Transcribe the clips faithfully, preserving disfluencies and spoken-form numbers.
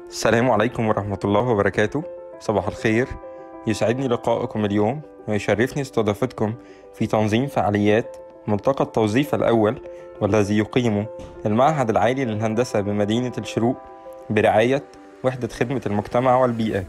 السلام عليكم ورحمة الله وبركاته. صباح الخير. يسعدني لقائكم اليوم ويشرفني استضافتكم في تنظيم فعاليات ملتقى التوظيف الأول، والذي يقيمه المعهد العالي للهندسة بمدينة الشروق برعاية وحدة خدمة المجتمع والبيئة.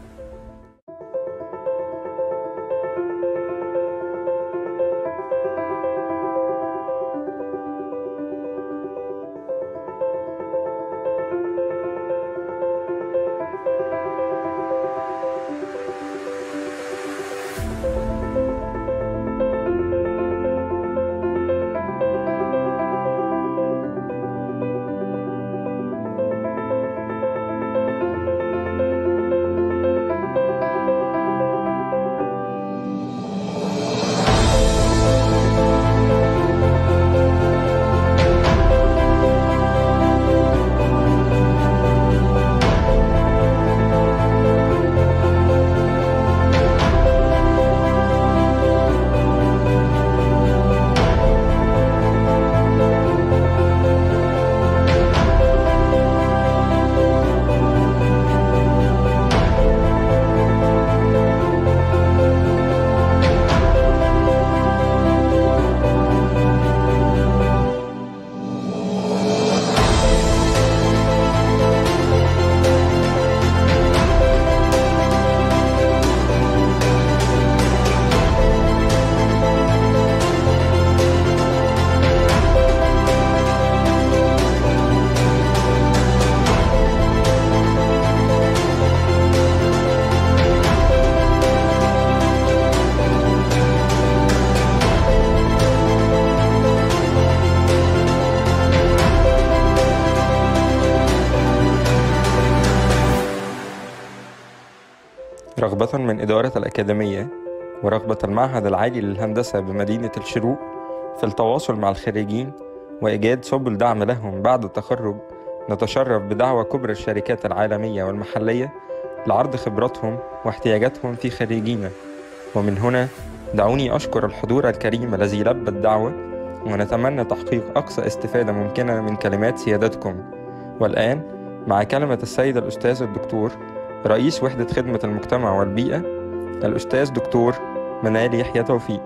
رغبة من إدارة الأكاديمية ورغبة المعهد العالي للهندسة بمدينة الشروق في التواصل مع الخريجين وإيجاد سبل دعم لهم بعد التخرج، نتشرف بدعوة كبرى الشركات العالمية والمحلية لعرض خبراتهم واحتياجاتهم في خريجينا. ومن هنا دعوني أشكر الحضور الكريم الذي لبى الدعوة، ونتمنى تحقيق أقصى استفادة ممكنة من كلمات سيادتكم. والآن مع كلمة السيد الأستاذ الدكتور رئيس وحدة خدمة المجتمع والبيئة، الأستاذ دكتور منال يحيى توفيق.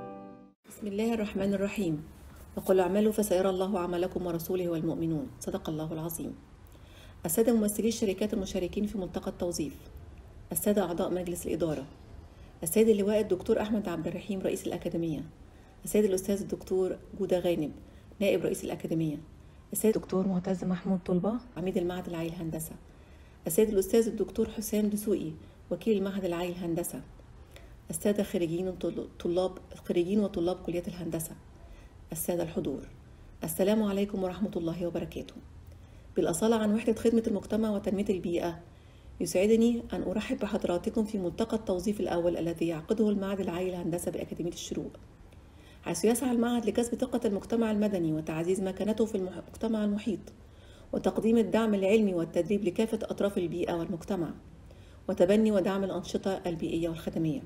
بسم الله الرحمن الرحيم. وقل اعملوا فسيرى الله عملكم ورسوله والمؤمنون. صدق الله العظيم. السادة ممثلي الشركات المشاركين في ملتقى التوظيف، السادة أعضاء مجلس الإدارة، السيد اللواء الدكتور أحمد عبد الرحيم رئيس الأكاديمية، السيد الأستاذ الدكتور جودة غانم نائب رئيس الأكاديمية، السيد الدكتور معتز محمود طلبة عميد المعهد العالي للهندسة، السيد الأستاذ الدكتور حسام دسوقي وكيل المعهد العالي للهندسة، السادة خريجين طلاب خريجين وطلاب كلية الهندسة، السادة الحضور، السلام عليكم ورحمة الله وبركاته. بالأصالة عن وحدة خدمة المجتمع وتنمية البيئة، يسعدني أن أرحب بحضراتكم في ملتقى التوظيف الأول الذي يعقده المعهد العالي للهندسة بأكاديمية الشروق، حيث يسعى المعهد لكسب ثقة المجتمع المدني وتعزيز مكانته في المجتمع المحيط، وتقديم الدعم العلمي والتدريب لكافة أطراف البيئة والمجتمع، وتبني ودعم الأنشطة البيئية والخدمية،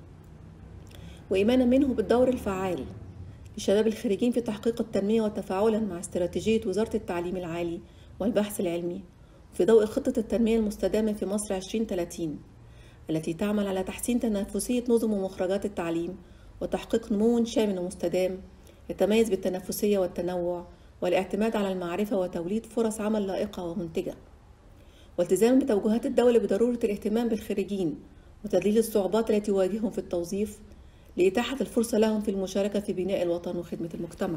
وإيمانا منه بالدور الفعال لشباب الخريجين في تحقيق التنمية وتفاعلا مع استراتيجية وزارة التعليم العالي والبحث العلمي في ضوء خطة التنمية المستدامة في مصر عشرين ثلاثين، التي تعمل على تحسين تنافسية نظم ومخرجات التعليم وتحقيق نمو شامل ومستدام يتميز بالتنافسية والتنوع والاعتماد على المعرفة وتوليد فرص عمل لائقة ومنتجة، والتزام بتوجهات الدولة بضرورة الاهتمام بالخريجين وتذليل الصعوبات التي تواجههم في التوظيف لإتاحة الفرصة لهم في المشاركة في بناء الوطن وخدمة المجتمع.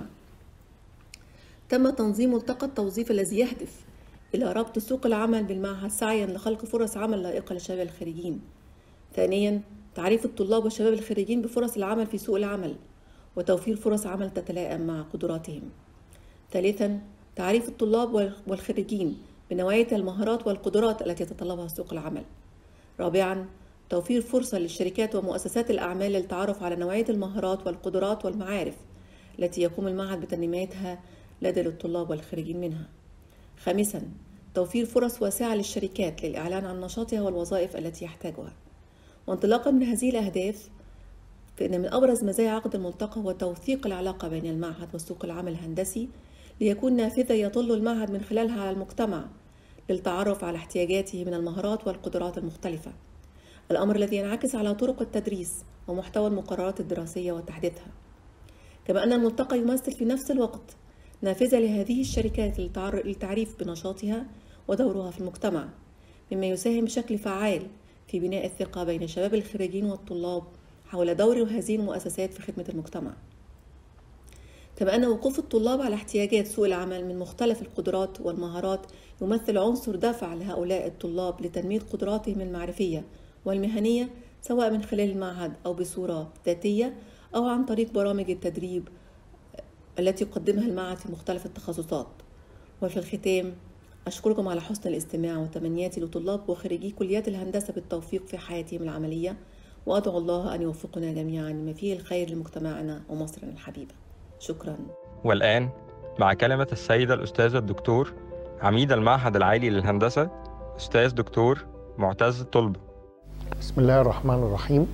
تم تنظيم ملتقى التوظيف الذي يهدف إلى ربط سوق العمل بالمعهد سعيا لخلق فرص عمل لائقة لشباب الخريجين. ثانيا، تعريف الطلاب وشباب الخريجين بفرص العمل في سوق العمل وتوفير فرص عمل تتلائم مع قدراتهم. ثالثا، تعريف الطلاب والخريجين بنوعية المهارات والقدرات التي يتطلبها سوق العمل. رابعا، توفير فرصة للشركات ومؤسسات الأعمال للتعرف على نوعية المهارات والقدرات والمعارف التي يقوم المعهد بتنميتها لدى الطلاب والخريجين منها. خامسا، توفير فرص واسعة للشركات للإعلان عن نشاطها والوظائف التي يحتاجها. وانطلاقا من هذه الأهداف، فإن من أبرز مزايا عقد الملتقى هو توثيق العلاقة بين المعهد وسوق العمل الهندسي، ليكون نافذة يطل المعهد من خلالها على المجتمع للتعرف على احتياجاته من المهارات والقدرات المختلفة، الأمر الذي ينعكس على طرق التدريس ومحتوى المقررات الدراسية وتحديثها. كما أن الملتقى يمثل في نفس الوقت نافذة لهذه الشركات للتعريف بنشاطها ودورها في المجتمع، مما يساهم بشكل فعال في بناء الثقة بين الشباب الخريجين والطلاب حول دور هذه المؤسسات في خدمة المجتمع. كما أن وقوف الطلاب على احتياجات سوق العمل من مختلف القدرات والمهارات يمثل عنصر دافع لهؤلاء الطلاب لتنمية قدراتهم المعرفية والمهنية، سواء من خلال المعهد أو بصورة ذاتية أو عن طريق برامج التدريب التي يقدمها المعهد في مختلف التخصصات. وفي الختام، أشكركم على حسن الاستماع، وتمنياتي لطلاب وخريجي كليات الهندسة بالتوفيق في حياتهم العملية، وأدعو الله أن يوفقنا جميعا لما فيه الخير لمجتمعنا ومصرنا الحبيبة. شكرا. والآن مع كلمة السيدة الأستاذة الدكتور عميد المعهد العالي للهندسة أستاذ دكتور معتز طلبة. بسم الله الرحمن الرحيم.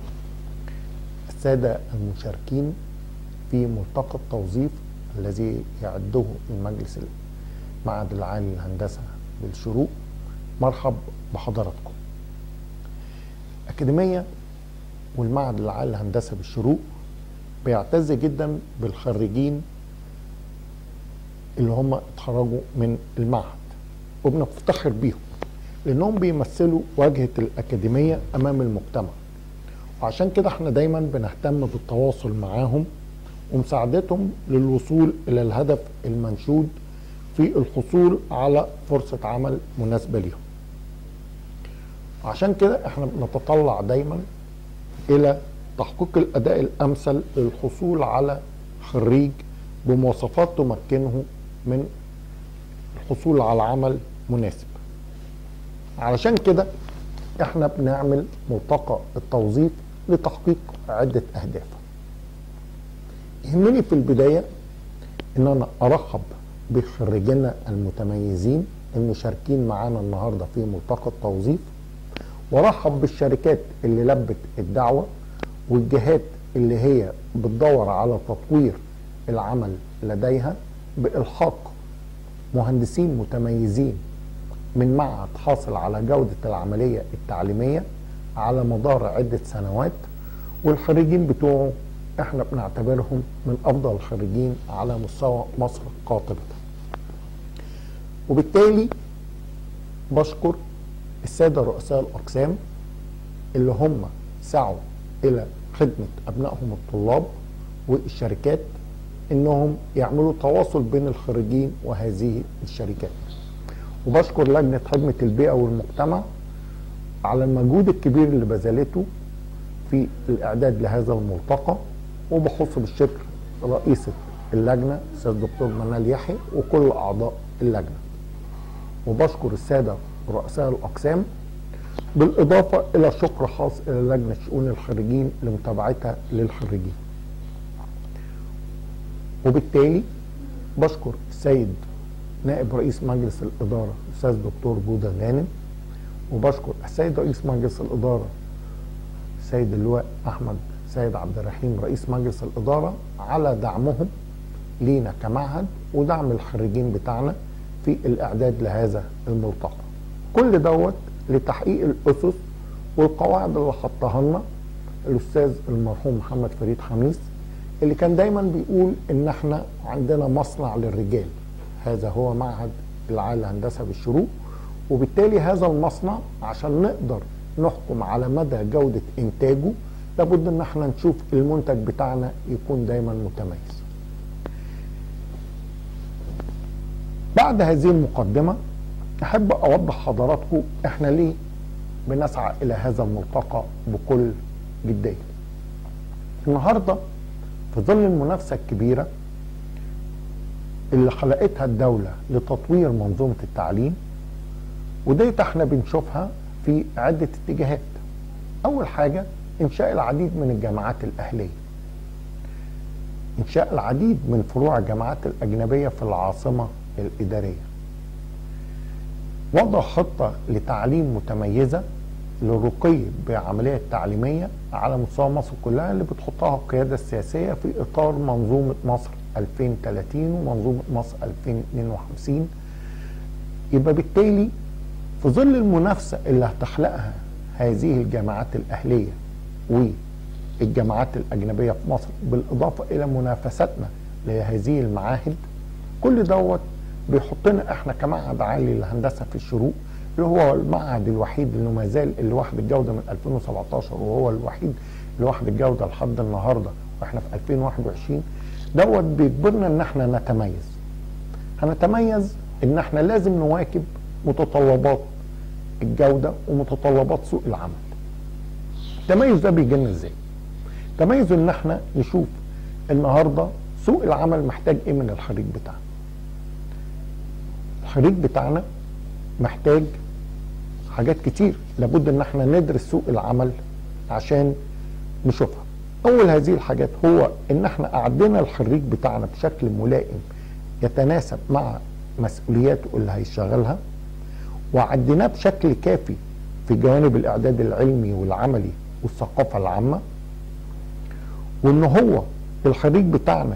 السادة المشاركين في ملتقى التوظيف الذي يعده المجلس المعهد العالي للهندسة بالشروق، مرحب بحضراتكم. الأكاديمية والمعهد العالي للهندسة بالشروق بيعتز جدا بالخريجين اللي هم اتخرجوا من المعهد، وبنفتخر بيهم لأنهم بيمثلوا واجهة الأكاديمية أمام المجتمع، وعشان كده احنا دايما بنهتم بالتواصل معاهم ومساعدتهم للوصول إلى الهدف المنشود في الحصول على فرصة عمل مناسبة لهم. وعشان كده احنا بنتطلع دايما إلى تحقيق الأداء الأمثل للحصول على خريج بمواصفات تمكنه من الحصول على عمل مناسب. علشان كده احنا بنعمل ملتقى التوظيف لتحقيق عدة أهداف. يهمني في البداية ان انا ارحب بخريجينا المتميزين المشاركين معانا النهاردة في ملتقى التوظيف، وارحب بالشركات اللي لبت الدعوة والجهات اللي هي بتدور على تطوير العمل لديها بإلحاق مهندسين متميزين من معهد حاصل على جودة العملية التعليمية على مدار عدة سنوات، والخريجين بتوعه احنا بنعتبرهم من أفضل الخريجين على مستوى مصر قاطبة. وبالتالي بشكر السادة رؤساء الأقسام اللي هم سعوا إلى خدمة أبنائهم الطلاب والشركات إنهم يعملوا تواصل بين الخريجين وهذه الشركات. وبشكر لجنة خدمة البيئة والمجتمع على المجهود الكبير اللي بذلته في الإعداد لهذا الملتقى، وبخص بالشكر رئيسة اللجنة الأستاذ الدكتور منال يحيى وكل أعضاء اللجنة. وبشكر السادة رؤساء الأقسام، بالإضافة إلى شكر خاص إلى لجنة شؤون الخريجين لمتابعتها للخريجين. وبالتالي بشكر السيد نائب رئيس مجلس الإدارة الأستاذ دكتور جودة غانم، وبشكر السيد رئيس مجلس الإدارة السيد اللواء أحمد سيد عبد الرحيم رئيس مجلس الإدارة على دعمهم لينا كمعهد ودعم الخريجين بتاعنا في الإعداد لهذا الملتقى. كل دوت لتحقيق الأسس والقواعد اللي حطها لنا الأستاذ المرحوم محمد فريد خميس، اللي كان دايما بيقول إن احنا عندنا مصنع للرجال. هذا هو معهد العالي للهندسة بالشروق، وبالتالي هذا المصنع عشان نقدر نحكم على مدى جودة إنتاجه لابد إن احنا نشوف المنتج بتاعنا يكون دايما متميز. بعد هذه المقدمة أحب أوضح حضراتكم احنا ليه بنسعى إلى هذا الملتقى بكل جدية. النهاردة في ظل المنافسة الكبيرة اللي خلقتها الدولة لتطوير منظومة التعليم، وديت احنا بنشوفها في عدة اتجاهات. أول حاجة إنشاء العديد من الجامعات الأهلية، إنشاء العديد من فروع الجامعات الأجنبية في العاصمة الإدارية، وضع خطة لتعليم متميزة للرقي بعملية التعليمية على مستوى مصر كلها اللي بتحطها القيادة السياسية في إطار منظومة مصر ألفين وثلاثين ومنظومة مصر ألفين واثنين وخمسين يبقى بالتالي في ظل المنافسة اللي هتخلقها هذه الجامعات الأهلية والجامعات الأجنبية في مصر، بالإضافة إلى منافستنا لهذه المعاهد، كل دوت بيحطنا احنا كمعهد عالي للهندسة في الشروق، اللي هو المعهد الوحيد اللي ما زال اللي واخد الجودة من ألفين وسبعتاشر، وهو الوحيد اللي واخد الجودة لحد النهاردة واحنا في ألفين وواحد وعشرين. دوت بيجبرنا ان احنا نتميز. هنتميز ان احنا لازم نواكب متطلبات الجودة ومتطلبات سوق العمل. التميز ده بيجي لنا ازاي؟ تميز ان احنا نشوف النهارده سوق العمل محتاج ايه من الخريج بتاعنا. الخريج بتاعنا محتاج حاجات كتير، لابد ان احنا ندرس سوق العمل عشان نشوفها. اول هذه الحاجات هو ان احنا قعدنا الخريج بتاعنا بشكل ملائم يتناسب مع مسؤولياته اللي هيشتغلها، وعديناه بشكل كافي في جوانب الاعداد العلمي والعملي والثقافة العامة، وان هو الخريج بتاعنا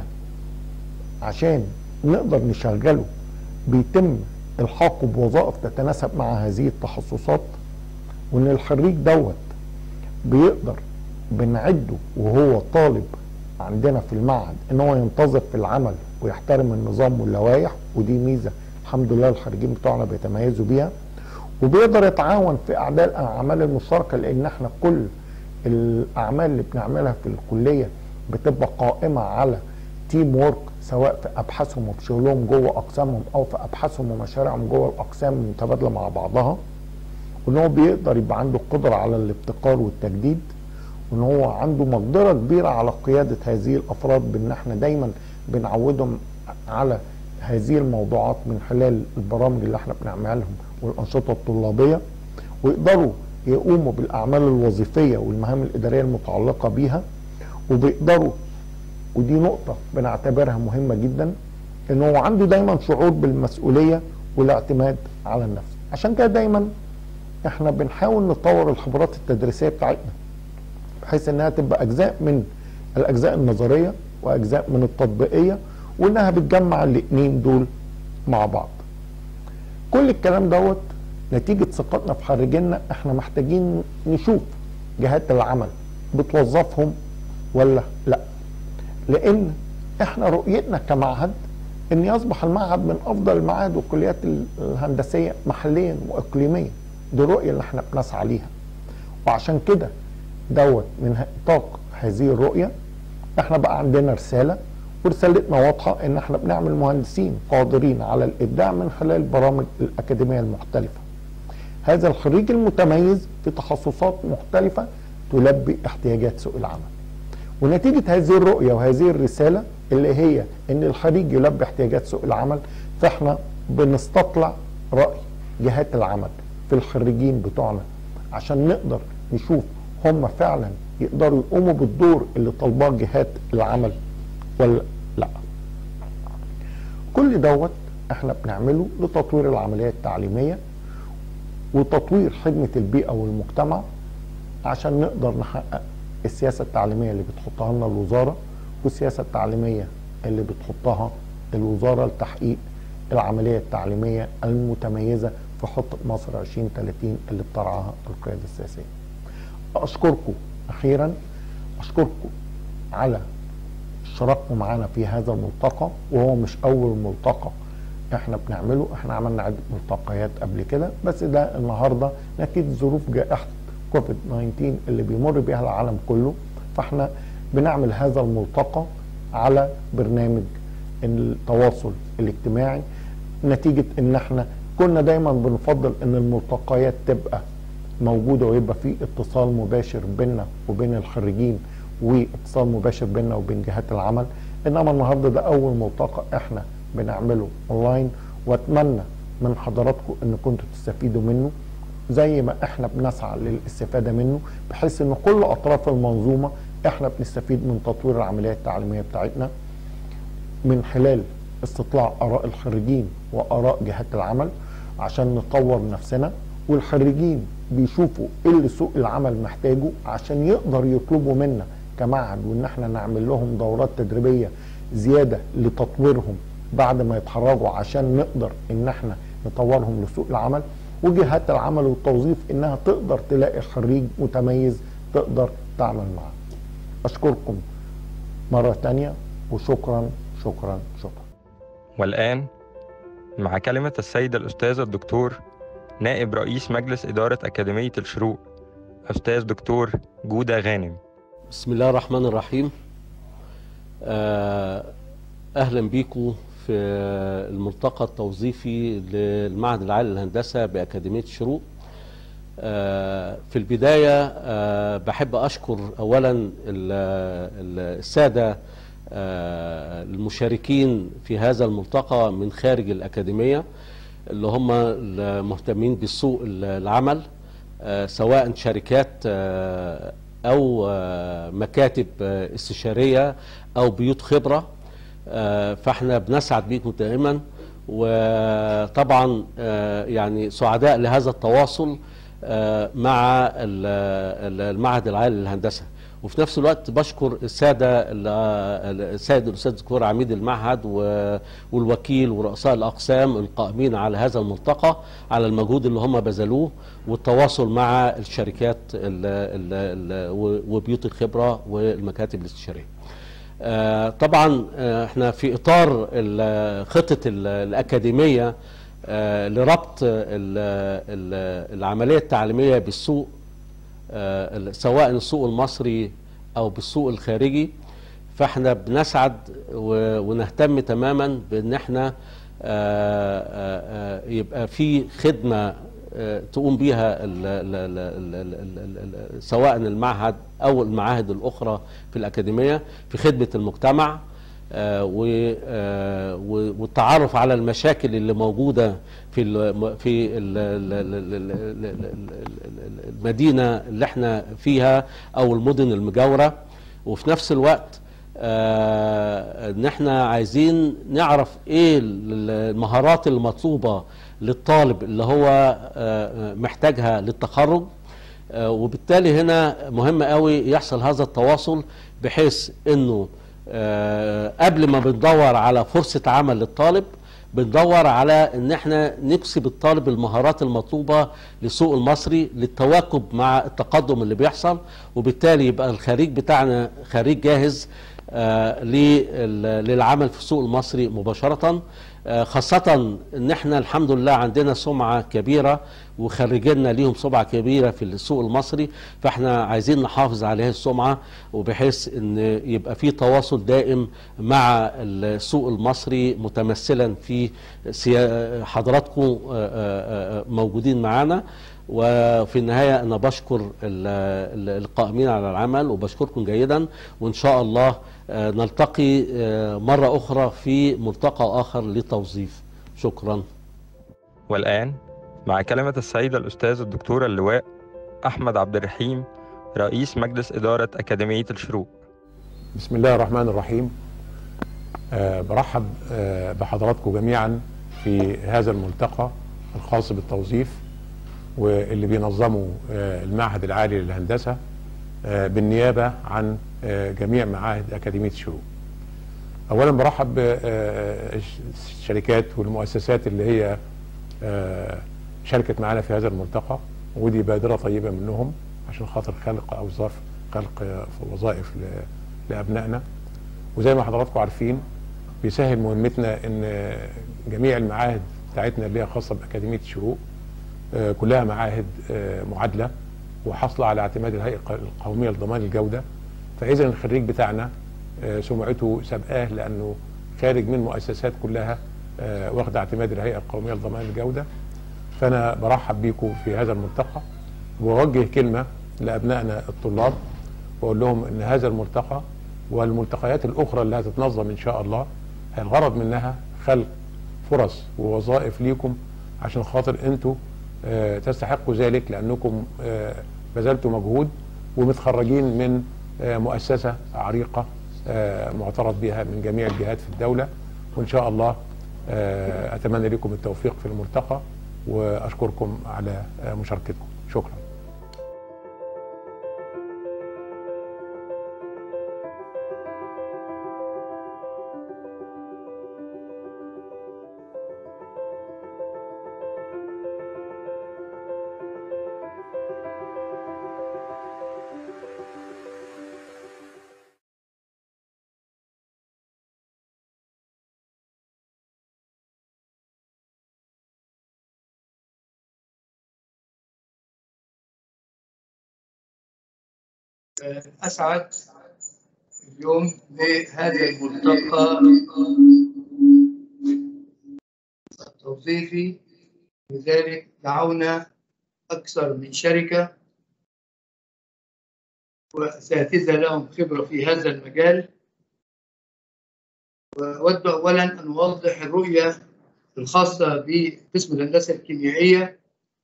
عشان نقدر نشغله بيتم الحاقه بوظائف تتناسب مع هذه التخصصات، وان الخريج دوت بيقدر بنعده وهو طالب عندنا في المعهد ان هو ينتظر في العمل ويحترم النظام واللوائح، ودي ميزه الحمد لله الخريجين بتوعنا بيتميزوا بيها، وبيقدر يتعاون في اعداد الاعمال المشتركه، لان احنا كل الاعمال اللي بنعملها في الكليه بتبقى قائمه على تيم وورك، سواء في ابحاثهم وفي شغلهم جوه اقسامهم او في ابحاثهم ومشاريعهم جوه الاقسام متبادله مع بعضها، وان هو بيقدر يبقى عنده قدره على الابتكار والتجديد، وان هو عنده مقدره كبيره على قياده هذه الافراد، بان احنا دايما بنعودهم على هذه الموضوعات من خلال البرامج اللي احنا بنعملها لهم والانشطه الطلابيه، ويقدروا يقوموا بالاعمال الوظيفيه والمهام الاداريه المتعلقه بيها، وبيقدروا، ودي نقطه بنعتبرها مهمه جدا، ان هو عنده دايما شعور بالمسؤوليه والاعتماد على النفس. عشان كده دايما احنا بنحاول نطور الخبرات التدريسيه بتاعتنا بحيث انها تبقى اجزاء من الاجزاء النظريه واجزاء من التطبيقيه، وانها بتجمع الاثنين دول مع بعض. كل الكلام دوت نتيجه ثقتنا في خريجينا، احنا محتاجين نشوف جهات العمل بتوظفهم ولا لا، لان احنا رؤيتنا كمعهد ان يصبح المعهد من افضل المعاهد والكليات الهندسيه محليا واقليميا. دي الرؤيه اللي احنا بنسعى ليها، وعشان كده دوت من نطاق هذه الرؤيه احنا بقى عندنا رساله، ورسالتنا واضحه ان احنا بنعمل مهندسين قادرين على الابداع من خلال البرامج الاكاديميه المختلفه. هذا الخريج المتميز في تخصصات مختلفه تلبي احتياجات سوق العمل. ونتيجه هذه الرؤيه وهذه الرساله اللي هي ان الخريج يلبي احتياجات سوق العمل، فاحنا بنستطلع راي جهات العمل في الخريجين بتوعنا عشان نقدر نشوف هم فعلا يقدروا يقوموا بالدور اللي طالباه جهات العمل ولا لا. كل دوت احنا بنعمله لتطوير العمليه التعليميه وتطوير خدمه البيئه والمجتمع، عشان نقدر نحقق السياسه التعليميه اللي بتحطها لنا الوزاره، والسياسه التعليميه اللي بتحطها الوزاره لتحقيق العمليه التعليميه المتميزه في خطه مصر عشرين ثلاثين اللي بترعاها القياده السياسيه. اشكركم اخيرا، اشكركم على اشتراككم معنا في هذا الملتقى، وهو مش اول ملتقى احنا بنعمله، احنا عملنا عده ملتقيات قبل كده، بس ده النهارده نتيجه ظروف جائحه كوفيد تسعة عشر اللي بيمر بها العالم كله، فاحنا بنعمل هذا الملتقى على برنامج التواصل الاجتماعي، نتيجه ان احنا كنا دايما بنفضل ان الملتقيات تبقى موجوده ويبقى في اتصال مباشر بيننا وبين الخريجين واتصال مباشر بيننا وبين جهات العمل، انما النهارده ده اول ملتقى احنا بنعمله اونلاين، واتمنى من حضراتكم ان كنتوا تستفيدوا منه زي ما احنا بنسعى للاستفاده منه، بحيث ان كل اطراف المنظومه احنا بنستفيد من تطوير العمليه التعليميه بتاعتنا من خلال استطلاع اراء الخريجين واراء جهات العمل عشان نطور نفسنا، والخريجين بيشوفوا ايه اللي سوق العمل محتاجه عشان يقدر يطلبوا منا كمعهد، وان احنا نعمل لهم دورات تدريبيه زياده لتطويرهم بعد ما يتخرجوا، عشان نقدر ان احنا نطورهم لسوق العمل، وجهات العمل والتوظيف انها تقدر تلاقي خريج متميز تقدر تعمل معاه. اشكركم مرة تانية وشكرا شكرا شكرا. والآن مع كلمة السيد الأستاذ الدكتور نائب رئيس مجلس إدارة أكاديمية الشروق، أستاذ دكتور جودة غانم. بسم الله الرحمن الرحيم. أهلا بيكم في الملتقى التوظيفي للمعهد العالي للهندسة بأكاديمية الشروق. في البداية بحب أشكر أولا السادة المشاركين في هذا الملتقى من خارج الأكاديمية اللي هم المهتمين بسوق العمل، سواء شركات أو مكاتب استشارية أو بيوت خبرة. فاحنا بنسعد بيكم دائما، وطبعا يعني سعداء لهذا التواصل مع المعهد العالي للهندسة. وفي نفس الوقت بشكر السادة السيد الأستاذ الدكتور عميد المعهد والوكيل ورؤساء الأقسام القائمين على هذا الملتقى على المجهود اللي هم بذلوه والتواصل مع الشركات وبيوت الخبرة والمكاتب الاستشارية. طبعا احنا في إطار خطة الأكاديمية لربط العملية التعليمية بالسوق، سواء السوق المصري أو بالسوق الخارجي، فاحنا بنسعد ونهتم تماما بأن احنا يبقى في خدمة تقوم بيها سواء المعهد أو المعاهد الأخرى في الأكاديمية في خدمة المجتمع والتعرف على المشاكل اللي موجودة في في المدينة اللي احنا فيها أو المدن المجاورة. وفي نفس الوقت ان احنا عايزين نعرف ايه المهارات المطلوبة للطالب اللي هو محتاجها للتخرج، وبالتالي هنا مهم قوي يحصل هذا التواصل، بحيث انه قبل ما بندور على فرصة عمل للطالب بندور على ان احنا نكسب الطالب المهارات المطلوبة للسوق المصري للتواكب مع التقدم اللي بيحصل، وبالتالي يبقى الخريج بتاعنا خريج جاهز للعمل في السوق المصري مباشرة. خاصة ان احنا الحمد لله عندنا سمعة كبيرة وخريجينا ليهم سمعة كبيرة في السوق المصري، فاحنا عايزين نحافظ على هذه السمعة، وبحيث ان يبقى في تواصل دائم مع السوق المصري متمثلا في حضراتكم موجودين معنا. وفي النهاية أنا بشكر القائمين على العمل وبشكركم جيدا، وإن شاء الله نلتقي مرة أخرى في ملتقى آخر للتوظيف. شكرا. والآن مع كلمة السيد الأستاذ الدكتور اللواء أحمد عبد الرحيم رئيس مجلس إدارة أكاديمية الشروق. بسم الله الرحمن الرحيم. أه برحب أه بحضراتكم جميعا في هذا الملتقى الخاص بالتوظيف واللي بينظمه أه المعهد العالي للهندسة أه بالنيابة عن أه جميع معاهد أكاديمية الشروق. أولا برحب بالشركات والمؤسسات اللي هي أه شاركت معنا في هذا الملتقى، ودي بادرة طيبة منهم عشان خاطر خلق أوظاف خلق وظائف لأبنائنا. وزي ما حضراتكم عارفين بيسهل مهمتنا ان جميع المعاهد بتاعتنا اللي هي خاصة بأكاديمية الشروق كلها معاهد معادلة وحاصلة على اعتماد الهيئة القومية لضمان الجودة، فإذا الخريج بتاعنا سمعته سابقاه لأنه خارج من مؤسسات كلها واخد اعتماد الهيئة القومية لضمان الجودة. فأنا برحب بيكم في هذا الملتقى ووجه كلمة لأبنائنا الطلاب وأقول لهم إن هذا الملتقى والملتقيات الأخرى اللي هتتنظم إن شاء الله الغرض منها خلق فرص ووظائف ليكم عشان خاطر أنتوا آه تستحقوا ذلك، لأنكم آه بذلتوا مجهود ومتخرجين من آه مؤسسة عريقة آه معترف بها من جميع الجهات في الدولة. وإن شاء الله آه أتمنى لكم التوفيق في الملتقى وأشكركم على آه مشاركتكم. شكرا. أسعد اليوم بهذا الملتقى التوظيفي، لذلك دعونا أكثر من شركة وأساتذة لهم خبرة في هذا المجال. وأود أولا أن أوضح الرؤية الخاصة بقسم الهندسة الكيميائية،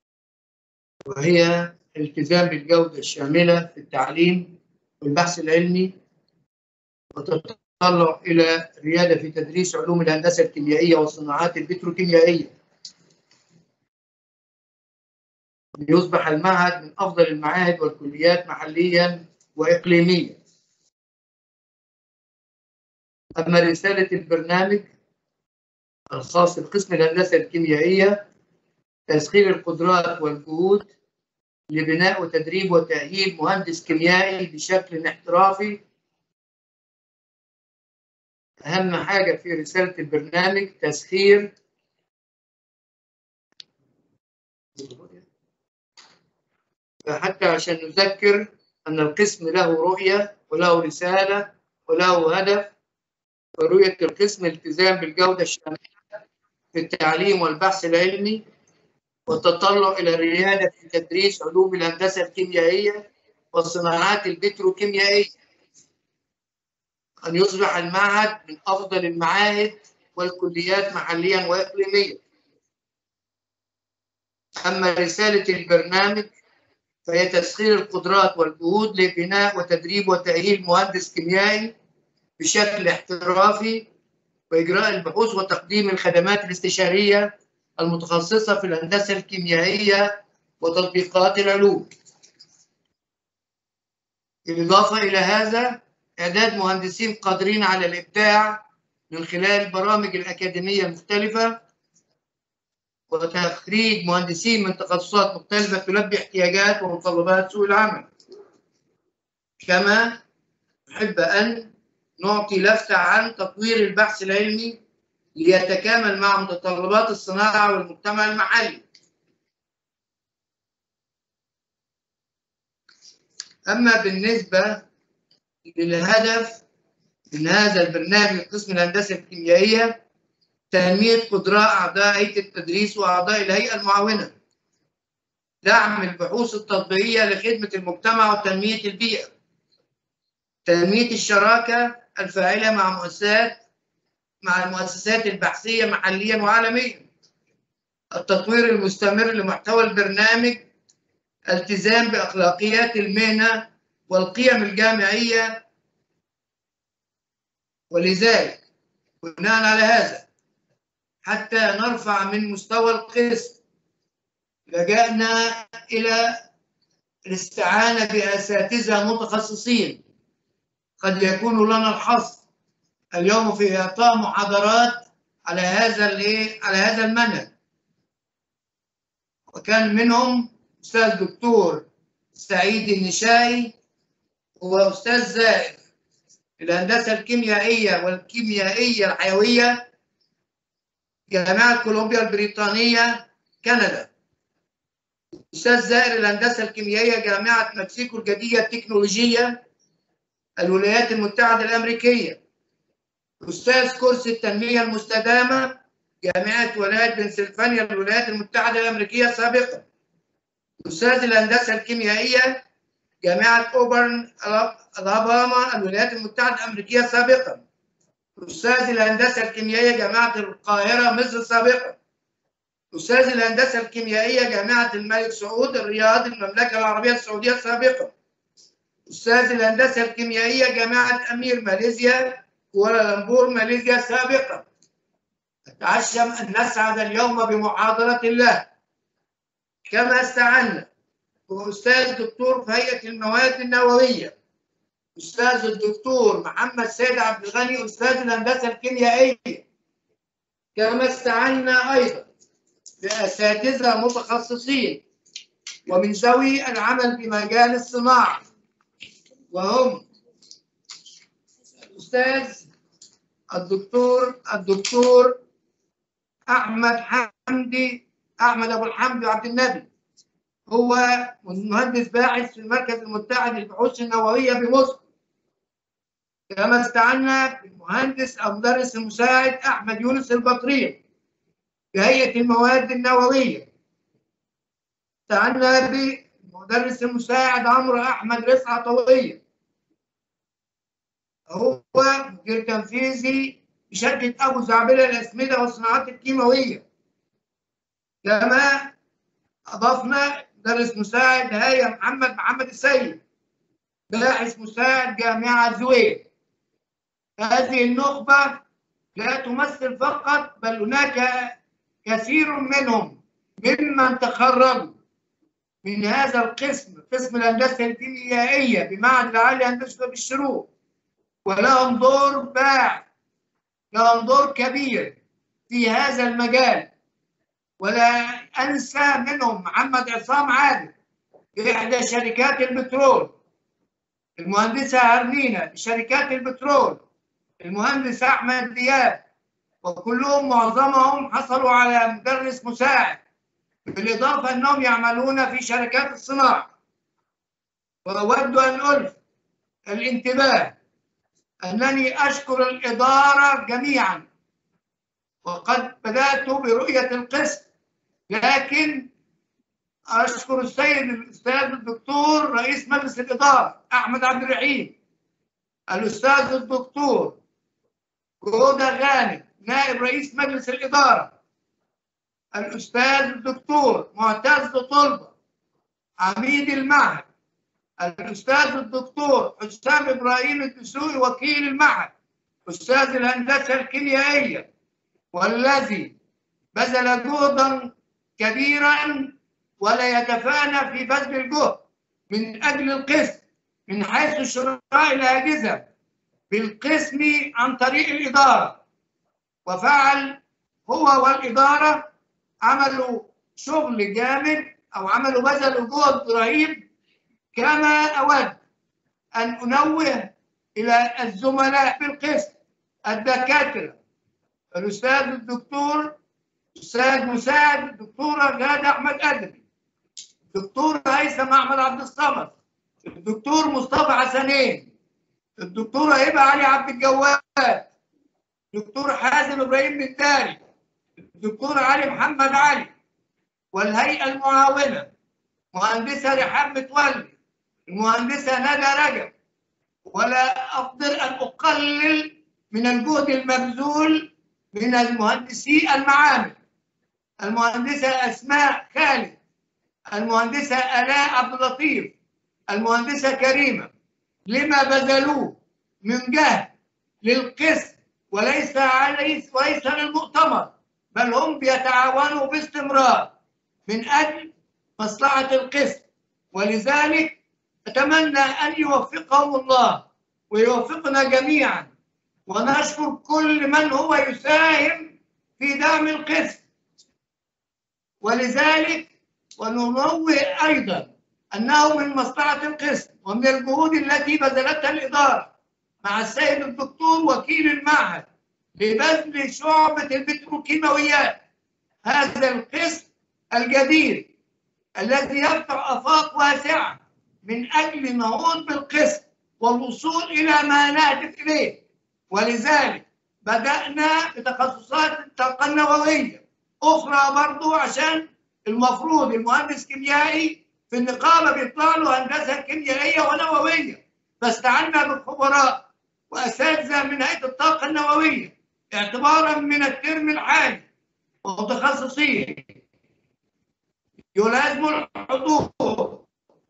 وهي الالتزام بالجودة الشاملة في التعليم والبحث العلمي، وتتطلع إلى ريادة في تدريس علوم الهندسة الكيميائية والصناعات البتروكيميائية، ليصبح المعهد من أفضل المعاهد والكليات محلياً وإقليمياً. أما رسالة البرنامج الخاص بقسم الهندسة الكيميائية، تسخير القدرات والجهود لبناء وتدريب وتأهيل مهندس كيميائي بشكل احترافي. أهم حاجة في رسالة البرنامج تسخير حتى عشان نذكر أن القسم له رؤية وله رسالة وله هدف. ورؤية القسم الالتزام بالجودة الشاملة في التعليم والبحث العلمي، والتطلع إلى الريادة في تدريس علوم الهندسة الكيميائية والصناعات البتروكيميائية، أن يصبح المعهد من أفضل المعاهد والكليات محليا وإقليميا. أما رسالة البرنامج فهي تسخير القدرات والجهود لبناء وتدريب وتأهيل مهندس كيميائي بشكل احترافي، وإجراء البحوث وتقديم الخدمات الاستشارية المتخصصة في الهندسة الكيميائية وتطبيقات العلوم. بالإضافة إلى هذا، إعداد مهندسين قادرين على الإبداع من خلال البرامج الأكاديمية المختلفة، وتخريج مهندسين من تخصصات مختلفة تلبي احتياجات ومتطلبات سوق العمل. كما نحب أن نعطي لفتة عن تطوير البحث العلمي ليتكامل مع متطلبات الصناعة والمجتمع المحلي. أما بالنسبة للهدف من هذا البرنامج قسم الهندسة الكيميائية، تنمية قدرات أعضاء هيئة التدريس وأعضاء الهيئة المعاونة، دعم البحوث التطبيقية لخدمة المجتمع وتنمية البيئة، تنمية الشراكة الفاعلة مع مؤسسات مع المؤسسات البحثية محليا وعالميا، التطوير المستمر لمحتوى البرنامج، التزام بأخلاقيات المهنة والقيم الجامعية. ولذلك بناء على هذا، حتى نرفع من مستوى القسم، لجأنا إلى الاستعانة بأساتذة متخصصين قد يكون لنا الحظ اليوم في إعطاء محاضرات على هذا على هذا المنهج. وكان منهم أستاذ دكتور سعيد النشائي، هو أستاذ زائد الهندسة الكيميائية والكيميائية الحيوية جامعة كولومبيا البريطانية كندا، أستاذ زائر الهندسة الكيميائية جامعة مكسيكو الجديدة التكنولوجية الولايات المتحدة الأمريكية، أستاذ كورس التنمية المستدامة جامعة ولاية بنسلفانيا الولايات المتحدة الأمريكية سابقا، أستاذ الهندسة الكيميائية جامعة أوبرن الاباما الولايات المتحدة الأمريكية سابقا، أستاذ الهندسة الكيميائية جامعة القاهرة مصر سابقا، أستاذ الهندسة الكيميائية جامعة الملك سعود الرياض المملكة العربية السعودية سابقا، أستاذ الهندسة الكيميائية جامعة أمير ماليزيا كوالالمبور ماليزيا سابقا. أتعشم أن نسعد اليوم بمحاضرة الله. كما استعنا بأستاذ دكتور في هيئة المواد النووية، أستاذ الدكتور محمد سيد عبد الغني أستاذ الهندسة الكيميائية. كما استعنا أيضا بأساتذة متخصصين ومن ذوي العمل بمجال الصناعة، وهم الأستاذ الدكتور الدكتور أحمد حمدي أحمد أبو الحمد عبد النبي، هو مهندس باحث في المركز المتحد للبحوث النووية بموسكو. كما استعنا بالمهندس أو مدرس المساعد أحمد يونس البطريق بهيئة المواد النووية. استعنا بالمدرس المساعد عمرو أحمد رفعت طوية، هو مدير تنفيذي بشركة أبو زعبلة للأسمدة والصناعات الكيماوية. كما أضفنا مدرس مساعد هاية محمد محمد السيد، باحث مساعد جامعة زويل. هذه النخبة لا تمثل فقط، بل هناك كثير منهم ممن تخرجوا من هذا القسم، قسم الهندسة الكيميائية بمعهد العالي للهندسة بالشروق، ولهم دور باع، لهم دور كبير في هذا المجال. ولا أنسى منهم محمد عصام عادل بإحدى شركات البترول، المهندسة هرنينة بشركات البترول، المهندس أحمد دياب، وكلهم معظمهم حصلوا على مدرس مساعد، بالإضافة أنهم يعملون في شركات الصناعة. وأود أن ألفت الانتباه أنني أشكر الإدارة جميعا، وقد بدأت برؤية القسم، لكن أشكر السيد الأستاذ الدكتور رئيس مجلس الإدارة أحمد عبد الرحيم، الأستاذ الدكتور جودة غانم نائب رئيس مجلس الإدارة، الأستاذ الدكتور معتز طلبة عميد المعهد، الأستاذ الدكتور حسام إبراهيم الدسوقي وكيل المعهد أستاذ الهندسة الكيميائية، والذي بذل جهدا كبيرا ولا يتفانى في بذل الجهد من أجل القسم، من حيث شراء الأجهزة بالقسم عن طريق الإدارة. وفعل هو والإدارة عملوا شغل جامد، أو عملوا بذلوا جهد رهيب. كما أود أن أنوه إلى الزملاء بالقسم، الدكاترة، الأستاذ الدكتور أستاذ مساعد الدكتورة غادة أحمد أدري، الدكتور هيثم أحمد عبد الصمد، الدكتور مصطفى حسنين، الدكتورة هبة علي عبد الجواد، الدكتور حازم إبراهيم بن داري، الدكتور علي محمد علي، والهيئة المعاونة مهندسة رحاب متولي، المهندسة ندى رجب. ولا أقدر أن أقلل من الجهد المبذول من المهندسي المعامل، المهندسة أسماء خالد، المهندسة آلاء عبد اللطيف، المهندسة كريمة، لما بذلوه من جهد للقسم، وليس عليه وليس للمؤتمر، بل هم بيتعاونوا باستمرار من أجل مصلحة القسم. ولذلك أتمنى أن يوفقهم الله ويوفقنا جميعا، ونشكر كل من هو يساهم في دعم القسم. ولذلك وننوه أيضا أنه من مصلحة القسم ومن الجهود التي بذلتها الإدارة مع السيد الدكتور وكيل المعهد لبذل شعبة البتروكيماويات، هذا القسم الجديد الذي يفتح آفاق واسعة من أجل النهوض بالقسم والوصول إلى ما نهدف إليه. ولذلك بدأنا بتخصصات الطاقة النووية أخرى برضو، عشان المفروض المهندس كيميائي في النقابة بيطلع له هندسة كيميائية ونووية، فاستعنا بالخبراء وأساتذة من هيئة الطاقة النووية اعتبارا من الترم الحالي ومتخصصين يلازم الحضور.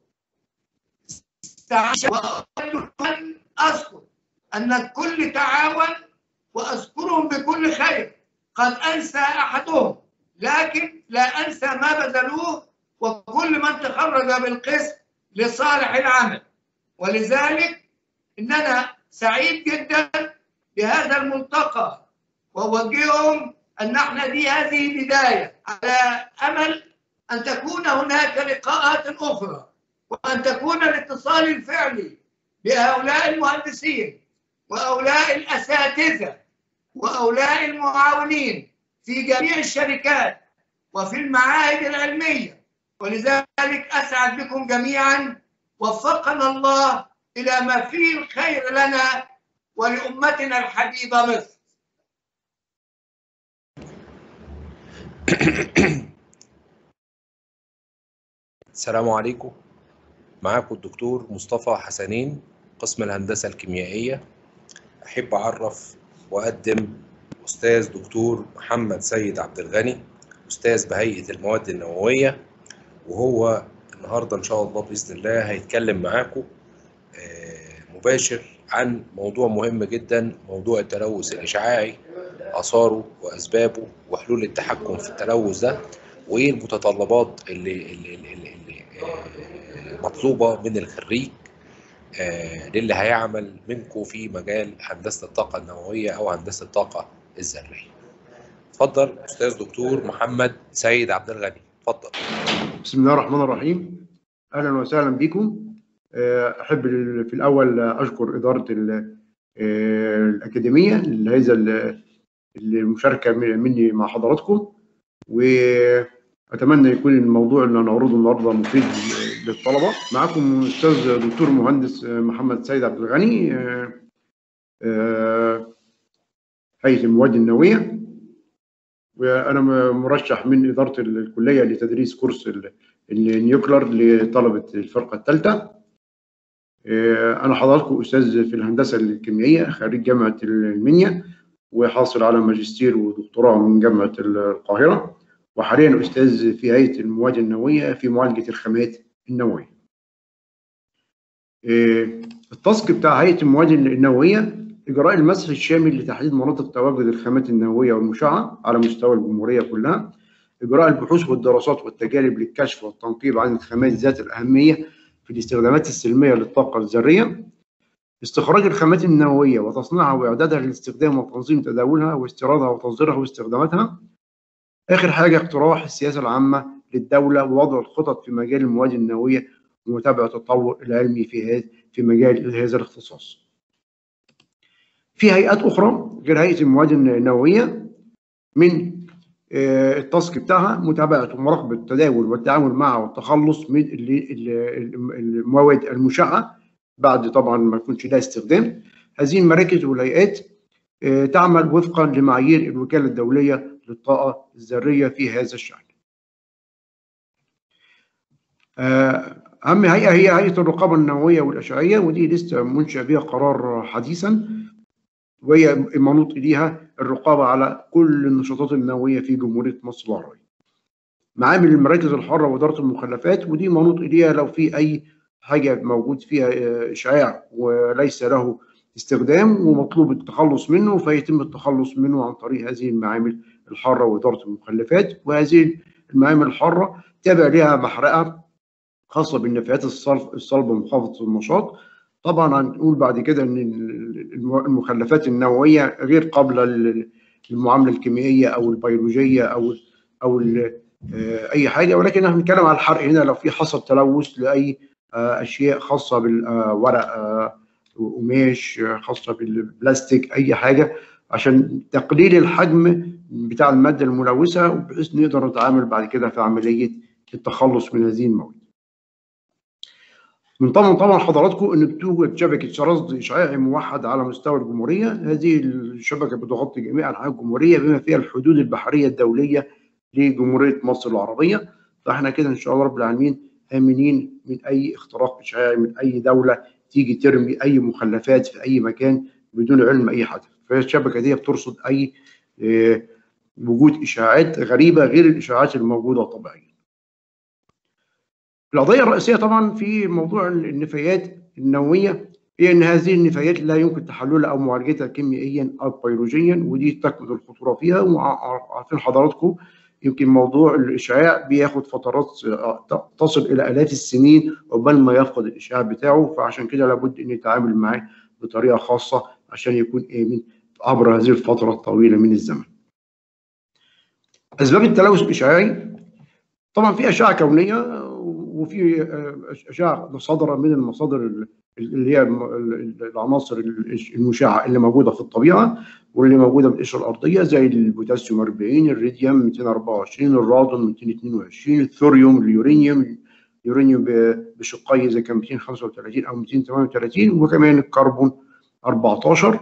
وأود أن أذكر أن الكل تعاون وأذكرهم بكل خير، قد أنسى أحدهم لكن لا أنسى ما بذلوه، وكل من تخرج بالقسم لصالح العمل. ولذلك إننا سعيد جدا بهذا الملتقى، وأوجههم أن احنا دي هذه بداية، على أمل أن تكون هناك لقاءات أخرى، وأن تكون الاتصال الفعلي بهؤلاء المهندسين وهؤلاء الأساتذة وهؤلاء المعاونين في جميع الشركات وفي المعاهد العلمية ولذلك أسعد بكم جميعا. وفقنا الله إلى ما فيه الخير لنا ولأمتنا الحبيبة مصر. السلام عليكم. معاكم الدكتور مصطفى حسنين، قسم الهندسة الكيميائية. أحب أعرف وأقدم أستاذ دكتور محمد سيد عبد الغني، أستاذ بهيئة المواد النووية، وهو النهاردة إن شاء الله بإذن الله هيتكلم معاكم مباشر عن موضوع مهم جدا، موضوع التلوث الإشعاعي، آثاره وأسبابه وحلول التحكم في التلوث ده، وإيه المتطلبات اللي, اللي, اللي, اللي مطلوبة من الخريج للي هيعمل منكم في مجال هندسة الطاقة النووية أو هندسة الطاقة الذرية. اتفضل أستاذ دكتور محمد سيد عبد الغني، اتفضل. بسم الله الرحمن الرحيم. أهلا وسهلا بكم. أحب في الأول أشكر إدارة الأكاديمية لهذا المشاركة مني مع حضراتكم، وأتمنى يكون الموضوع اللي هنعرضه النهارده مفيد للطلبة. معكم أستاذ دكتور مهندس محمد سيد عبد الغني، هيئة المواد النووية، وأنا مرشح من إدارة الكلية لتدريس كورس النيوكلر لطلبة الفرقة الثالثة. أنا حضراتكم أستاذ في الهندسة الكيميائية، خريج جامعة المنيا، وحاصل على ماجستير ودكتوراه من جامعة القاهرة، وحاليا أستاذ في هيئة المواد النووية في معالجة الخامات النووية. التاسك بتاع هيئة المواد النووية إجراء المسح الشامل لتحديد مناطق تواجد الخامات النووية والمشعة على مستوى الجمهورية كلها، إجراء البحوث والدراسات والتجارب للكشف والتنقيب عن الخامات ذات الأهمية في الاستخدامات السلمية للطاقة الذرية، استخراج الخامات النووية وتصنيعها وإعدادها للاستخدام وتنظيم تداولها واستيرادها وتصديرها واستخداماتها. آخر حاجة اقتراح السياسة العامة للدولة ووضع الخطط في مجال المواد النووية ومتابعة التطور العلمي في في مجال هذا الاختصاص. في هيئات أخرى غير هيئة المواد النووية من التاسك بتاعها متابعة ومراقبة التداول والتعامل مع والتخلص من المواد المشعة بعد طبعا ما يكونش لها استخدام. هذه المراكز والهيئات تعمل وفقا لمعايير الوكالة الدولية للطاقة الذرية في هذا الشأن. أهم هيئة هي هيئة الرقابة النووية والأشعية، ودي لسه منشأ بها قرار حديثا، وهي منوط إليها الرقابة على كل النشاطات النووية في جمهورية مصر العربية. معامل المراكز الحرة وإدارة المخلفات، ودي منوط إليها لو في أي حاجة موجود فيها إشعاع وليس له استخدام ومطلوب التخلص منه، فيتم التخلص منه عن طريق هذه المعامل الحرة وإدارة المخلفات. وهذه المعامل الحرة تابع لها محرقة خاصة بالنفايات الصلبة ومخافضة النشاط. طبعا هنقول بعد كده ان المخلفات النوويه غير قابله للمعامله الكيميائيه او البيولوجيه او او اي حاجه، ولكن احنا بنتكلم على الحرق هنا لو في حصل تلوث لاي اشياء خاصه بالورق، قماش، خاصه بالبلاستيك، اي حاجه، عشان تقليل الحجم بتاع الماده الملوثه، بحيث نقدر نتعامل بعد كده في عمليه التخلص من هذه المواد. من طبعا طبعا حضراتكم ان بتوجد شبكه رصد اشعاعي موحد على مستوى الجمهوريه. هذه الشبكه بتغطي جميع انحاء الجمهوريه بما فيها الحدود البحريه الدوليه لجمهوريه مصر العربيه. فاحنا كده ان شاء الله رب العالمين امنين من اي اختراق اشعاعي من اي دوله تيجي ترمي اي مخلفات في اي مكان بدون علم اي حد. فهي الشبكه دي بترصد اي وجود اشعاعات غريبه غير الاشعاعات الموجوده طبيعيا. القضية الرئيسية طبعا في موضوع النفايات النووية هي أن هذه النفايات لا يمكن تحللها أو معالجتها كيميائيا أو بيولوجيا، ودي تكمن الخطورة فيها. وعارفين حضراتكم يمكن موضوع الإشعاع بياخد فترات تصل إلى آلاف السنين قبل ما يفقد الإشعاع بتاعه، فعشان كده لابد أن يتعامل معاه بطريقة خاصة عشان يكون آمن عبر هذه الفترة الطويلة من الزمن. أسباب التلوث الإشعاعي طبعا في أشعة كونية وفي أشعة صادرة من المصادر اللي هي العناصر المشعة اللي موجودة في الطبيعة. واللي موجوده في القشره الارضيه زي البوتاسيوم أربعين، الريديوم مئتين وأربعة وعشرين، الرادون مئتين واثنين وعشرين، الثوريوم، اليورانيوم اليورانيوم بشقيه اذا كان مئتين وخمسة وثلاثين او مئتين وثمانية وثلاثين، وكمان الكربون أربعة عشر.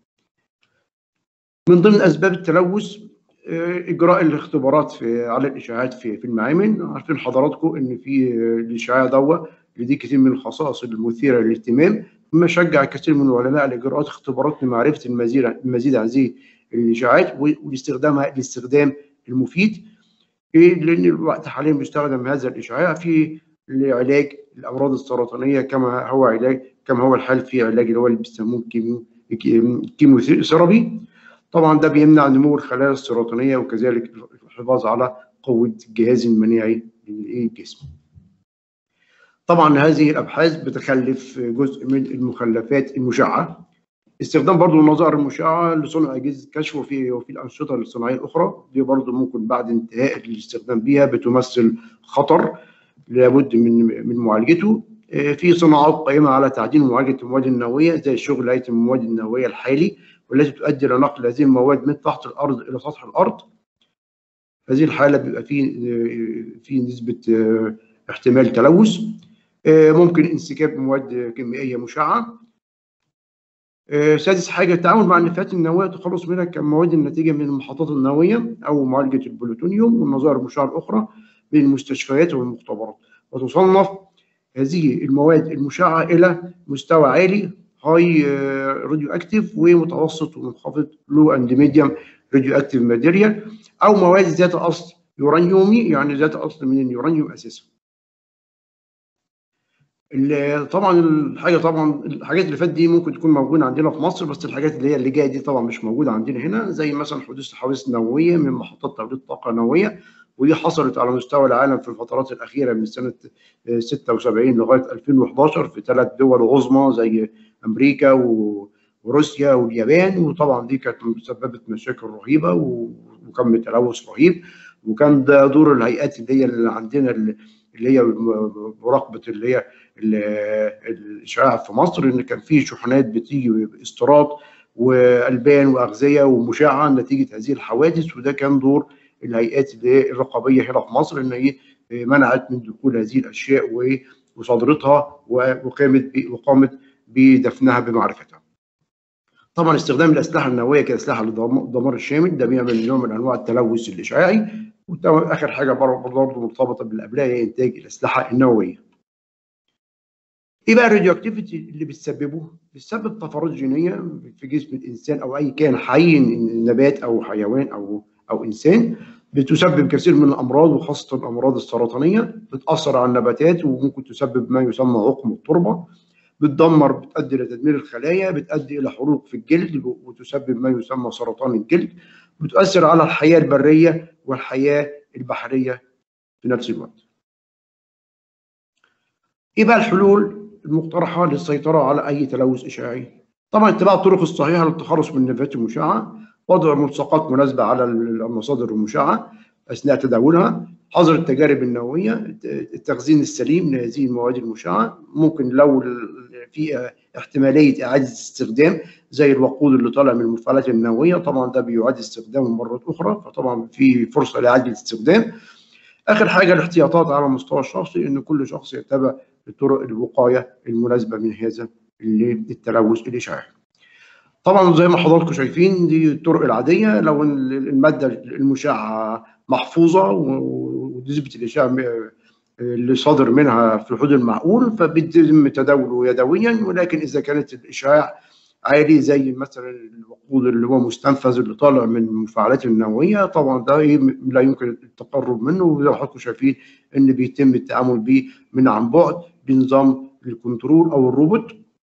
من ضمن اسباب التلوث اجراء الاختبارات في على الاشعاعات في في المعامل. عارفين حضراتكم ان في الاشعاع دوت لديه كثير من الخصائص المثيره للاهتمام، مما شجع الكثير من العلماء لاجراءات اختبارات لمعرفه المزيد المزيد عن هذه الاشعاعات واستخدامها الاستخدام المفيد، لان الوقت حاليا بيستخدم هذا الاشعاع في لعلاج الامراض السرطانيه كما هو علاج كما هو الحال في علاج اللي هو اللي بيسموه الكيمو الكيموثيرابي. طبعا ده بيمنع نمو الخلايا السرطانيه وكذلك الحفاظ على قوه الجهاز المناعي للجسم. طبعا هذه الابحاث بتخلف جزء من المخلفات المشعه. استخدام برضو النظائر المشعه لصنع اجهزه كشف وفي وفي الانشطه الصناعيه الاخرى، دي برضو ممكن بعد انتهاء الاستخدام بها بتمثل خطر لابد من من معالجته. في صناعات قائمه على تعديل معالجه المواد النوويه زي شغل هيئه المواد النوويه الحالي، والتي تؤدي الى نقل هذه المواد من تحت الارض الى سطح الارض. هذه الحاله بيبقى في في نسبه احتمال تلوث. ممكن انسكاب مواد كيميائيه مشعه. سادس حاجه التعامل مع النفايات النوويه والتخلص منها كمواد الناتجه من المحطات النوويه او معالجه البلوتونيوم والنظائر المشعه الاخرى من المستشفيات والمختبرات. وتصنف هذه المواد المشعه الى مستوى عالي هاي راديو اكتيف ومتوسط ومنخفض لو اند ميديوم راديو اكتيف ماتيريال، او مواد ذات اصل يورانيومي يعني ذات اصل من اليورانيوم اساسا. طبعا الحاجه طبعا الحاجات اللي فاتت دي ممكن تكون موجوده عندنا في مصر، بس الحاجات اللي هي اللي جايه دي طبعا مش موجوده عندنا هنا، زي مثلا حدوث حوادث نوويه من محطات توليد طاقه نوويه، ودي حصلت على مستوى العالم في الفترات الاخيره من سنه ستة وسبعين لغايه ألفين وأحد عشر في ثلاث دول عظمى زي امريكا وروسيا واليابان، وطبعا دي كانت سببت مشاكل رهيبه وكم تلوث رهيب. وكان ده دور الهيئات اللي هي اللي عندنا اللي هي مراقبه اللي هي الاشعاع في مصر، ان كان في شحنات بتيجي استيراد والبان واغذيه ومشعه نتيجه هذه الحوادث، وده كان دور الهيئات الرقابيه هنا في مصر ان هي منعت من دخول هذه الاشياء وصادرتها وقامت وقامت بدفنها بمعرفتها. طبعا استخدام الاسلحه النوويه كاسلحه للدمار الشامل ده بيعمل نوع من انواع التلوث الاشعاعي. واخر حاجه برضه مرتبطه بالابلاء هي انتاج الاسلحه النوويه. ايه بقى الراديو اكتيفيتي اللي بتسببه؟ بتسبب طفرات جينيه في جسم الانسان او اي كائن حي نبات او حيوان او او انسان، بتسبب كثير من الامراض وخاصه الامراض السرطانيه، بتاثر على النباتات وممكن تسبب ما يسمى عقم التربه، بتدمر بتؤدي الى تدمير الخلايا، بتؤدي الى حروق في الجلد وتسبب ما يسمى سرطان الجلد، بتؤثر على الحياه البريه والحياه البحريه في نفس الوقت. ايه بقى الحلول المقترحه للسيطره على اي تلوث اشعاعي؟ طبعا اتباع الطرق الصحيحه للتخلص من النفايات المشعه، وضع ملصقات مناسبه على المصادر المشعه اثناء تداولها، حظر التجارب النوويه، التخزين السليم لهذه المواد المشعه، ممكن لو في احتماليه اعاده استخدام زي الوقود اللي طالع من المفاعلات النوويه، طبعا ده بيعاد استخدامه مرات اخرى، فطبعا في فرصه لاعاده الاستخدام. اخر حاجه الاحتياطات على المستوى الشخصي، ان كل شخص يتبع طرق الوقايه المناسبه من هذا التلوث الاشعاعي. طبعا زي ما حضراتكم شايفين دي الطرق العاديه، لو الماده المشعه محفوظه ونسبه الاشعاع اللي صادر منها في الحدود المعقول فبيتم تداوله يدويا، ولكن اذا كانت الاشعاع عالي زي مثلا الوقود اللي هو مستنفذ اللي طالع من المفاعلات النوويه، طبعا ده لا يمكن التقرب منه، وزي ما حضراتكم شايفين ان بيتم التعامل به من عن بعد بنظام الكنترول او الروبوت.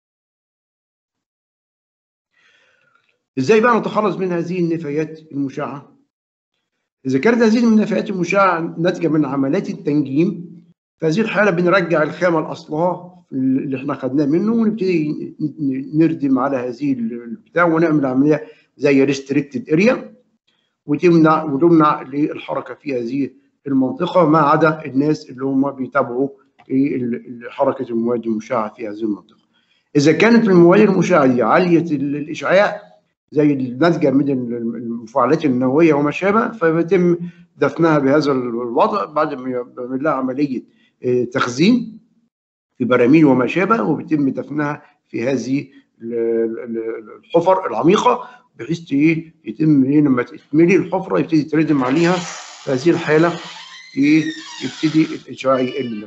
ازاي بقى نتخلص من هذه النفايات المشعه؟ اذا كانت هذه النفايات المشعه ناتجه من عمليات التنجيم، في هذه الحاله بنرجع الخامه لاصلها اللي احنا خدناه منه ونبتدي نردم على هذه البتاع ونعمل عمليه زي ريستريكتد اريا وتمنع وتمنع للحركه في هذه المنطقه، ما عدا الناس اللي هم بيتابعوا حركه المواد المشعه في هذه المنطقه. اذا كانت المواد المشعه عاليه الاشعاع زي الناتجه من المفاعلات النوويه وما شابه، فبيتم دفنها بهذا الوضع بعد ما يعمل لها عمليه تخزين في براميل وما شابه، وبيتم دفنها في هذه الحفر العميقه بحيث يتم لما تتملي الحفره يبتدي يتردم عليها. في هذه الحاله يبتدي الاشعاع يقل.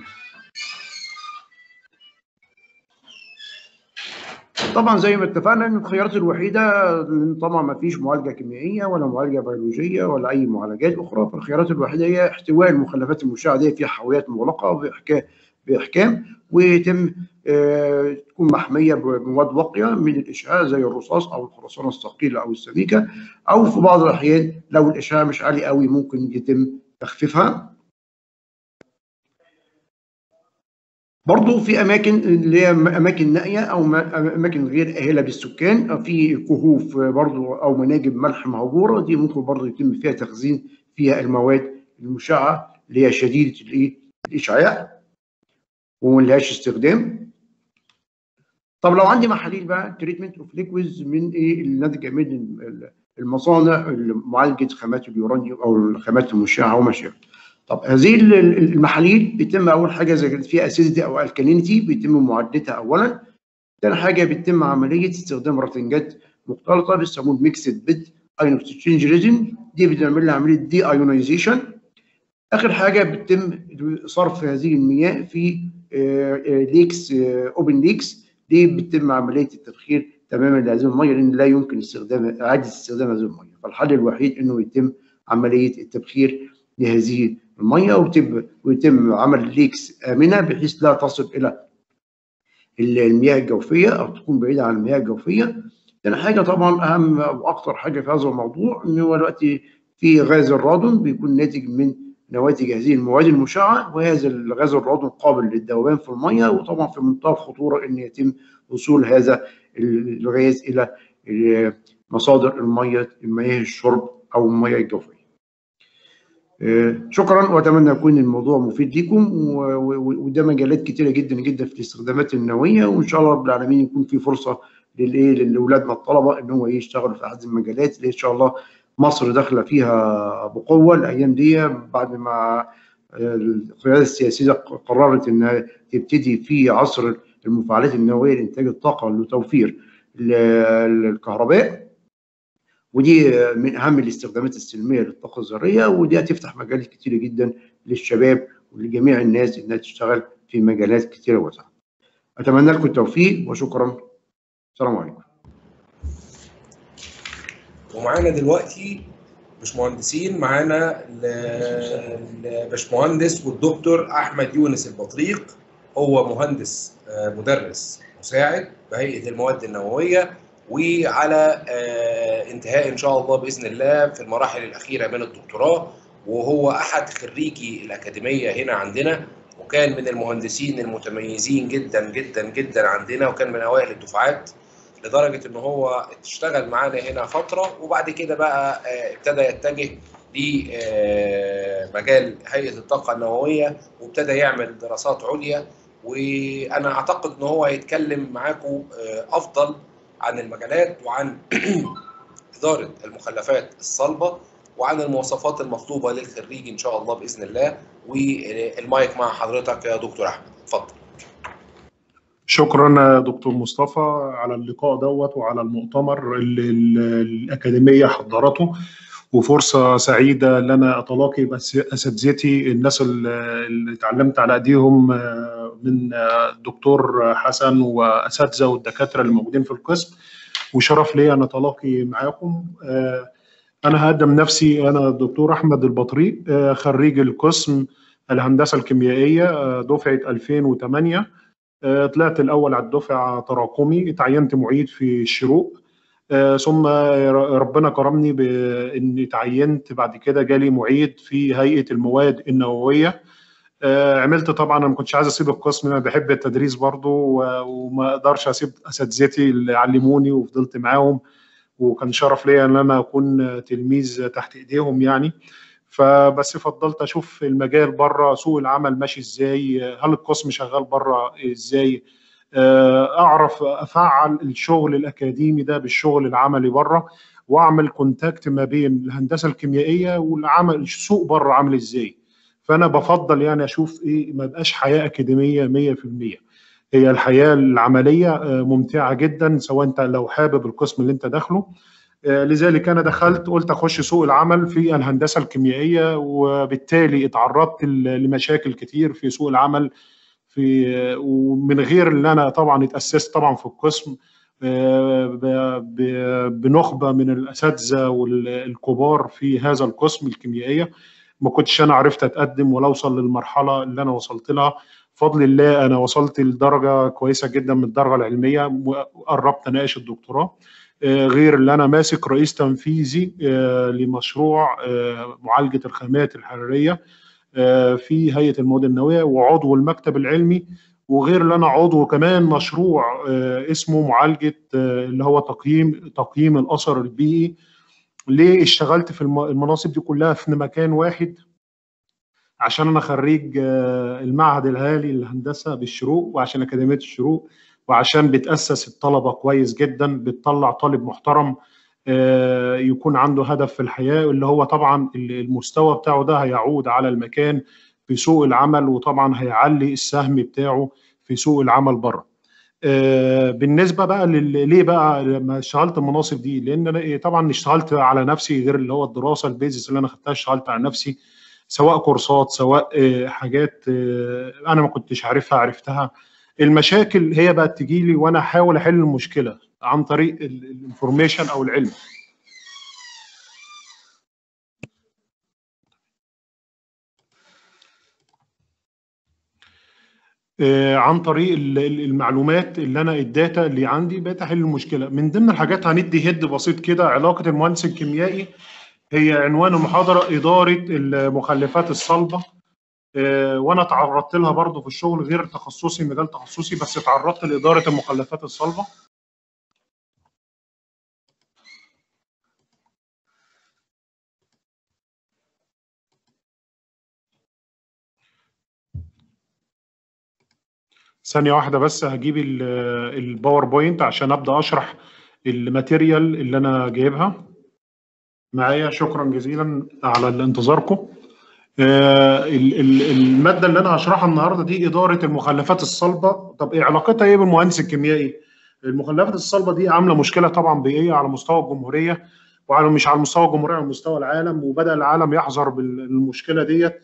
طبعا زي ما اتفقنا ان الخيارات الوحيده طبعا ما فيش معالجه كيميائيه ولا معالجه بيولوجيه ولا اي معالجات اخرى، فالخيارات الوحيده هي احتواء المخلفات المشعه دي في حاويات مغلقه باحكام باحكام ويتم آه تكون محميه بمواد واقيه من الاشعاع زي الرصاص او الخرسانه الثقيله او السميكه، او في بعض الاحيان لو الاشعاع مش عالي قوي ممكن يتم تخفيفها. برضه في اماكن اللي هي اماكن نائيه او اماكن غير اهله بالسكان، في كهوف برضه او مناجم ملح مهجوره، دي ممكن برضه يتم فيها تخزين فيها المواد المشعه اللي هي شديده الايه الاشعاع وملهاش استخدام. طب لو عندي محاليل بقى تريتمنت اوف ليكويدز من ايه الناتجه من المصانع لمعالجه خامات اليورانيوم او الخامات المشعه وما شابه. طب هذه المحاليل بيتم اول حاجه اذا كانت فيها اسيديتي او الكالينيتي بيتم معالجتها اولا. ثاني حاجه بيتم عمليه استخدام رطنجات مختلطه بيسموه ميكسد بيد ايون اكسشينج ريزن، دي بنعمل لها عمليه دي ايونايزيشن. اخر حاجه بيتم صرف هذه المياه في ليكس اوبن ليكس، دي بيتم عمليه التبخير تماما لهذه الميه لان لا يمكن استخدام اعاده استخدام هذه الميه، فالحل الوحيد انه يتم عمليه التبخير لهذه الميه ويتم ويتم عمل ليكس امنه بحيث لا تصل الى المياه الجوفيه او تكون بعيده عن المياه الجوفيه. ثاني حاجه طبعا اهم واكثر حاجه في هذا الموضوع ان هو دلوقتي في غاز الرادون بيكون ناتج من نواتج هذه المواد المشعه، وهذا الغاز الرادون قابل للذوبان في الميه، وطبعا في منتهى الخطوره ان يتم وصول هذا الغاز الى مصادر الميه مياه الشرب او المياه الجوفيه. شكرا، واتمنى يكون الموضوع مفيد لكم، وده مجالات كتيره جدا جدا في الاستخدامات النوويه، وان شاء الله رب العالمين يكون في فرصه للايه لاولادنا الطلبه ان هم يشتغلوا في احد المجالات اللي ان شاء الله مصر داخله فيها بقوه الايام دي بعد ما القياده السياسيه قررت انها تبتدي في عصر المفاعلات النوويه لانتاج الطاقه لتوفير الكهرباء، ودي من اهم الاستخدامات السلميه للطاقه الذريه، ودي هتفتح مجالات كتيره جدا للشباب ولجميع الناس انها تشتغل في مجالات كتيره واسعه. اتمنى لكم التوفيق وشكرا. السلام عليكم. ومعانا دلوقتي باشمهندسين، معانا الباشمهندس والدكتور احمد يونس البطريق، هو مهندس مدرس مساعد بهيئه المواد النوويه، وعلى انتهاء ان شاء الله باذن الله في المراحل الاخيره من الدكتوراه، وهو احد خريجي الاكاديميه هنا عندنا، وكان من المهندسين المتميزين جدا جدا جدا عندنا، وكان من اوائل الدفعات لدرجه ان هو اشتغل معانا هنا فتره، وبعد كده بقى ابتدى يتجه لمجال هيئه الطاقه النوويه وابتدى يعمل دراسات عليا، وانا اعتقد ان هو هيتكلم معاكم افضل عن المجالات وعن اداره المخلفات الصلبه وعن المواصفات المطلوبه للخريج ان شاء الله باذن الله. والمايك مع حضرتك يا دكتور احمد، اتفضل. شكرا دكتور مصطفى على اللقاء دوت وعلى المؤتمر اللي الأكاديمية حضرته، وفرصة سعيدة ان انا اتلاقي باساتذتي الناس اللي اتعلمت على ايديهم من الدكتور حسن واساتذه والدكاتره اللي موجودين في القسم، وشرف لي ان اتلاقي معاكم. انا هقدم نفسي، انا الدكتور احمد البطريق، خريج القسم الهندسه الكيميائيه دفعه ألفين وثمانية. طلعت الاول على الدفعه تراكمي، اتعينت معيد في الشروق، ثم ربنا كرمني باني تعينت بعد كده جالي معيد في هيئه المواد النوويه. عملت طبعا، انا ما كنتش عايز اسيب القسم، انا بحب التدريس برضه وما اقدرش اسيب اساتذتي اللي علموني وفضلت معاهم، وكان شرف ليا ان انا اكون تلميذ تحت ايديهم يعني. فبس فضلت اشوف المجال بره، سوق العمل ماشي ازاي، هل القسم شغال بره ازاي، اعرف افعل الشغل الاكاديمي ده بالشغل العملي بره، واعمل كونتاكت ما بين الهندسه الكيميائيه والعمل السوق بره عامل ازاي. فانا بفضل يعني اشوف ايه، ما بقاش حياه اكاديميه مية في المية، هي الحياه العمليه ممتعه جدا سواء انت لو حابب القسم اللي انت داخله. لذلك انا دخلت قلت اخش سوق العمل في الهندسه الكيميائيه، وبالتالي اتعرضت لمشاكل كتير في سوق العمل، في ومن غير ان انا طبعا اتاسست طبعا في القسم بنخبه من الاساتذه والكبار في هذا القسم الكيميائيه. ما كنتش انا عرفت اتقدم ولا اوصل للمرحله اللي انا وصلت لها. بفضل الله انا وصلت لدرجه كويسه جدا من الدرجه العلميه، وقربت اناقش الدكتوراه، غير اللي انا ماسك رئيس تنفيذي لمشروع معالجه الخامات الحراريه في هيئه المواد النوويه، وعضو المكتب العلمي، وغير اللي انا عضو كمان مشروع اسمه معالجه اللي هو تقييم تقييم الاثر البيئي. ليه اشتغلت في المناصب دي كلها في مكان واحد؟ عشان انا خريج المعهد العالي للهندسه بالشروق، وعشان اكاديميه الشروق، وعشان بتاسس الطلبه كويس جدا، بتطلع طالب محترم يكون عنده هدف في الحياه، اللي هو طبعا المستوى بتاعه ده هيعود على المكان في سوق العمل، وطبعا هيعلي السهم بتاعه في سوق العمل بره. بالنسبه بقى ليه بقى لما اشتغلت المناصب دي؟ لان انا طبعا اشتغلت على نفسي، غير اللي هو الدراسه البيزنس اللي انا خدتها، اشتغلت على نفسي سواء كورسات سواء حاجات انا ما كنتش عارفها عرفتها. المشاكل هي بقت تجي لي وانا احاول احل المشكله عن طريق الانفورميشن او العلم. عن طريق المعلومات اللي انا الداتا اللي عندي بقيت احل المشكله. من ضمن الحاجات هندي هيد بسيط كده، علاقه المهندس الكيميائي، هي عنوان المحاضره اداره المخلفات الصلبه. وانا تعرضت لها برضو في الشغل، غير تخصصي مجال تخصصي، بس تعرضت لاداره المخلفات الصلبه. ثانية واحدة بس هجيب الباوربوينت عشان أبدأ أشرح الماتيريال اللي أنا جايبها معايا. شكرا جزيلا على انتظاركم. المادة اللي أنا هشرحها النهاردة دي إدارة المخلفات الصلبة. طب إيه علاقتها إيه بالمهندس الكيميائي؟ المخلفات الصلبة دي عاملة مشكلة طبعا بيئية على مستوى الجمهورية، وعلى مش على مستوى الجمهورية، على مستوى العالم، وبدأ العالم يحذر بالمشكلة ديت.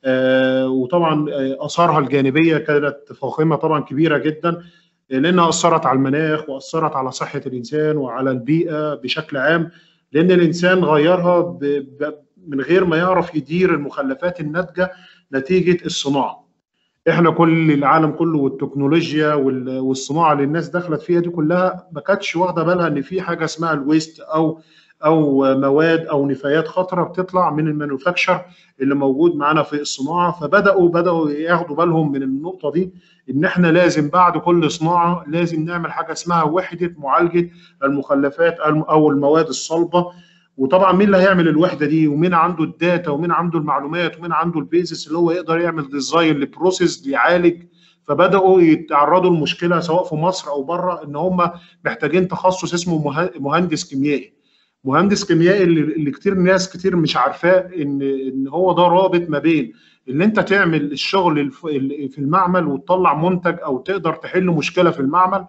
آه وطبعا اثارها الجانبيه كانت فاخمه طبعا كبيره جدا، لانها اثرت على المناخ واثرت على صحه الانسان وعلى البيئه بشكل عام، لان الانسان غيرها ب ب من غير ما يعرف يدير المخلفات الناتجه نتيجه الصناعه. احنا كل العالم كله والتكنولوجيا والصناعه اللي الناس دخلت فيها دي كلها ما كانتش واخده بالها ان في حاجه اسمها الويست او او مواد او نفايات خطره بتطلع من المانوفاكتشر اللي موجود معانا في الصناعه. فبداوا بداوا ياخدوا بالهم من النقطه دي، ان احنا لازم بعد كل صناعه لازم نعمل حاجه اسمها وحده معالجه المخلفات او المواد الصلبه. وطبعا مين اللي هيعمل الوحده دي، ومين عنده الداتا، ومين عنده المعلومات، ومين عنده البيزس اللي هو يقدر يعمل ديزاين لبروسيس يعالج. فبداوا يتعرضوا لمشكله سواء في مصر او بره، ان هم محتاجين تخصص اسمه مهندس كيميائي. مهندس كيميائي اللي كتير ناس كتير مش عارفاه ان ان هو ده رابط ما بين ان انت تعمل الشغل في المعمل وتطلع منتج، او تقدر تحل مشكله في المعمل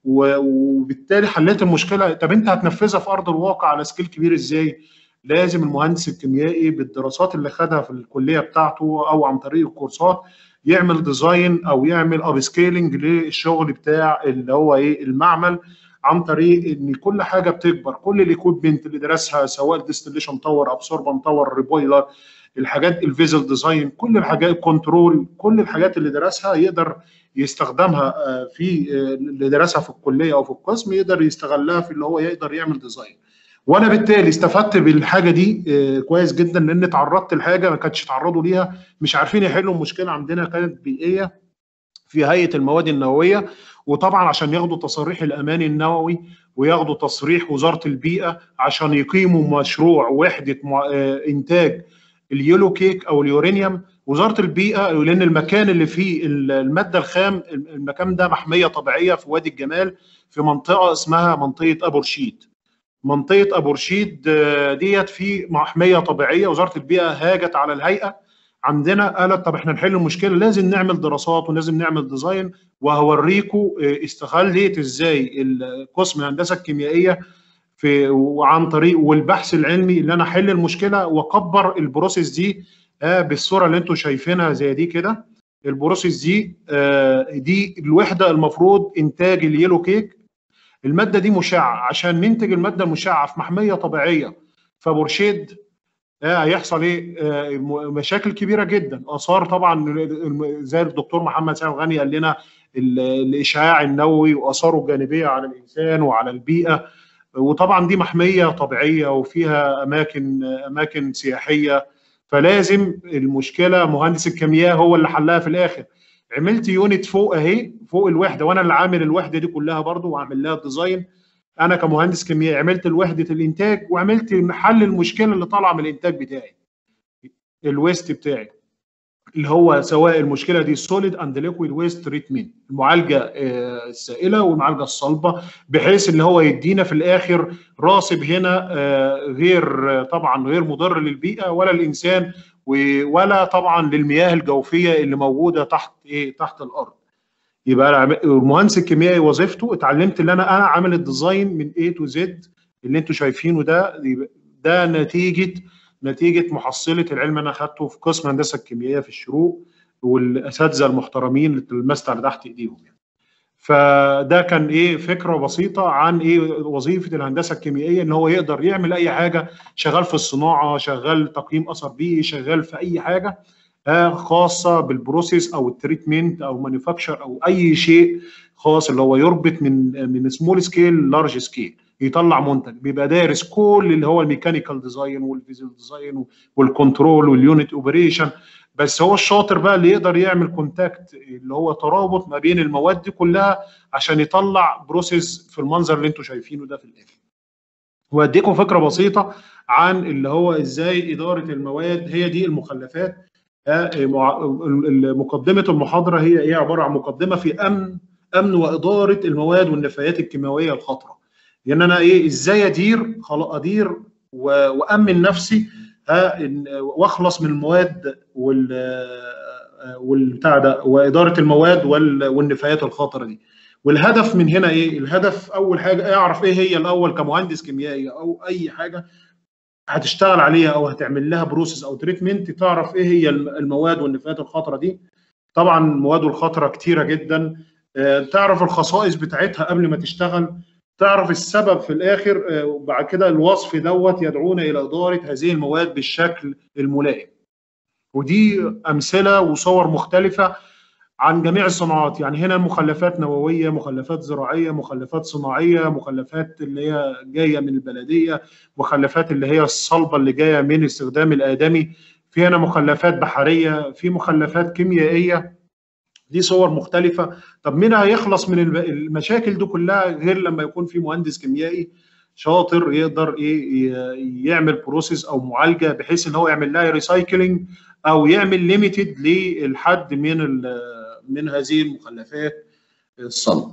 وبالتالي حليت المشكله. طب انت هتنفذها في ارض الواقع على سكيل كبير ازاي؟ لازم المهندس الكيميائي بالدراسات اللي خدها في الكليه بتاعته او عن طريق الكورسات يعمل ديزاين او يعمل اب سكيلنج للشغل بتاع اللي هو ايه المعمل، عن طريق ان كل حاجه بتكبر، كل الايكويبمنت اللي درسها سواء ديستليشن تاور، ابسوربان تاور، ريبويلر، الحاجات الفيزل ديزاين، كل الحاجات كنترول، كل الحاجات اللي درسها يقدر يستخدمها في اللي درسها في الكليه او في القسم، يقدر يستغلها في اللي هو يقدر يعمل ديزاين. وانا بالتالي استفدت بالحاجه دي كويس جدا، لان اتعرضت لحاجه ما كانتش اتعرضوا ليها، مش عارفين يحلوا المشكله. عندنا كانت بيئيه في هيئه المواد النوويه، وطبعا عشان ياخدوا تصريح الامان النووي وياخدوا تصريح وزاره البيئه عشان يقيموا مشروع وحده انتاج اليولو كيك او اليورانيوم، وزاره البيئه، لان المكان اللي فيه الماده الخام، المكان ده محميه طبيعيه في وادي الجمال، في منطقه اسمها منطقه ابو رشيد. منطقه ابو رشيد ديت في محميه طبيعيه، وزاره البيئه هاجت على الهيئه عندنا، قالت طب احنا نحل المشكله، لازم نعمل دراسات ولازم نعمل ديزاين، وهوريكم استغلت ازاي قسم الهندسه الكيميائيه في وعن طريق والبحث العلمي اللي انا احل المشكله واكبر البروسيس دي آه بالصوره اللي انتم شايفينها زي دي كده. البروسيس دي آه دي الوحده المفروض انتاج اليلو كيك. الماده دي مشعه، عشان ننتج الماده المشعه في محميه طبيعيه فبورشيد آه هيحصل ايه؟ آه مشاكل كبيره جدا، اثار طبعا زي الدكتور محمد سامي غني قال لنا الاشعاع النووي واثاره الجانبيه على الانسان وعلى البيئه. وطبعا دي محميه طبيعيه وفيها اماكن اماكن سياحيه، فلازم المشكله مهندس الكيمياء هو اللي حلها في الاخر. عملت يونت فوق اهي فوق الوحده، وانا اللي عامل الوحده دي كلها برضو وعامل لها ديزاين. انا كمهندس كيمياء عملت الوحده الانتاج وعملت حل المشكله اللي طالعه من الانتاج بتاعي، الويست بتاعي، اللي هو سواء المشكله دي سوليد اند ليكويد ويست تريتمنت، المعالجه السائله والمعالجه الصلبه، بحيث اللي هو يدينا في الاخر راسب هنا غير طبعا غير مضر للبيئه ولا الانسان ولا طبعا للمياه الجوفيه اللي موجوده تحت ايه تحت الارض. يبقى المهندس الكيميائي وظيفته اتعلمت ان انا انا عامل الديزاين من A to Z اللي انتم شايفينه ده. ده نتيجه نتيجه محصله العلم انا اخذته في قسم هندسه الكيميائيه في الشروق، والاساتذه المحترمين اللي اتلمست على تحت ايديهم يعني. فده كان ايه فكره بسيطه عن ايه وظيفه الهندسه الكيميائيه، ان هو يقدر يعمل اي حاجه، شغال في الصناعه، شغال تقييم اثر بيئي، شغال في اي حاجه خاصه بالبروسيس او التريتمنت او مانيفاكتشر او اي شيء خاص اللي هو يربط من من سمول سكيل لارج سكيل، يطلع منتج. بيبقى دارس كل اللي هو الميكانيكال ديزاين والفيزيوال ديزاين والكنترول واليونت اوبريشن، بس هو الشاطر بقى اللي يقدر يعمل كونتاكت اللي هو ترابط ما بين المواد دي كلها عشان يطلع بروسيس في المنظر اللي انتم شايفينه ده في الاخر. واديكم فكره بسيطه عن اللي هو ازاي اداره المواد. هي دي المخلفات. مقدمه المحاضره هي ايه؟ عباره عن مقدمه في امن امن واداره المواد والنفايات الكيماويه الخطره. يعني انا ايه ازاي ادير ادير وامن نفسي واخلص من المواد وال والبتاع ده واداره المواد والنفايات الخطره دي. والهدف من هنا ايه؟ الهدف اول حاجه اعرف ايه هي الاول كمهندس كيميائي او اي حاجه هتشتغل عليها او هتعمل لها بروسيس او تريتمنت، تعرف ايه هي المواد والنفايات الخطره دي. طبعا المواد الخطره كتيره جدا، تعرف الخصائص بتاعتها قبل ما تشتغل، تعرف السبب في الاخر، وبعد كده الوصف دوت يدعونا الى اداره هذه المواد بالشكل الملائم. ودي امثله وصور مختلفه عن جميع الصناعات. يعني هنا مخلفات نوويه، مخلفات زراعيه، مخلفات صناعيه، مخلفات اللي هي جايه من البلديه، مخلفات اللي هي الصلبه اللي جايه من استخدام الادمي، في هنا مخلفات بحريه، في مخلفات كيميائيه. دي صور مختلفه. طب مين هيخلص من المشاكل دي كلها غير لما يكون في مهندس كيميائي شاطر يقدر ايه يعمل بروسيس او معالجه بحيث ان هو يعمل لها ريسايكلينج او يعمل ليميتد للحد من من هذه المخلفات الصلبه.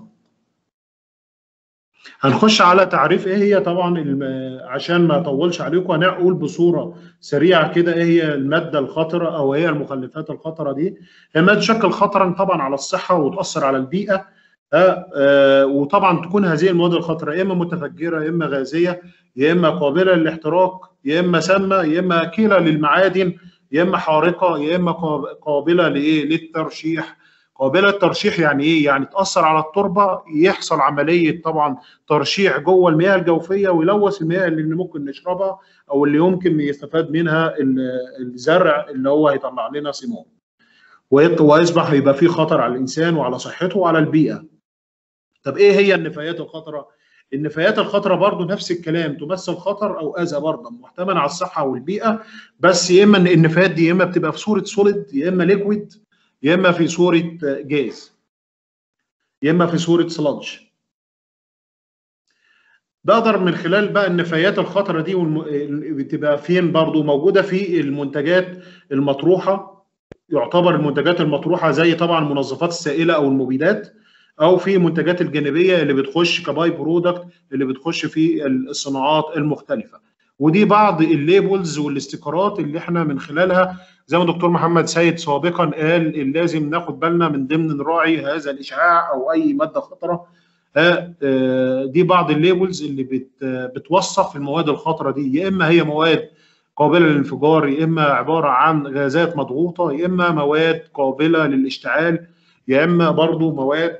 هنخش على تعريف ايه هي طبعا عشان ما اطولش عليكم. هنقول بصوره سريعه كده ايه هي الماده الخطره او هي المخلفات الخطره دي. هي ماده تشكل خطرا طبعا على الصحه وتاثر على البيئه. آه آه وطبعا تكون هذه المواد الخطره يا اما متفجره يا اما غازيه يا اما قابله للاحتراق يا اما سامه يا اما اكله للمعادن يا اما حارقه يا اما قابله لايه للترشيح. قابله للترشيح يعني ايه؟ يعني تاثر على التربه، يحصل عمليه طبعا ترشيح جوه المياه الجوفيه ويلوث المياه اللي ممكن نشربها او اللي يمكن يستفاد منها الزرع اللي هو هيطلع لنا ثمار، ويصبح يبقى فيه خطر على الانسان وعلى صحته وعلى البيئه. طب ايه هي النفايات الخطره؟ النفايات الخطره برضو نفس الكلام، تمثل خطر او اذى برضه محتمل على الصحه والبيئه، بس يا اما النفايات دي يا اما بتبقى في صوره سوليد يا اما ليكويد يا اما في صوره جاز يا اما في صوره سلادج. بقدر من خلال بقى النفايات الخطره دي والم... بتبقى فين برضو؟ موجوده في المنتجات المطروحه يعتبر المنتجات المطروحه زي طبعا المنظفات السائله او المبيدات، او في منتجات الجانبيه اللي بتخش كباي برودكت اللي بتخش في الصناعات المختلفه. ودي بعض الليبلز والاستيكرات اللي احنا من خلالها زي ما الدكتور محمد سيد سابقا قال لازم ناخد بالنا من ضمن نراعي هذا الاشعاع او اي ماده خطره. دي بعض الليبلز اللي بتوصف المواد الخطره دي، يا اما هي مواد قابله للانفجار، يا اما عباره عن غازات مضغوطه، يا اما مواد قابله للاشتعال، يا اما برضو مواد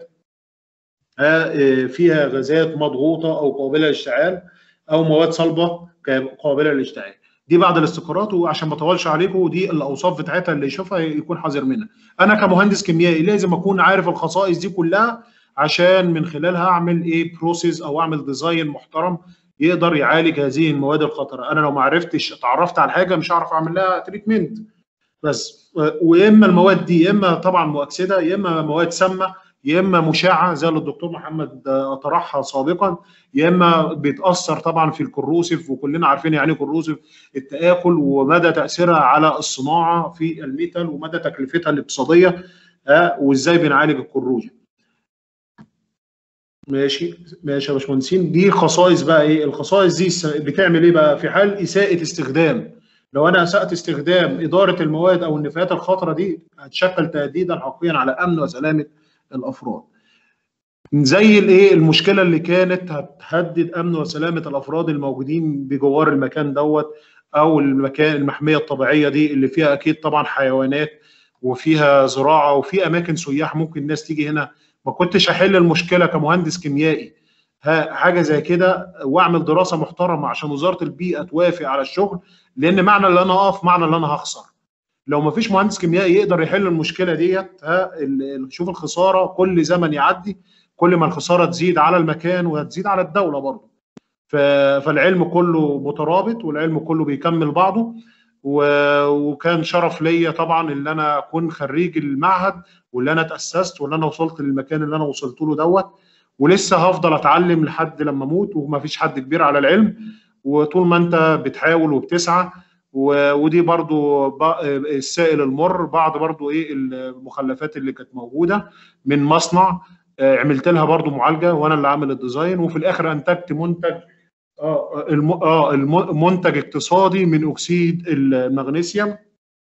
فيها غازات مضغوطه او قابله للاشتعال، او مواد صلبه قابله للاشتعال. دي بعض الاستيكرات، وعشان ما اطولش عليكم دي الاوصاف بتاعتها اللي يشوفها يكون حذر منها. انا كمهندس كيميائي لازم اكون عارف الخصائص دي كلها عشان من خلالها اعمل ايه بروسيس او اعمل ديزاين محترم يقدر يعالج هذه المواد الخطره. انا لو ما عرفتش اتعرفت على حاجه مش هعرف اعمل لها تريتمنت بس. ويا اما المواد دي يا اما طبعا مؤكسده، يا اما مواد سامه، يا اما مشعه زي اللي الدكتور محمد طرحها سابقا، يا اما بيتاثر طبعا في الكروسيف، وكلنا عارفين يعني ايه كروسيف، التآكل ومدى تاثيرها على الصناعه في الميتال ومدى تكلفتها الاقتصاديه وازاي بنعالج الكروجن. ماشي ماشي يا باشمهندسين. دي خصائص بقى ايه؟ الخصائص دي بتعمل ايه بقى في حال اساءة استخدام؟ لو انا اسأت استخدام اداره المواد او النفايات الخطره دي هتشكل تهديدا حقيقيا على امن وسلامه الافراد. زي الايه المشكله اللي كانت هتهدد امن وسلامه الافراد الموجودين بجوار المكان دوت او المكان المحميه الطبيعيه دي اللي فيها اكيد طبعا حيوانات وفيها زراعه وفي اماكن سياح ممكن الناس تيجي هنا. ما كنتش احل المشكله كمهندس كيميائي حاجه زي كده واعمل دراسه محترمه عشان وزاره البيئه توافق على الشغل، لان معنى اللي انا اقف معنى اللي انا هخسر. لو ما فيش مهندس كيميائي يقدر يحل المشكله ديت، ها شوف الخساره كل زمن يعدي كل ما الخساره تزيد على المكان وهتزيد على الدوله برضه. فالعلم كله مترابط والعلم كله بيكمل بعضه. وكان شرف ليا طبعا ان انا اكون خريج المعهد واللي انا اتاسست واللي انا وصلت للمكان اللي انا وصلت له دوت، ولسه هفضل اتعلم لحد لما اموت، وما فيش حد كبير على العلم، وطول ما انت بتحاول وبتسعى. ودي برضو السائل المر، بعض برضو ايه المخلفات اللي كانت موجوده من مصنع عملت لها برضو معالجه وانا اللي عامل الديزاين، وفي الاخر انتجت منتج اه اه منتج اقتصادي من اكسيد المغنيسيوم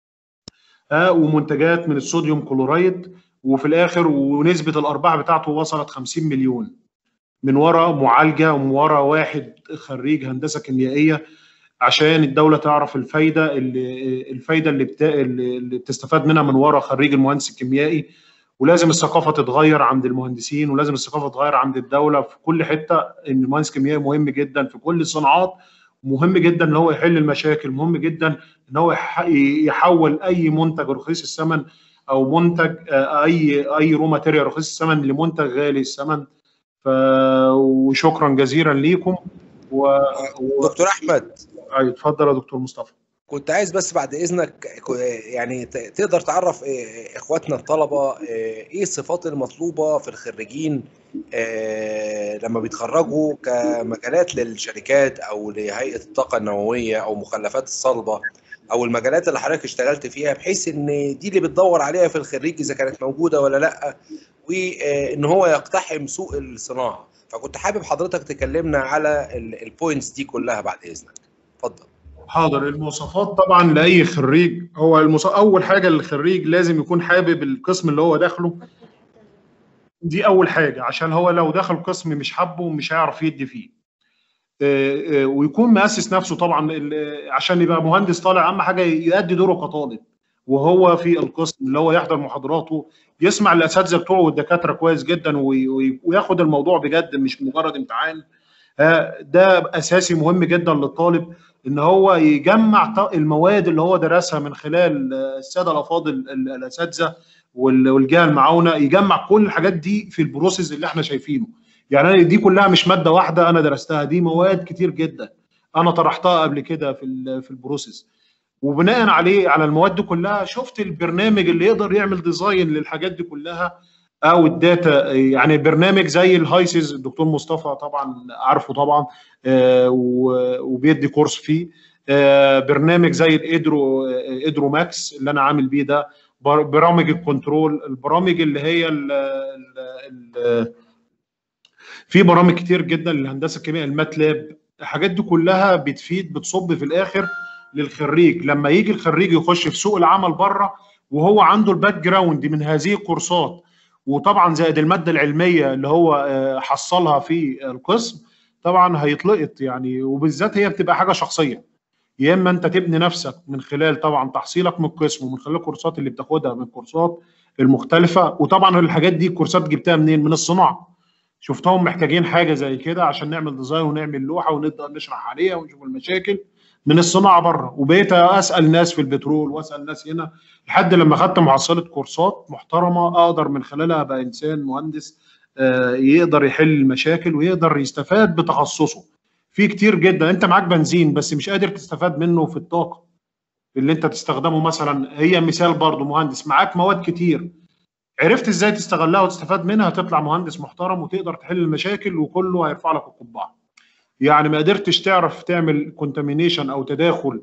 اه ومنتجات من الصوديوم كلورايد، وفي الاخر ونسبه الارباح بتاعته وصلت خمسين مليون من وراء معالجه ومن وراء واحد خريج هندسه كيميائيه، عشان الدوله تعرف الفايده اللي الفايده اللي, بتا... اللي بتستفاد منها من وراء خريج المهندس الكيميائي. ولازم الثقافه تتغير عند المهندسين، ولازم الثقافه تتغير عند الدوله في كل حته، ان المهندس الكيميائي مهم جدا في كل الصناعات، مهم جدا ان هو يحل المشاكل، مهم جدا ان هو يحول اي منتج رخيص الثمن او منتج اي اي رو ماتيريال رخيص الثمن لمنتج غالي الثمن. ف وشكرا جزيلا ليكم. و... دكتور احمد. ايوه اتفضل يا دكتور مصطفى. كنت عايز بس بعد اذنك يعني تقدر تعرف اخواتنا الطلبه ايه الصفات المطلوبه في الخريجين لما بيتخرجوا كمجالات للشركات او لهيئه الطاقه النوويه او مخلفات الصلبه او المجالات اللي حضرتك اشتغلت فيها، بحيث ان دي اللي بتدور عليها في الخريج اذا كانت موجوده ولا لا، وان هو يقتحم سوق الصناعه. فكنت حابب حضرتك تكلمنا على البوينتس دي كلها بعد اذنك. اتفضل. حاضر. المواصفات طبعا لاي خريج، هو المص... اول حاجه الخريج لازم يكون حابب القسم اللي هو داخله، دي اول حاجه، عشان هو لو دخل قسم مش حابه مش هيعرف يدي فيه. ويكون مؤسس نفسه طبعا، عشان يبقى مهندس طالع اهم حاجه يؤدي دوره كطالب وهو في القسم، اللي هو يحضر محاضراته، يسمع الاساتذه بتوعه والدكاتره كويس جدا وياخد الموضوع بجد مش مجرد امتحان. ده اساسي مهم جدا للطالب، ان هو يجمع المواد اللي هو درسها من خلال الساده الافاضل الاساتذه والجهه المعاونه، يجمع كل الحاجات دي في البروسيس اللي احنا شايفينه. يعني دي كلها مش ماده واحده انا درستها، دي مواد كتير جدا انا طرحتها قبل كده في في البروسيس، وبناء عليه على المواد دي كلها شفت البرنامج اللي يقدر يعمل ديزاين للحاجات دي كلها او الداتا. يعني برنامج زي الهايسز الدكتور مصطفى طبعا عارفه طبعا وبيدي كورس فيه، برنامج زي الادرو ادرو ماكس اللي انا عامل بيه ده برامج الكنترول، البرامج اللي هي ال ال ال في برامج كتير جدا للهندسه الكيميائيه، الماتلاب، الحاجات دي كلها بتفيد بتصب في الاخر للخريج. لما يجي الخريج يخش في سوق العمل بره وهو عنده الباك جراوند من هذه الكورسات، وطبعا زائد الماده العلميه اللي هو حصلها في القسم، طبعا هيتلقط يعني. وبالذات هي بتبقى حاجه شخصيه، يا اما انت تبني نفسك من خلال طبعا تحصيلك من القسم ومن خلال الكورسات اللي بتاخدها من الكورسات المختلفه. وطبعا الحاجات دي الكورسات جبتها منين؟ من الصناعه، شفتهم محتاجين حاجه زي كده عشان نعمل ديزاين ونعمل لوحه ونبدا نشرح عليها ونشوف المشاكل من الصناعه بره. وبقيت اسال ناس في البترول واسال ناس هنا لحد لما خدت محصله كورسات محترمه اقدر من خلالها ابقى انسان مهندس يقدر يحل المشاكل ويقدر يستفاد بتخصصه. في كتير جدا انت معاك بنزين بس مش قادر تستفاد منه في الطاقه اللي انت تستخدمه. مثلا هي مثال برضو، مهندس معاك مواد كتير، عرفت ازاي تستغلها وتستفاد منها، هتطلع مهندس محترم وتقدر تحل المشاكل وكله هيرفع لك القبعه. يعني ما قدرتش تعرف تعمل كونتامينيشن او تداخل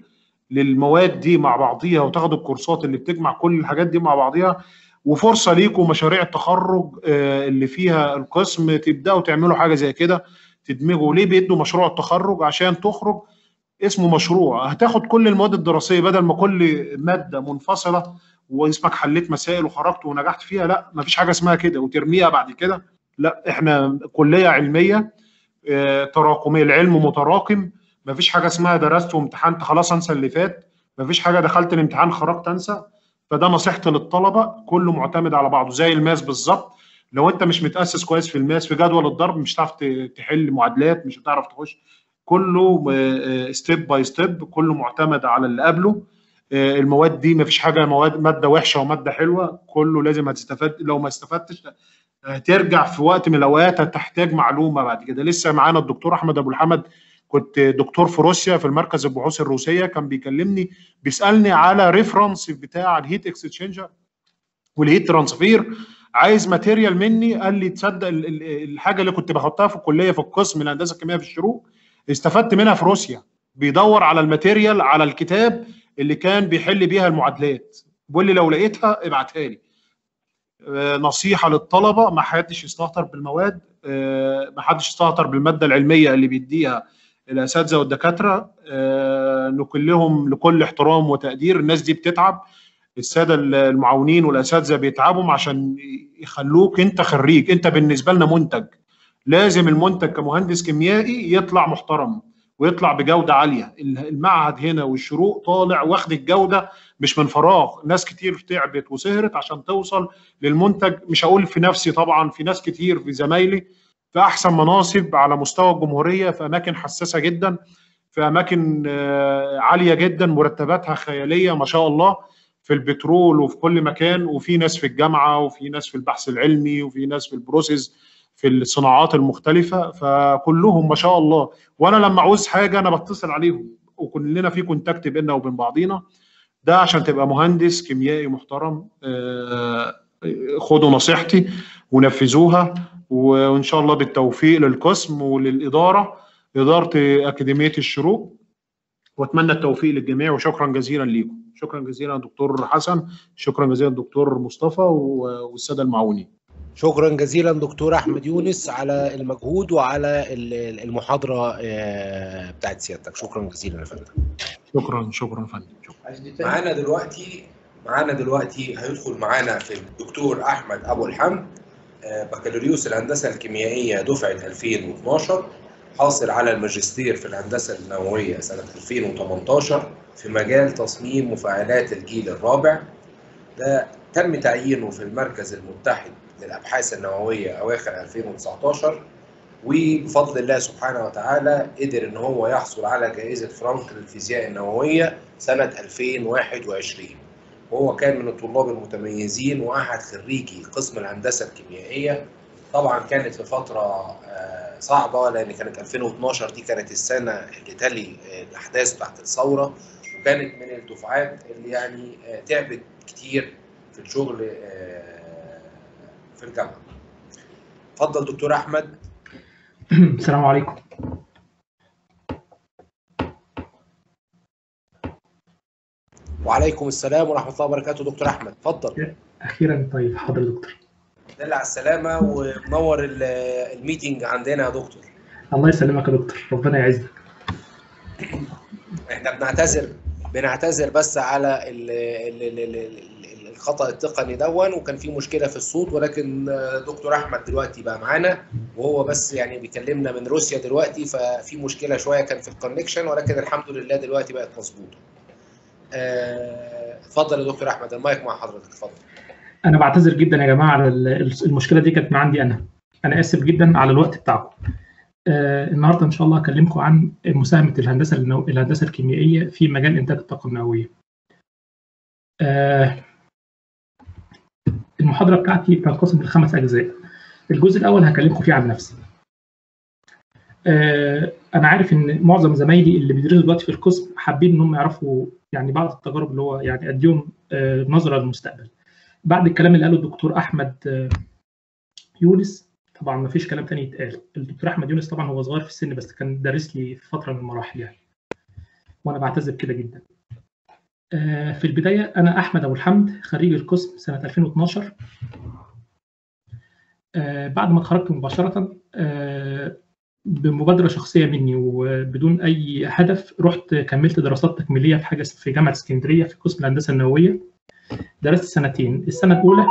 للمواد دي مع بعضيها وتاخد الكورسات اللي بتجمع كل الحاجات دي مع بعضيها، وفرصه ليكم مشاريع التخرج اللي فيها القسم تبداوا تعملوا حاجه زي كده، تدمجوا. ليه بيدوا مشروع التخرج؟ عشان تخرج اسمه مشروع، هتاخد كل المواد الدراسيه بدل ما كل ماده منفصله واسمك حليت مسائل وخرجت ونجحت فيها. لا، مفيش حاجه اسمها كده وترميها بعد كده. لا، احنا كليه علميه اه تراكميه، العلم متراكم. مفيش حاجه اسمها درست وامتحنت خلاص انسى اللي فات، مفيش حاجه دخلت الامتحان خرجت انسى. فده نصيحتي للطلبه، كله معتمد على بعضه زي الماس بالظبط. لو انت مش متاسس كويس في الماس في جدول الضرب مش هتعرف تحل معادلات، مش هتعرف تخش. كله ستيب باي ستيب، كله معتمد على اللي قبله. المواد دي مفيش حاجه مواد ماده وحشه وماده حلوه، كله لازم هتستفاد. لو ما استفدتش هترجع في وقت من الاوقات هتحتاج معلومه بعد كده. لسه معانا الدكتور احمد ابو الحمد، كنت دكتور في روسيا في المركز البحوث الروسيه، كان بيكلمني بيسالني على ريفرنس بتاع الهيت اكسشينجر والهيت ترانسفير، عايز ماتيريال مني. قال لي تصدق الحاجه اللي كنت بحطها في الكليه في القسم الهندسه الكيميائيه في الشروق استفدت منها في روسيا. بيدور على الماتيريال على الكتاب اللي كان بيحل بيها المعادلات، بيقول لي لو لقيتها ابعتها لي. نصيحه للطلبه، ما حدش يستهتر بالمواد، ما حدش يستهتر بالماده العلميه اللي بيديها الاساتذه والدكاتره. نكلهم لكل احترام وتقدير، الناس دي بتتعب، الساده المعاونين والاساتذه بيتعبوا عشان يخلوك انت خريج. انت بالنسبه لنا منتج، لازم المنتج كمهندس كيميائي يطلع محترم ويطلع بجوده عاليه. المعهد هنا والشروق طالع واخد الجوده مش من فراغ، ناس كتير تعبت وسهرت عشان توصل للمنتج. مش هقول في نفسي طبعا، في ناس كتير في زمايلي في احسن مناصب على مستوى الجمهوريه، في اماكن حساسه جدا، في اماكن عاليه جدا، مرتباتها خياليه ما شاء الله، في البترول وفي كل مكان. وفي ناس في الجامعه وفي ناس في البحث العلمي وفي ناس في البروسيس في الصناعات المختلفه، فكلهم ما شاء الله. وانا لما عاوز حاجه انا بتصل عليهم وكلنا في كونتاكت بيننا وبين بعضينا. ده عشان تبقى مهندس كيميائي محترم. خدوا نصيحتي ونفذوها، وان شاء الله بالتوفيق للقسم وللاداره، اداره اكاديميه الشروق. واتمنى التوفيق للجميع، وشكرا جزيلا ليكم. شكرا جزيلا دكتور حسن، شكرا جزيلا دكتور مصطفى والساده المعاونين. شكرا جزيلا دكتور احمد يونس على المجهود وعلى المحاضره بتاعت سيادتك. شكرا جزيلا يا فندم. شكرا شكرا يا فندم. معانا دلوقتي معانا دلوقتي هيدخل معانا في الدكتور احمد ابو الحمد، بكالوريوس الهندسه الكيميائيه دفعه ألفين واثناشر، حاصل على الماجستير في الهندسه النوويه سنه ألفين وثمانية عشر في مجال تصميم مفاعلات الجيل الرابع. ده تم تعيينه في المركز المتحد للابحاث النوويه اواخر ألفين وتسعة عشر، وبفضل الله سبحانه وتعالى قدر ان هو يحصل على جائزه فرانك للفيزياء النوويه سنه ألفين وواحد وعشرين. وهو كان من الطلاب المتميزين واحد خريجي قسم الهندسه الكيميائيه. طبعا كانت في فتره صعبه لان كانت ألفين واثناشر دي كانت السنه اللي تلي الاحداث تحت الثوره، وكانت من الدفعات اللي يعني تعبت كتير في الشغل في الجامعه. اتفضل دكتور احمد. السلام عليكم. وعليكم السلام ورحمه الله وبركاته. دكتور احمد اتفضل. اخيرا طيب حاضر يا دكتور. دل على السلامه ومنور الميتنج عندنا يا دكتور. الله يسلمك يا دكتور، ربنا يعزك. احنا بنعتذر بنعتذر بس على ال ال ال الخطأ التقني دون، وكان في مشكله في الصوت، ولكن دكتور احمد دلوقتي بقى معانا، وهو بس يعني بيكلمنا من روسيا دلوقتي، ففي مشكله شويه كان في الكونكشن، ولكن الحمد لله دلوقتي بقت مظبوطه. اتفضل يا دكتور احمد، المايك مع حضرتك، اتفضل. انا بعتذر جدا يا جماعه على المشكله دي، كانت من عندي انا انا اسف جدا على الوقت بتاعكم. آه النهارده ان شاء الله هكلمكم عن مساهمه الهندسه النو... الهندسه الكيميائيه في مجال انتاج الطاقه النوويه. آه المحاضره بتاعتي بتنقسم لخمس اجزاء. الجزء الاول هكلمكم فيه عن نفسي. آه انا عارف ان معظم زمايلي اللي بيدرسوا دلوقتي في القسم حابين انهم يعرفوا يعني بعض التجارب اللي هو يعني اديهم آه نظره للمستقبل. بعد الكلام اللي قاله الدكتور احمد آه يونس، طبعا ما فيش كلام تاني يتقال. الدكتور احمد يونس طبعا هو صغير في السن، بس كان دارس لي في فتره من المراحل يعني، وانا بعتذر كده جدا. آه في البدايه انا احمد ابو الحمد، خريج القسم سنه ألفين واثناشر. آه بعد ما اتخرجت مباشره آه بمبادره شخصيه مني وبدون اي هدف، رحت كملت دراسات تكميليه في حاجه في جامعه اسكندريه في قسم الهندسه النوويه. درست سنتين. السنه الاولى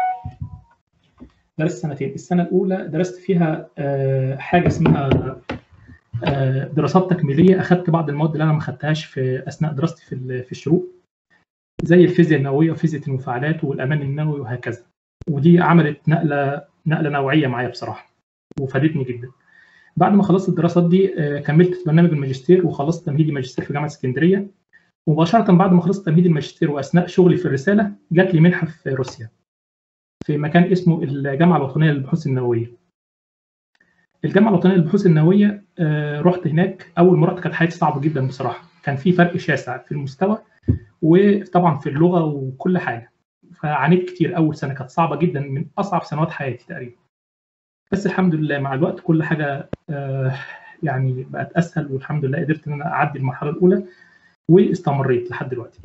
درست سنتين السنه الاولى درست فيها آه حاجه اسمها آه دراسات تكميليه. اخذت بعض المواد اللي انا ما اخذتهاش في اثناء دراستي في في الشروق، زي الفيزياء النوويه وفيزياء المفاعلات والامان النووي وهكذا، ودي عملت نقله نقله نوعيه معايا بصراحه وفادتني جدا. بعد ما خلصت الدراسات دي آه كملت في برنامج الماجستير وخلصت تمهيدي ماجستير في جامعه اسكندريه. مباشره بعد ما خلصت تمهيدي الماجستير واثناء شغلي في الرساله، جات لي منحه في روسيا في مكان اسمه الجامعه الوطنيه للبحوث النوويه. الجامعه الوطنيه للبحوث النوويه آه رحت هناك. اول ما رحت كانت حياتي صعبه جدا بصراحه، كان في فرق شاسع في المستوى وطبعا في اللغه وكل حاجه، فعانيت كتير. اول سنه كانت صعبه جدا، من اصعب سنوات حياتي تقريبا، بس الحمد لله مع الوقت كل حاجه آه يعني بقت اسهل، والحمد لله قدرت ان انا اعدي المرحله الاولى واستمريت لحد دلوقتي.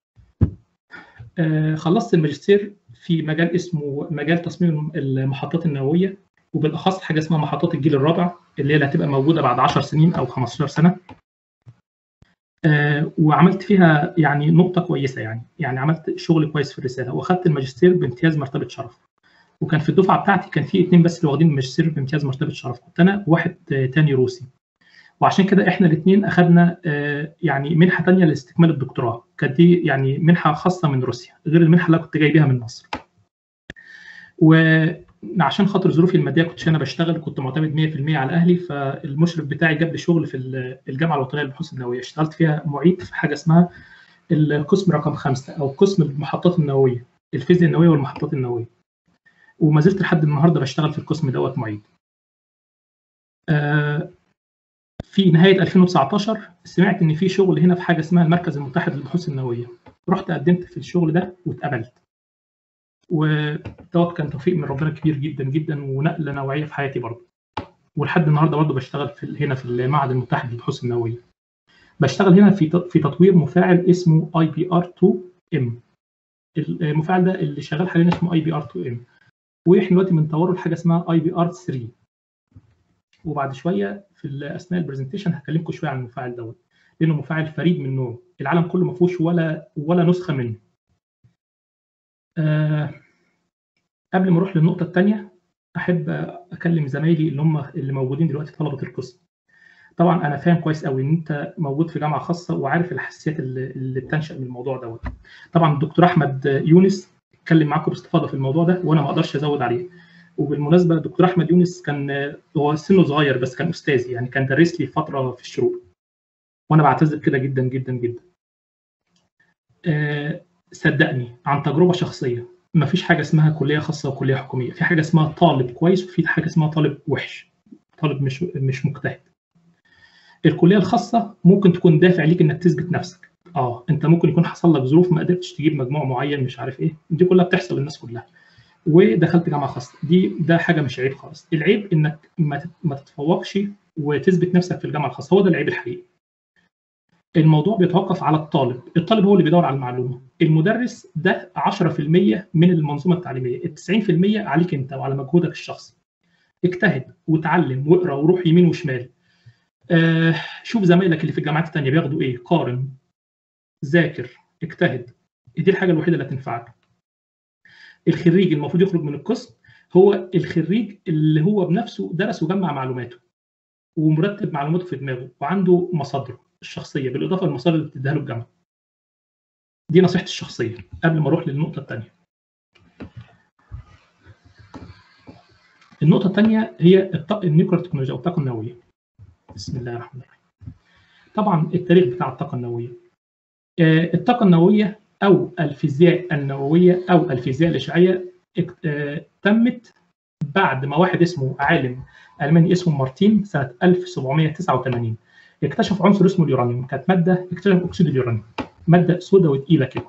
آه خلصت الماجستير في مجال اسمه مجال تصميم المحطات النوويه، وبالاخص حاجه اسمها محطات الجيل الرابع اللي هي اللي هتبقى موجوده بعد عشر سنين او خمستاشر سنه. آه وعملت فيها يعني نقطه كويسه، يعني يعني عملت شغل كويس في الرساله، واخدت الماجستير بامتياز مرتبه شرف. وكان في الدفعه بتاعتي كان في اثنين بس اللي واخدين الماجستير بامتياز مرتبه شرف، كنت انا وواحد آه تاني روسي. وعشان كده احنا الاثنين اخذنا آه يعني منحه ثانيه لاستكمال الدكتوراه، كانت دي يعني منحه خاصه من روسيا غير المنحه اللي كنت جاي بيها من مصر. وعشان خاطر ظروفي الماديه كنتش انا بشتغل، كنت معتمد مية في المية على اهلي، فالمشرف بتاعي جاب لي شغل في الجامعه الوطنيه للبحوث النوويه. اشتغلت فيها معيد في حاجه اسمها القسم رقم خمسة او قسم المحطات النوويه، الفيزياء النوويه والمحطات النوويه، وما زلت لحد النهارده بشتغل في القسم دوت معيد. آه في نهايه ألفين وتسعتاشر سمعت ان في شغل هنا في حاجه اسمها المركز المتحد للبحوث النوويه، رحت قدمت في الشغل ده واتقبلت، ودوت كان توفيق من ربنا كبير جدا جدا ونقله نوعيه في حياتي برضه. ولحد النهارده برضه بشتغل في هنا في المعهد المتحد للبحوث النوويه. بشتغل هنا في في تطوير مفاعل اسمه اي بي ار اتنين ام. المفاعل ده اللي شغال حاليا اسمه اي بي ار اتنين ام، واحنا دلوقتي بنطوره لحاجه اسمها اي بي ار تلاتة. وبعد شويه في اثناء البرزنتيشن هكلمكم شويه عن المفاعل دوت، لانه مفاعل فريد من نوعه، العالم كله ما فيهوش ولا ولا نسخه منه. آه قبل ما اروح للنقطه الثانيه، احب اكلم زمايلي اللي هم اللي موجودين دلوقتي طلبه القسم. طبعا انا فاهم كويس قوي ان انت موجود في جامعه خاصه وعارف الحساسيات اللي, اللي بتنشا من الموضوع دوت. طبعا الدكتور احمد يونس اتكلم معاكم باستفاضه في الموضوع ده وانا ما اقدرش ازود عليه. وبالمناسبه الدكتور احمد يونس كان هو سنه صغير بس كان استاذي، يعني كان درس لي فتره في الشروق، وانا بعتذر كده جدا جدا جدا. أه صدقني عن تجربه شخصيه، ما فيش حاجه اسمها كليه خاصه وكليه حكوميه، في حاجه اسمها طالب كويس وفي حاجه اسمها طالب وحش، طالب مش مش مجتهد. الكليه الخاصه ممكن تكون دافع ليك انك تثبت نفسك، اه انت ممكن يكون حصل لك ظروف ما قدرتش تجيب مجموع معين مش عارف ايه، دي كلها بتحصل للناس كلها، ودخلت جامعه خاصه، دي ده حاجه مش عيب خالص. العيب انك ما ما تتفوقش وتثبت نفسك في الجامعه الخاصه، هو ده العيب الحقيقي. الموضوع بيتوقف على الطالب، الطالب هو اللي بيدور على المعلومه، المدرس ده عشرة في المية من المنظومه التعليميه، ال تسعين في المية عليك انت وعلى مجهودك الشخصي. اجتهد وتعلم واقرا وروح يمين وشمال. آه شوف زمايلك اللي في الجامعات الثانيه بياخدوا ايه، قارن، ذاكر، اجتهد، دي الحاجه الوحيده اللي هتنفعك. الخريج المفروض يخرج من القسم هو الخريج اللي هو بنفسه درس وجمع معلوماته ومرتب معلوماته في دماغه وعنده مصادره الشخصيه بالاضافه للمصادر اللي بتديها له الجامعه. دي نصيحتي الشخصيه قبل ما اروح للنقطه الثانيه. النقطه الثانيه هي النيوكلير تكنولوجيا او الطاقه النوويه. بسم الله الرحمن الرحيم. طبعا التاريخ بتاع الطاقه النوويه. آه الطاقه النوويه او الفيزياء النوويه او الفيزياء الاشعاعيه آه تمت بعد ما واحد اسمه عالم الماني اسمه مارتين سنه ألف وسبعمائة وتسعة وثمانين اكتشف عنصر اسمه اليورانيوم، كانت ماده اكتشف اكسيد اليورانيوم، ماده سوداء وثقيله كده.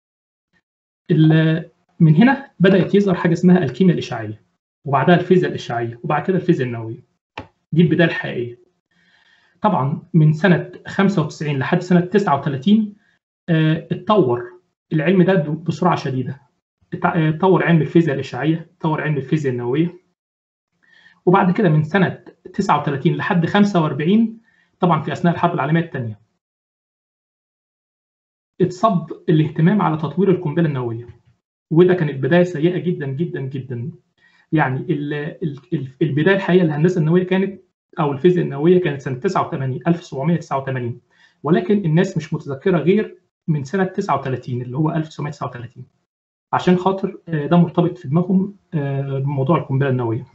من هنا بدات يظهر حاجه اسمها الكيمياء الاشعاعيه وبعدها الفيزياء الاشعاعيه وبعد كده الفيزياء النوويه. دي البدايه الحقيقيه. طبعا من سنه خمسة وتسعين لحد سنه تسعة وثلاثين اه اتطور العلم ده بسرعه شديده. اتطور علم الفيزياء الاشعاعيه، اتطور علم الفيزياء النوويه. وبعد كده من سنه تسعة وثلاثين لحد خمسة وأربعين طبعا في اثناء الحرب العالميه الثانيه اتصب الاهتمام على تطوير القنبله النوويه، وده كانت بدايه سيئه جدا جدا جدا. يعني ال ال البدايه الحقيقيه للهندسه النوويه كانت او الفيزياء النوويه كانت سنه تسعة وثمانين ألف وسبعمائة وتسعة وثمانين، ولكن الناس مش متذكره غير من سنه تسعة وثلاثين اللي هو ألف وتسعمائة وتسعة وثلاثين عشان خاطر ده مرتبط في دماغهم بموضوع القنبله النوويه.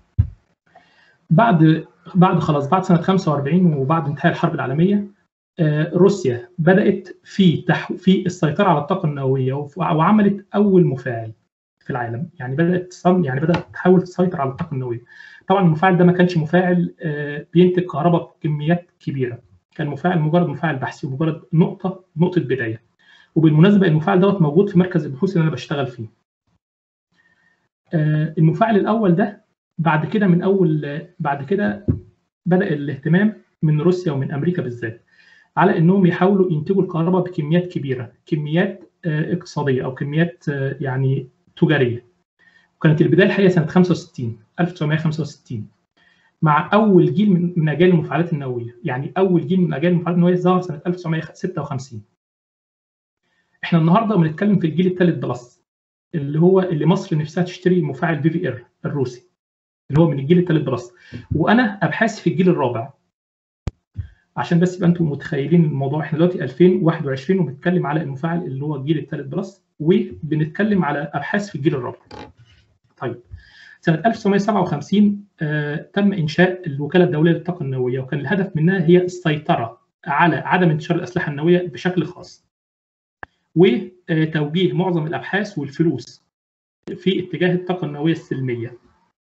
بعد بعد خلاص بعد سنه خمسة وأربعين وبعد انتهاء الحرب العالميه روسيا بدات في تح... في السيطره على الطاقه النوويه وعملت اول مفاعل في العالم. يعني بدات يعني بدات تحاول تسيطر على الطاقه النوويه. طبعا المفاعل ده ما كانش مفاعل بينتج كهرباء بكميات كبيره، كان مفاعل مجرد مفاعل بحثي ومجرد نقطه نقطه بدايه. وبالمناسبه المفاعل دوت موجود في مركز البحوث اللي انا بشتغل فيه. المفاعل الاول ده بعد كده من اول بعد كده بدا الاهتمام من روسيا ومن امريكا بالذات على انهم يحاولوا ينتجوا الكهرباء بكميات كبيره، كميات اقتصاديه او كميات يعني تجاريه. وكانت البدايه الحقيقه سنه خمسة وستين ألف وتسعمائة وخمسة وستين مع اول جيل من, من اجيال المفاعلات النوويه. يعني اول جيل من اجيال المفاعلات النوويه ظهر سنه ألف وتسعمائة وستة وخمسين. احنا النهارده بنتكلم في الجيل الثالث بلس اللي هو اللي مصر نفسها تشتري مفاعل في في ار الروسي اللي هو من الجيل الثالث بلس، وانا ابحاثي في الجيل الرابع. عشان بس يبقى انتم متخيلين الموضوع، احنا دلوقتي ألفين وواحد وعشرين وبنتكلم على المفاعل اللي هو الجيل الثالث بلس وبنتكلم على ابحاث في الجيل الرابع. طيب سنه ألف وتسعمائة وسبعة وخمسين آه تم انشاء الوكاله الدوليه للطاقه النوويه، وكان الهدف منها هي السيطره على عدم انتشار الاسلحه النوويه بشكل خاص وتوجيه معظم الابحاث والفلوس في اتجاه الطاقه النوويه السلميه.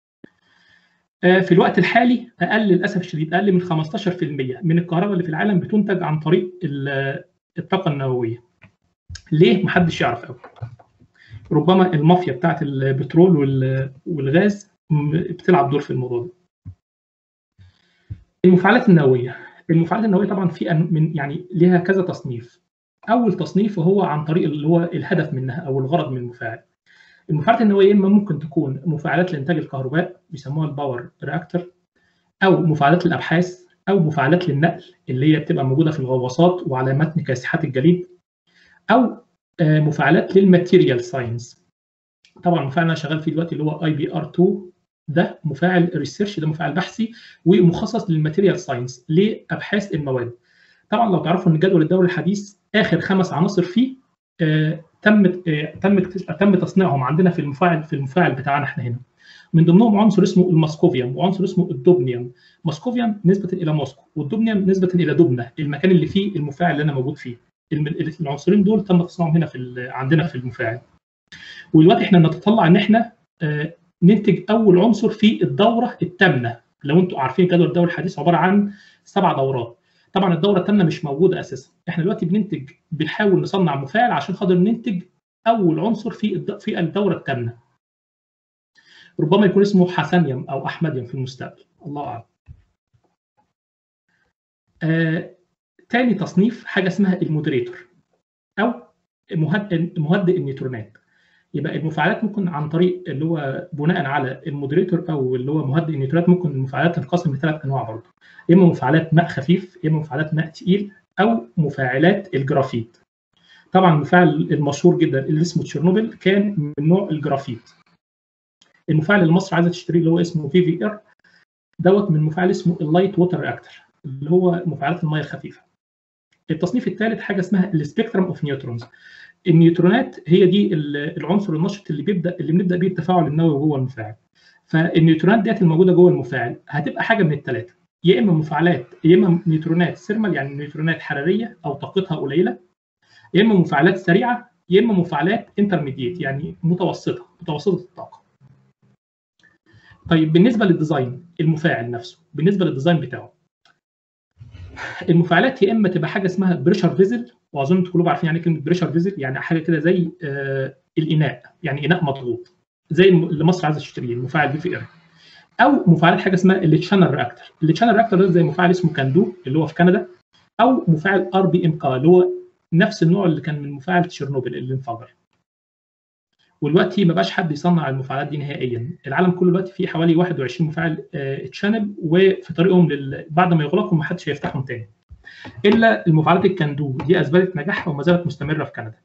في الوقت الحالي اقل للاسف الشديد اقل من خمستاشر بالمئة من الكهرباء اللي في العالم بتنتج عن طريق الطاقه النوويه. ليه؟ محدش يعرف قوي. ربما المافيا بتاعت البترول والغاز بتلعب دور في الموضوع ده. المفاعلات النوويه، المفاعلات النوويه طبعا في من يعني ليها كذا تصنيف. اول تصنيف هو عن طريق اللي هو الهدف منها او الغرض من المفاعل. المفاعلات النوويه اما ممكن تكون مفاعلات لانتاج الكهرباء بيسموها الباور رياكتور، او مفاعلات للابحاث، او مفاعلات للنقل اللي هي بتبقى موجوده في الغواصات وعلى متن كاسحات الجليد، او مفاعلات للماتيريال ساينس. طبعا المفاعل اللي انا شغال فيه دلوقتي اللي هو اي بي ار اتنين ده مفاعل ريسيرش، ده مفاعل بحثي ومخصص للماتيريال ساينس لابحاث المواد. طبعا لو تعرفوا ان الجدول الدوري الحديث اخر خمس عناصر فيه آه تم آه تم تم تصنيعهم عندنا في المفاعل في المفاعل بتاعنا احنا هنا. من ضمنهم عنصر اسمه الماسكوفيوم وعنصر اسمه الدوبنيوم. ماسكوفيوم نسبه الى موسكو، والدوبنيوم نسبه الى دبنه المكان اللي فيه المفاعل اللي انا موجود فيه. العنصرين دول تم تصنيعهم هنا في عندنا في المفاعل. ودلوقتي احنا بنتطلع ان احنا آه ننتج اول عنصر في الدوره الثامنه. لو انتم عارفين الجدول الدوري الحديث عباره عن سبع دورات. طبعا الدوره الثامنه مش موجوده اساسا. احنا دلوقتي بننتج بنحاول نصنع مفاعل عشان خاطر ننتج اول عنصر في في الدوره الثامنه. ربما يكون اسمه حسنيوم او احمديوم في المستقبل، الله اعلم. آه تاني تصنيف حاجه اسمها المودريتور او مهدئ مهدئ النيوترونات. يبقى المفاعلات ممكن عن طريق اللي هو بناء على المودريتور او اللي هو مهدئ النيوترونات، ممكن المفاعلات تنقسم لثلاث انواع برضه، يا اما مفاعلات ماء خفيف، يا اما مفاعلات ماء ثقيل، او مفاعلات الجرافيت. طبعا المفاعل المشهور جدا اللي اسمه تشيرنوبل كان من نوع الجرافيت. المفاعل اللي مصر عايزه تشتريه اللي هو اسمه في في ار دوت من مفاعل اسمه اللايت ووتر رياكتور اللي هو مفاعلات الميه الخفيفه. التصنيف الثالث حاجه اسمها السبيكترم اوف نيوترونز. النيوترونات هي دي العنصر النشط اللي بيبدا اللي بنبدا بيه التفاعل النووي جوه المفاعل. فالنيوترونات ديت الموجوده جوه المفاعل هتبقى حاجه من الثلاثه، يا اما مفاعلات يا اما نيوترونات ثيرمال يعني نيوترونات حراريه او طاقتها قليله، يا اما مفاعلات سريعه، يا اما مفاعلات انترميديت يعني متوسطه متوسطه الطاقه. طيب بالنسبه للديزاين المفاعل نفسه، بالنسبه للديزاين بتاعه المفاعلات يا اما تبقى حاجه اسمها بريشر فيزل، واظن انتوا كلكم عارفين يعني كلمه بريشر فيزل، يعني حاجه كده زي آه الاناء، يعني اناء مضغوط زي اللي مصر عايزه تشتريه المفاعل بي في ار، او مفاعلات حاجه اسمها التشانل رياكتور. التشانل رياكتور ده زي مفاعل اسمه كاندو اللي هو في كندا، او مفاعل ار بي ام كا اللي هو نفس النوع اللي كان من مفاعل تشيرنوبل اللي انفجر. ودلوقتي ما بقاش حد يصنع المفاعلات دي نهائيا، العالم كله دلوقتي فيه حوالي واحد وعشرين مفاعل آه تشانل، وفي طريقهم لل... بعد ما يغلقوا ما حدش هيفتحهم تاني الا المفاعلات الكاندو دي اثبتت نجاحها وما زالت مستمره في كندا.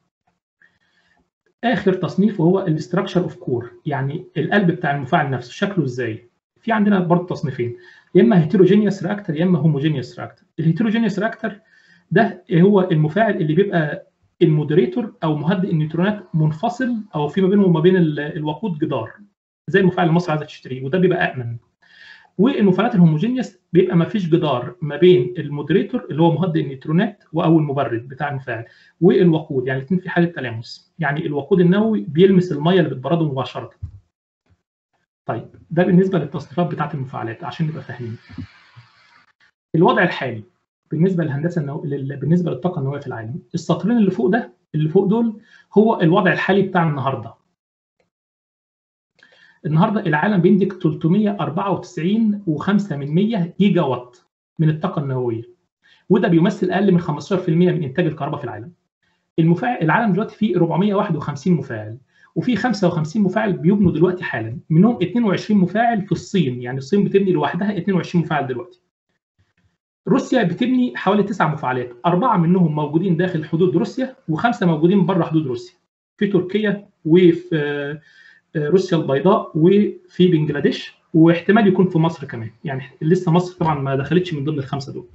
اخر تصنيف وهو الاستراكشر اوف كور، يعني القلب بتاع المفاعل نفسه شكله ازاي. في عندنا برضه تصنيفين، يا اما هيتروجينيوس رياكتور يا اما هوموجينيوس رياكتور. الهيتروجينيوس رياكتور ده هو المفاعل اللي بيبقى المودريتور او مهدئ النيوترونات منفصل او في ما بينه وما بين الوقود جدار زي المفاعل اللي مصر عايزه تشتريه، وده بيبقى امن. والمفاعلات الهوموجينيوس بيبقى ما فيش جدار ما بين المودريتور اللي هو مهدئ النيوترونات او المبرد بتاع المفاعل والوقود، يعني الاثنين في حاله تلامس، يعني الوقود النووي بيلمس الميه اللي بتبرده مباشره. طيب ده بالنسبه للتصنيفات بتاعه المفاعلات عشان نبقى فاهمين. الوضع الحالي بالنسبه للهندسه النو... بالنسبه للطاقه النوويه في العالم، السطرين اللي فوق ده اللي فوق دول هو الوضع الحالي بتاع النهارده. النهارده العالم بينتج ثلاثمائة وأربعة وتسعين وخمسة من مية جيجا وات من الطاقه النوويه، وده بيمثل اقل من خمستاشر في المية من انتاج الكهرباء في العالم. المفاعل العالم دلوقتي فيه أربعمائة وواحد وخمسين مفاعل، وفي خمسة وخمسين مفاعل بيبنوا دلوقتي حالا، منهم اثنين وعشرين مفاعل في الصين، يعني الصين بتبني لوحدها اثنين وعشرين مفاعل دلوقتي. روسيا بتبني حوالي تسع مفاعلات، أربعة منهم موجودين داخل حدود روسيا وخمسة موجودين بره حدود روسيا، في تركيا وفي روسيا البيضاء وفي بنجلاديش، واحتمال يكون في مصر كمان، يعني لسه مصر طبعا ما دخلتش من ضمن الخمسة دول.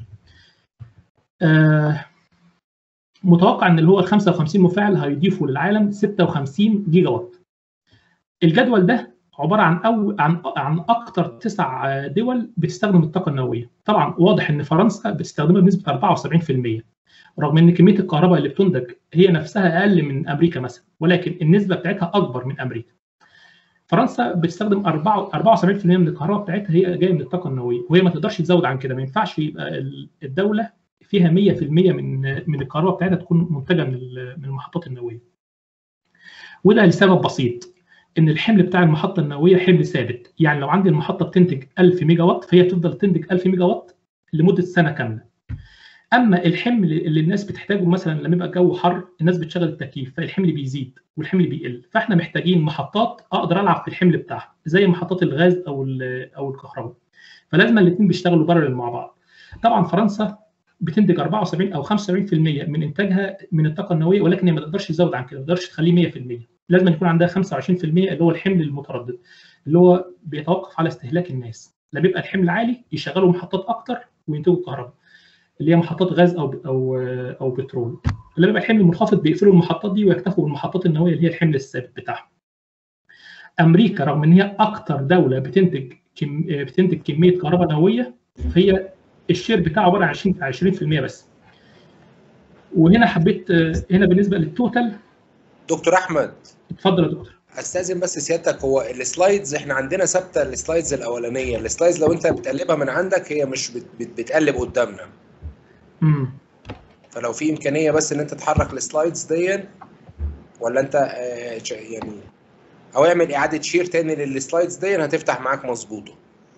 آه متوقع ان اللي هو ال خمسة وخمسين مفاعل هيضيفوا للعالم ستة وخمسين جيجا وات. الجدول ده عباره عن أو عن عن اكثر تسع دول بتستخدم الطاقه النوويه. طبعا واضح ان فرنسا بتستخدمها بنسبه أربعة وسبعين في المية، رغم ان كميه الكهرباء اللي بتنتج هي نفسها اقل من امريكا مثلا، ولكن النسبه بتاعتها اكبر من امريكا. فرنسا بتستخدم أربعة وسبعين في المية من الكهرباء بتاعتها هي جايه من الطاقه النوويه، وهي ما تقدرش تزود عن كده. ما ينفعش يبقى الدوله فيها مية في المية من من الكهرباء بتاعتها تكون منتجه من من المحطات النوويه. وده لسبب بسيط، ان الحمل بتاع المحطه النوويه حمل ثابت، يعني لو عندي المحطه بتنتج ألف ميجا وات فهي تفضل تنتج ألف ميجا وات لمده سنه كامله. اما الحمل اللي الناس بتحتاجه مثلا لما يبقى الجو حر الناس بتشغل التكييف، فالحمل بيزيد والحمل بيقل، فاحنا محتاجين محطات اقدر العب في الحمل بتاعها زي محطات الغاز او او الكهرباء، فلازم الاثنين بيشتغلوا بارلل مع بعض. طبعا فرنسا بتنتج أربعة وسبعين او خمسة وسبعين في المية من انتاجها من الطاقه النوويه، ولكن هي ما تقدرش تزود عن كده، ما تقدرش تخليه مية في المية، لازم يكون عندها خمسة وعشرين في المية اللي هو الحمل المتردد اللي هو بيتوقف على استهلاك الناس. لما يبقى الحمل عالي يشغلوا محطات اكتر وينتجوا كهرباء اللي هي محطات غاز او او او بترول. لما يبقى الحمل منخفض بيقفلوا المحطات دي ويكتفوا بالمحطات النوويه اللي هي الحمل الثابت بتاعها. امريكا رغم ان هي اكتر دوله بتنتج كم بتنتج كميه كهرباء نوويه، فهي الشير بتاعه عباره عن عشرين في المية بس. وهنا حبيت هنا بالنسبه للتوتال. دكتور احمد اتفضل يا دكتور. استاذن بس سيادتك، هو السلايدز احنا عندنا ثابته، السلايدز الاولانيه، السلايدز لو انت بتقلبها من عندك هي مش بت بت بتقلب قدامنا. امم فلو في امكانيه بس ان انت تحرك السلايدز دي، ولا انت آه يعني او اعمل اعاده شير تاني للسلايدز دي هتفتح معاك مظبوطه.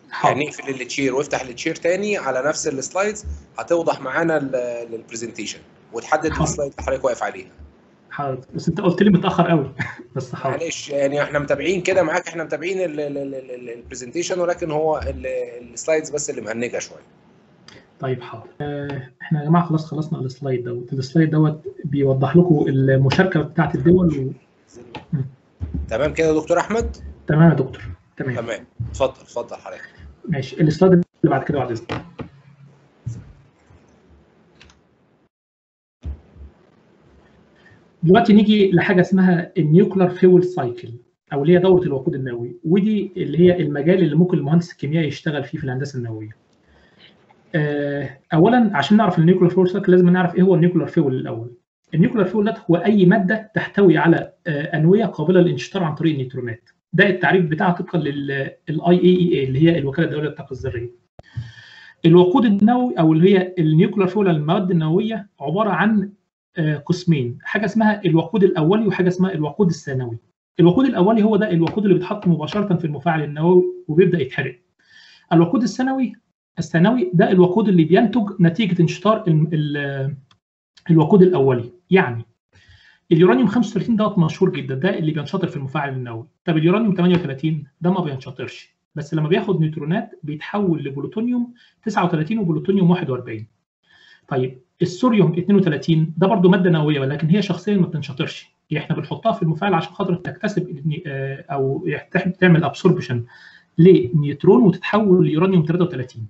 يعني نقفل التشير وافتح التشير تاني على نفس السلايدز، هتوضح معانا البرزنتيشن وتحدد السلايد اللي حضرتك واقف عليها. حاضر، بس انت قلت لي متاخر قوي. بس حاضر معلش، يعني احنا متابعين كده معاك، احنا متابعين البرزنتيشن، ولكن هو السلايدز بس اللي مهنجه شويه. طيب حاضر. اه احنا يا جماعه خلاص خلصنا السلايد دوت. السلايد دوت بيوضح لكم المشاركه بتاعت الدول و... تمام كده يا دكتور احمد؟ تمام يا دكتور. تمام تمام، اتفضل اتفضل حضرتك. ماشي، السلايد اللي بعد كده بعد اذنك. دلوقتي نيجي لحاجه اسمها النيوكلير فيول سايكل، او اللي هي دوره الوقود النووي، ودي اللي هي المجال اللي ممكن المهندس الكيميائي يشتغل فيه في الهندسه النوويه. اولا عشان نعرف النيوكلير فيول سايكل لازم نعرف ايه هو النيوكلير فيول الاول. النيوكلير فيول ده هو اي ماده تحتوي على انويه قابله للانشطار عن طريق النيوترونات. ده التعريف بتاعها طبقا للاي اي اي اي اللي هي الوكاله الدوليه للطاقه الذريه. الوقود النووي او اللي هي النيوكلير فيول المواد النوويه عباره عن قسمين، حاجه اسمها الوقود الاولي وحاجه اسمها الوقود الثانوي. الوقود الاولي هو ده الوقود اللي بيتحط مباشره في المفاعل النووي وبيبدا يتحرق. الوقود الثانوي الثانوي ده الوقود اللي بينتج نتيجه انشطار الوقود الاولي. يعني اليورانيوم خمسة وثلاثين دوت مشهور جدا، ده اللي بينشطر في المفاعل النووي. طب اليورانيوم ثمانية وثلاثين ده ما بينشطرش، بس لما بياخد نيوترونات بيتحول لبلوتونيوم تسعة وثلاثين وبلوتونيوم واحد وأربعين. طيب السوريوم اثنين وثلاثين ده برضو ماده نوويه ولكن هي شخصيا ما بتنشطرش، احنا بنحطها في المفاعل عشان خاطر تكتسب او تعمل ابسوربشن لنيوترون وتتحول ليورانيوم ثلاثة وثلاثين.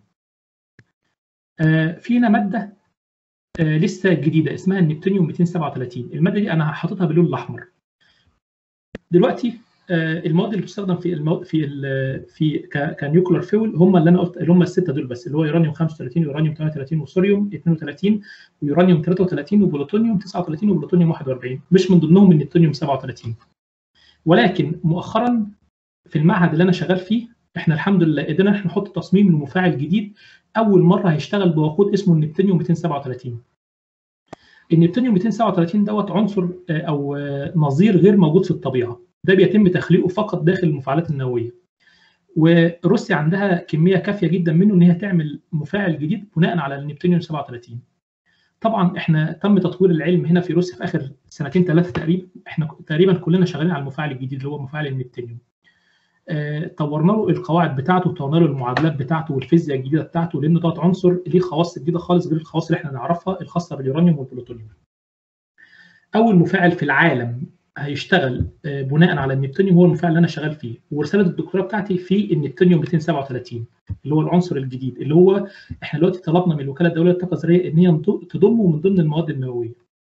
فينا ماده لسه جديده اسمها النبتونيوم مئتين وسبعة وثلاثين، الماده دي انا حاططها باللون الاحمر. دلوقتي المواد اللي بتستخدم في المو... في ال... في ك... كنيوكلير فيول هم اللي انا قلت اللي هم السته دول بس، اللي هو يورانيوم خمسة وثلاثين ويورانيوم ثمانية وثلاثين وسوريوم اثنين وثلاثين ويورانيوم ثلاثة وثلاثين وبلوتونيوم تسعة وثلاثين وبلوتونيوم واحد وأربعين، مش من ضمنهم النبتونيوم سبعة وثلاثين. ولكن مؤخرا في المعهد اللي انا شغال فيه احنا الحمد لله قدرنا احنا نحط تصميم لمفاعل جديد اول مره هيشتغل بوقود اسمه النبتونيوم مئتين وسبعة وثلاثين. النبتونيوم مئتين وسبعة وثلاثين دوت عنصر او نظير غير موجود في الطبيعه، ده بيتم تخليقه فقط داخل المفاعلات النوويه. وروسيا عندها كميه كافيه جدا منه ان هي تعمل مفاعل جديد بناء على النبتونيوم سبعة وثلاثين. طبعا احنا تم تطوير العلم هنا في روسيا في اخر سنتين ثلاثه تقريبا، احنا تقريبا كلنا شغالين على المفاعل الجديد اللي هو مفاعل النبتونيوم. اه طورنا له القواعد بتاعته وطورنا له المعادلات بتاعته والفيزياء الجديده بتاعته، لانه ده عنصر ليه خواص جديده خالص غير الخواص اللي احنا نعرفها الخاصه باليورانيوم والبلوتونيوم. اول مفاعل في العالم هيشتغل بناء على النبتونيوم هو المفاعل اللي انا شغال فيه، ورساله الدكتوراه بتاعتي في النبتونيوم مئتين وسبعة وثلاثين اللي هو العنصر الجديد اللي هو احنا دلوقتي طلبنا من الوكاله الدوليه للطاقه الذريه ان هي تضمه من ضمن المواد النوويه.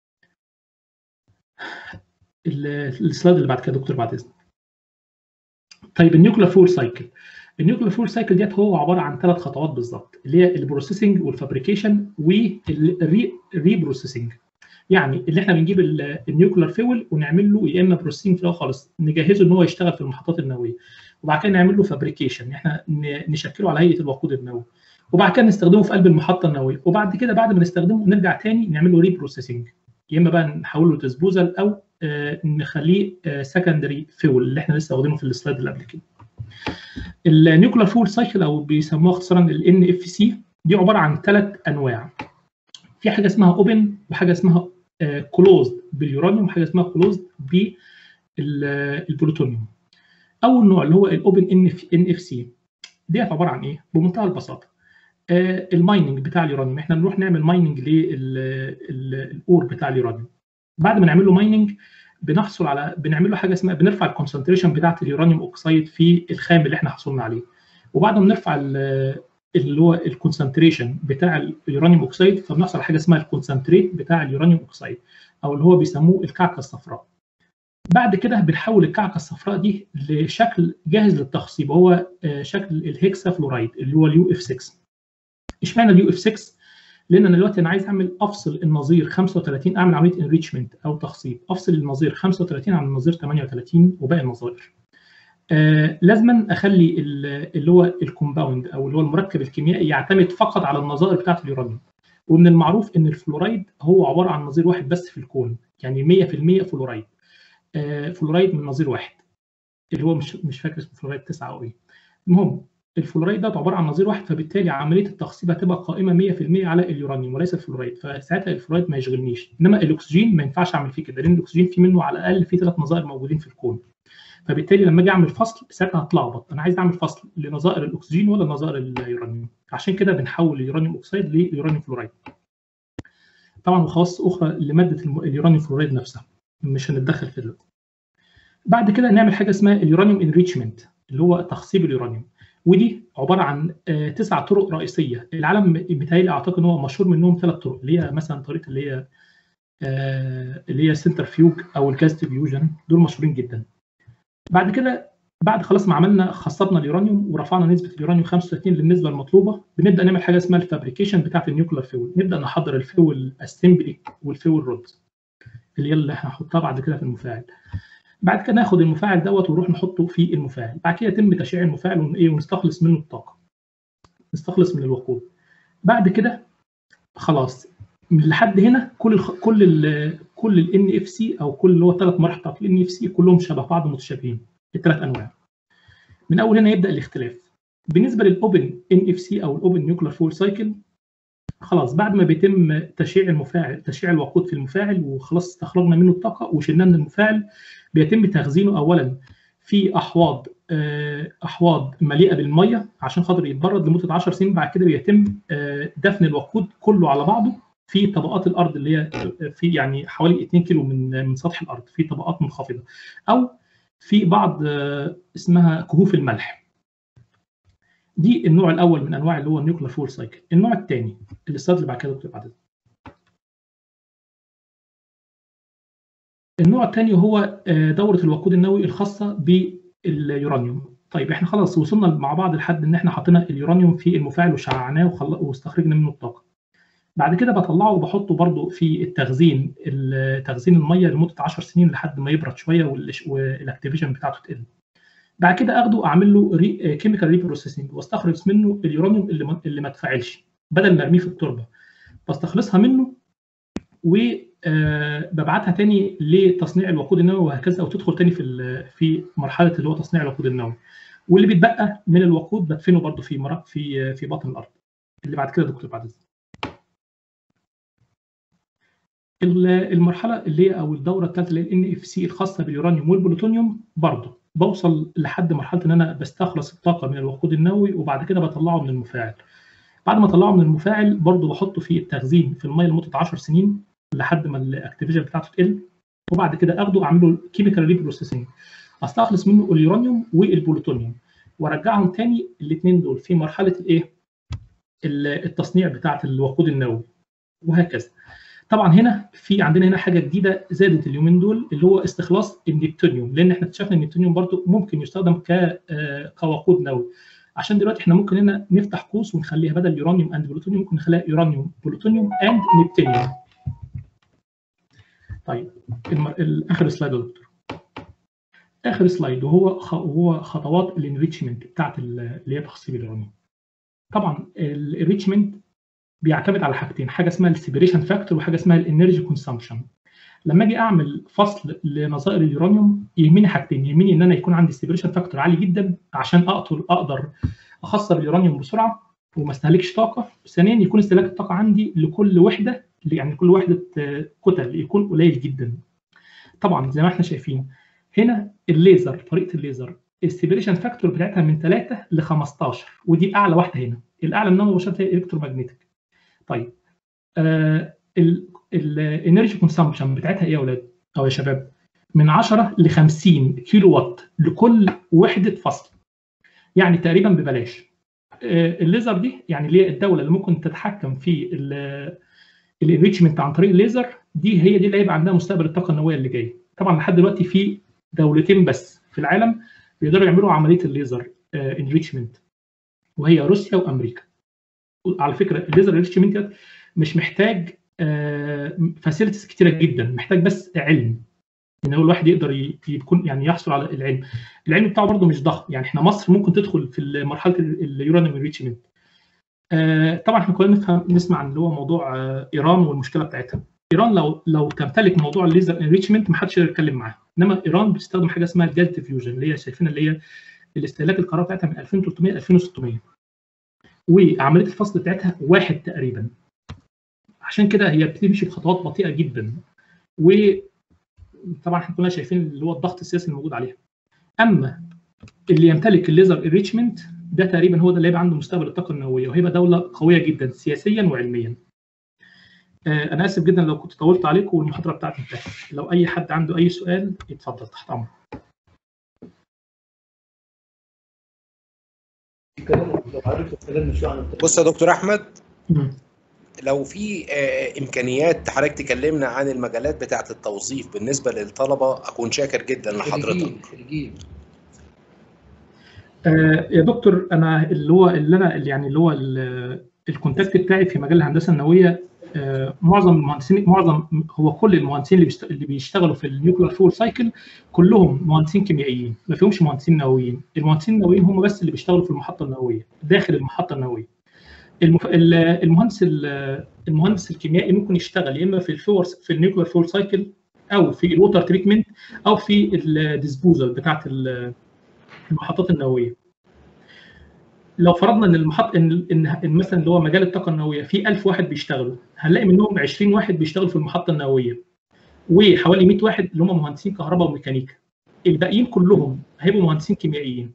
السلايد اللي بعد كده دكتور بعد اذنك. طيب النيوكلير فيول سايكل. النيوكلير فيول سايكل ديت هو عباره عن ثلاث خطوات بالظبط، اللي هي البروسيسنج والفابريكيشن والري بروسيسنج. يعني اللي احنا بنجيب النيوكلير فيول ونعمل له يا اما بروسيسنج في الاول خالص نجهزه ان هو يشتغل في المحطات النوويه، وبعد كده نعمل له فابريكيشن احنا نشكله على هيئه الوقود النووي، وبعد كده نستخدمه في قلب المحطه النوويه، وبعد كده بعد ما نستخدمه نرجع تاني نعمل له ري بروسيسنج، يا اما بقى نحوله ديسبوزال او آه نخليه آه سكندري فيول اللي احنا لسه واخدينه في السلايد اللي قبل كده. النيوكلير فيول سايكل او بيسموها اختصارا ال إن إف سي دي عباره عن ثلاث انواع. في حاجه اسمها اوبن وحاجه اسمها كلوزد باليورانيوم وحاجه اسمها كلوزد بالبلوتونيوم. اول نوع اللي هو الاوبن إن إف سي ديت عباره عن ايه؟ بمنتهى البساطه آه المايننج بتاع اليورانيوم، احنا بنروح نعمل مايننج للاور بتاع اليورانيوم. بعد ما نعمل له مايننج بنحصل على بنعمل له حاجه اسمها بنرفع الكونسنتريشن بتاعه اليورانيوم اوكسيد في الخام اللي احنا حصلنا عليه، وبعد ما نرفع اللي هو الكونسنتريشن بتاع اليورانيوم اوكسيد فبنحصل على حاجه اسمها الكونسنتريت بتاع اليورانيوم اوكسيد او اللي هو بيسموه الكعكه الصفراء. بعد كده بنحول الكعكه الصفراء دي لشكل جاهز للتخصيب وهو شكل الهكسا فلورايد اللي هو اليو اف ستة. اشمعنى اليو اف ستة؟ لان انا دلوقتي انا عايز اعمل افصل النظير خمسة وثلاثين، اعمل عمليه انريتشمنت او تخصيب، افصل النظير خمسة وثلاثين عن النظير ثمانية وثلاثين وباقي النظائر. آه لازما اخلي اللي هو الكومباوند او اللي هو المركب الكيميائي يعتمد فقط على النظائر بتاعه اليورانيوم. ومن المعروف ان الفلورايد هو عباره عن نظير واحد بس في الكون، يعني مية في المية فلورايد. آه فلورايد من نظير واحد اللي هو مش مش فاكر اسمه فلورايد تسعة او ايه. المهم الفلورايد ده عباره عن نظير واحد، فبالتالي عمليه التخصيب هتبقى قائمه مية في المية على اليورانيوم وليس الفلورايد، فساعتها الفلورايد ما يشغلنيش. انما الاكسجين ما ينفعش اعمل فيه كده، لان الاكسجين فيه منه على الاقل في ثلاث نظائر موجودين في الكون. فبالتالي لما اجي اعمل فصل ساعتها هتلخبط، انا عايز اعمل فصل لنظائر الاكسجين ولا نظائر اليورانيوم، عشان كده بنحول اليورانيوم اوكسيد ليورانيوم فلورايد. طبعا وخواص اخرى لماده اليورانيوم فلورايد نفسها مش هنتدخل في دلوقتي. بعد كده نعمل حاجه اسمها اليورانيوم انريتشمنت اللي هو تخصيب اليورانيوم، ودي عباره عن تسع طرق رئيسيه. العالم بيتهيألي اعتقد ان هو مشهور منهم ثلاث طرق، اللي هي مثلا طريقه اللي هي اللي هي سنترفيوج او الجاز ديفيوجن، دول مشهورين جدا. بعد كده بعد خلاص ما عملنا خصبنا اليورانيوم ورفعنا نسبه اليورانيوم خمسة وثلاثين للنسبه المطلوبه، بنبدا نعمل حاجه اسمها الفابريكيشن بتاعه النيوكلير فيول، نبدا نحضر الفيول اسمبلي والفيول رودز اللي هي اللي هنحطها بعد كده في المفاعل. بعد كده ناخد المفاعل دوت ونروح نحطه في المفاعل، بعد كده يتم تشعيع المفاعل وايه ونستخلص منه الطاقه، نستخلص من الوقود. بعد كده خلاص لحد هنا كل ال كل ال كل ال إن إف سي او كل اللي هو ثلاث مراحل بتاعت ال إن إف سي كلهم شبه بعض متشابهين، الثلاث انواع. من اول هنا يبدا الاختلاف. بالنسبه للاوبن إن إف سي او الاوبن نيوكلير فول سايكل، خلاص بعد ما بيتم تشعيع المفاعل تشعيع الوقود في المفاعل وخلاص استخرجنا منه الطاقه وشلناه من المفاعل، بيتم تخزينه اولا في احواض احواض مليئه بالميه عشان خاطر يتبرد لمده عشر سنين. بعد كده بيتم دفن الوقود كله على بعضه في طبقات الارض اللي هي في يعني حوالي اتنين كيلو من من سطح الارض في طبقات منخفضه، او في بعض اسمها كهوف الملح. دي النوع الاول من انواع اللي هو النيوكلير فول سايكل. النوع الثاني الاستاذ اللي بعد كده دكتور بعد النوع الثاني هو دوره الوقود النووي الخاصه باليورانيوم. طيب احنا خلاص وصلنا مع بعض لحد ان احنا حطينا اليورانيوم في المفاعل وشععناه واستخرجنا منه الطاقه. بعد كده بطلعه وبحطه برده في التخزين تخزين الميه لمده عشر سنين لحد ما يبرد شويه والاكتيفيشن بتاعته تقل. بعد كده اخده اعمل له ري كيميكال ريبروسيسنج واستخرج منه اليورانيوم اللي ما اللي ما اتفاعلش، بدل ما ارميه في التربه بستخلصها منه وببعتها تاني لتصنيع الوقود النووي وهكذا، او تدخل تاني في في مرحله اللي هو تصنيع الوقود النووي. واللي بيتبقى من الوقود بدفنه برده في في في بطن الارض. اللي بعد كده دكتور بعد المرحله اللي هي او الدوره الثالثه اللي هي الان اف سي الخاصه باليورانيوم والبلوتونيوم، برضه بوصل لحد مرحله ان انا بستخلص الطاقه من الوقود النووي وبعد كده بطلعه من المفاعل. بعد ما اطلعه من المفاعل برضه بحطه في التخزين في الميه لمده عشر سنين لحد ما الاكتيفيشن بتاعته تقل، وبعد كده اخده اعمل له كيميكال ريبروسيسنج استخلص منه اليورانيوم والبلوتونيوم وارجعهم تاني الاثنين دول في مرحله الايه التصنيع بتاعه الوقود النووي وهكذا. طبعا هنا في عندنا هنا حاجه جديده زادت اليومين دول اللي هو استخلاص النبتونيوم، لان احنا اكتشفنا ان النبتونيوم برضو ممكن يستخدم ك كوقود نووي. عشان دلوقتي احنا ممكن هنا نفتح قوس ونخليها بدل يورانيوم اند بلوتونيوم ممكن نخليها يورانيوم بلوتونيوم اند نبتونيوم. طيب اخر سلايد يا دكتور. اخر سلايد وهو هو خطوات الانريتشمنت بتاعت اللي هي تخصيب اليورانيوم. طبعا الانريتشمنت بيعتمد على حاجتين، حاجه اسمها السيبريشن فاكتور وحاجه اسمها الانرجي كونسامشن. لما اجي اعمل فصل لنظائر اليورانيوم يهمني حاجتين، يهمني ان انا يكون عندي سيبريشن فاكتور عالي جدا عشان اقدر اقدر اخصب اليورانيوم بسرعه وما استهلكش طاقه. ثانيا يكون استهلاك الطاقه عندي لكل وحده يعني كل وحده كتل يكون قليل جدا. طبعا زي ما احنا شايفين هنا الليزر طريقه الليزر السيبريشن فاكتور بتاعتها من ثلاثة ل خمستاشر ودي اعلى واحده هنا، الاعلى منها مباشره هي الالكترومagnetic. طيب آه الانرجي كونسامبشن بتاعتها ايه يا اولاد او يا شباب؟ من عشرة ل خمسين كيلو وات لكل وحده فصل، يعني تقريبا ببلاش. آه الليزر دي يعني اللي هي الدوله اللي ممكن تتحكم في الانريتشمنت عن طريق الليزر، دي هي دي اللي هيبقى عندها مستقبل الطاقه النوويه اللي جايه. طبعا لحد دلوقتي في دولتين بس في العالم بيقدروا يعملوا عمليه الليزر انريتشمنت وهي روسيا وامريكا. على فكره الليزر انريتشمنت مش محتاج فاسيلتيز كتيره جدا، محتاج بس علم ان هو الواحد يقدر يكون يعني يحصل على العلم. العلم بتاعه برده مش ضخم، يعني احنا مصر ممكن تدخل في مرحله اليورانيوم انريتشمنت. طبعا احنا كلنا نفهم نسمع عن اللي هو موضوع ايران والمشكله بتاعتها. ايران لو لو تمتلك موضوع الليزر انريتشمنت ما حدش يقدر يتكلم معاها، انما ايران بتستخدم حاجه اسمها الجاز ديفيوجن اللي هي شايفينها اللي هي الاستهلاك الكهرباء بتاعتها من ألفين وثلاثمائة ل ألفين وستمائة، وعمليه الفصل بتاعتها واحد تقريبا. عشان كده هي بتمشي بخطوات بطيئه جدا، وطبعا احنا كلنا شايفين اللي هو الضغط السياسي الموجود عليها. اما اللي يمتلك الليزر انريتشمنت ده تقريبا هو ده اللي هيبقى عنده مستقبل الطاقه النوويه، وهيبقى دوله قويه جدا سياسيا وعلميا. آه انا اسف جدا لو كنت طولت عليكم والمحاضره بتاعتي انتهت. لو اي حد عنده اي سؤال يتفضل تحت امرك. بص يا دكتور احمد، م. لو في آه، امكانيات حضرتك تكلمنا عن المجالات بتاعه التوظيف بالنسبه للطلبه اكون شاكر جدا لحضرتك. خريجين آه يا دكتور، انا اللي هو اللي انا اللي يعني اللي هو الكونتاكت بتاعي في مجال الهندسه النوويه، آه معظم المهندسين معظم هو كل المهندسين اللي اللي بيشتغلوا في النيوكلير فول سايكل كلهم مهندسين كيميائيين، ما فيهمش مهندسين نوويين. المهندسين النوويين هم بس اللي بيشتغلوا في المحطه النوويه داخل المحطه النوويه. المف... المهندس المهندس الكيميائي ممكن يشتغل يا اما في الفور في النيوكلير فول سايكل، او في الووتر تريتمنت، او في الديسبوزال بتاعت المحطات النوويه. لو فرضنا ان المحط ان ان مثلا اللي هو مجال الطاقه النوويه في ألف واحد بيشتغلوا، هنلاقي منهم عشرين واحد بيشتغلوا في المحطه النوويه، وحوالي مئة واحد اللي هم مهندسين كهرباء وميكانيكا. الباقيين كلهم هيبقوا مهندسين كيميائيين.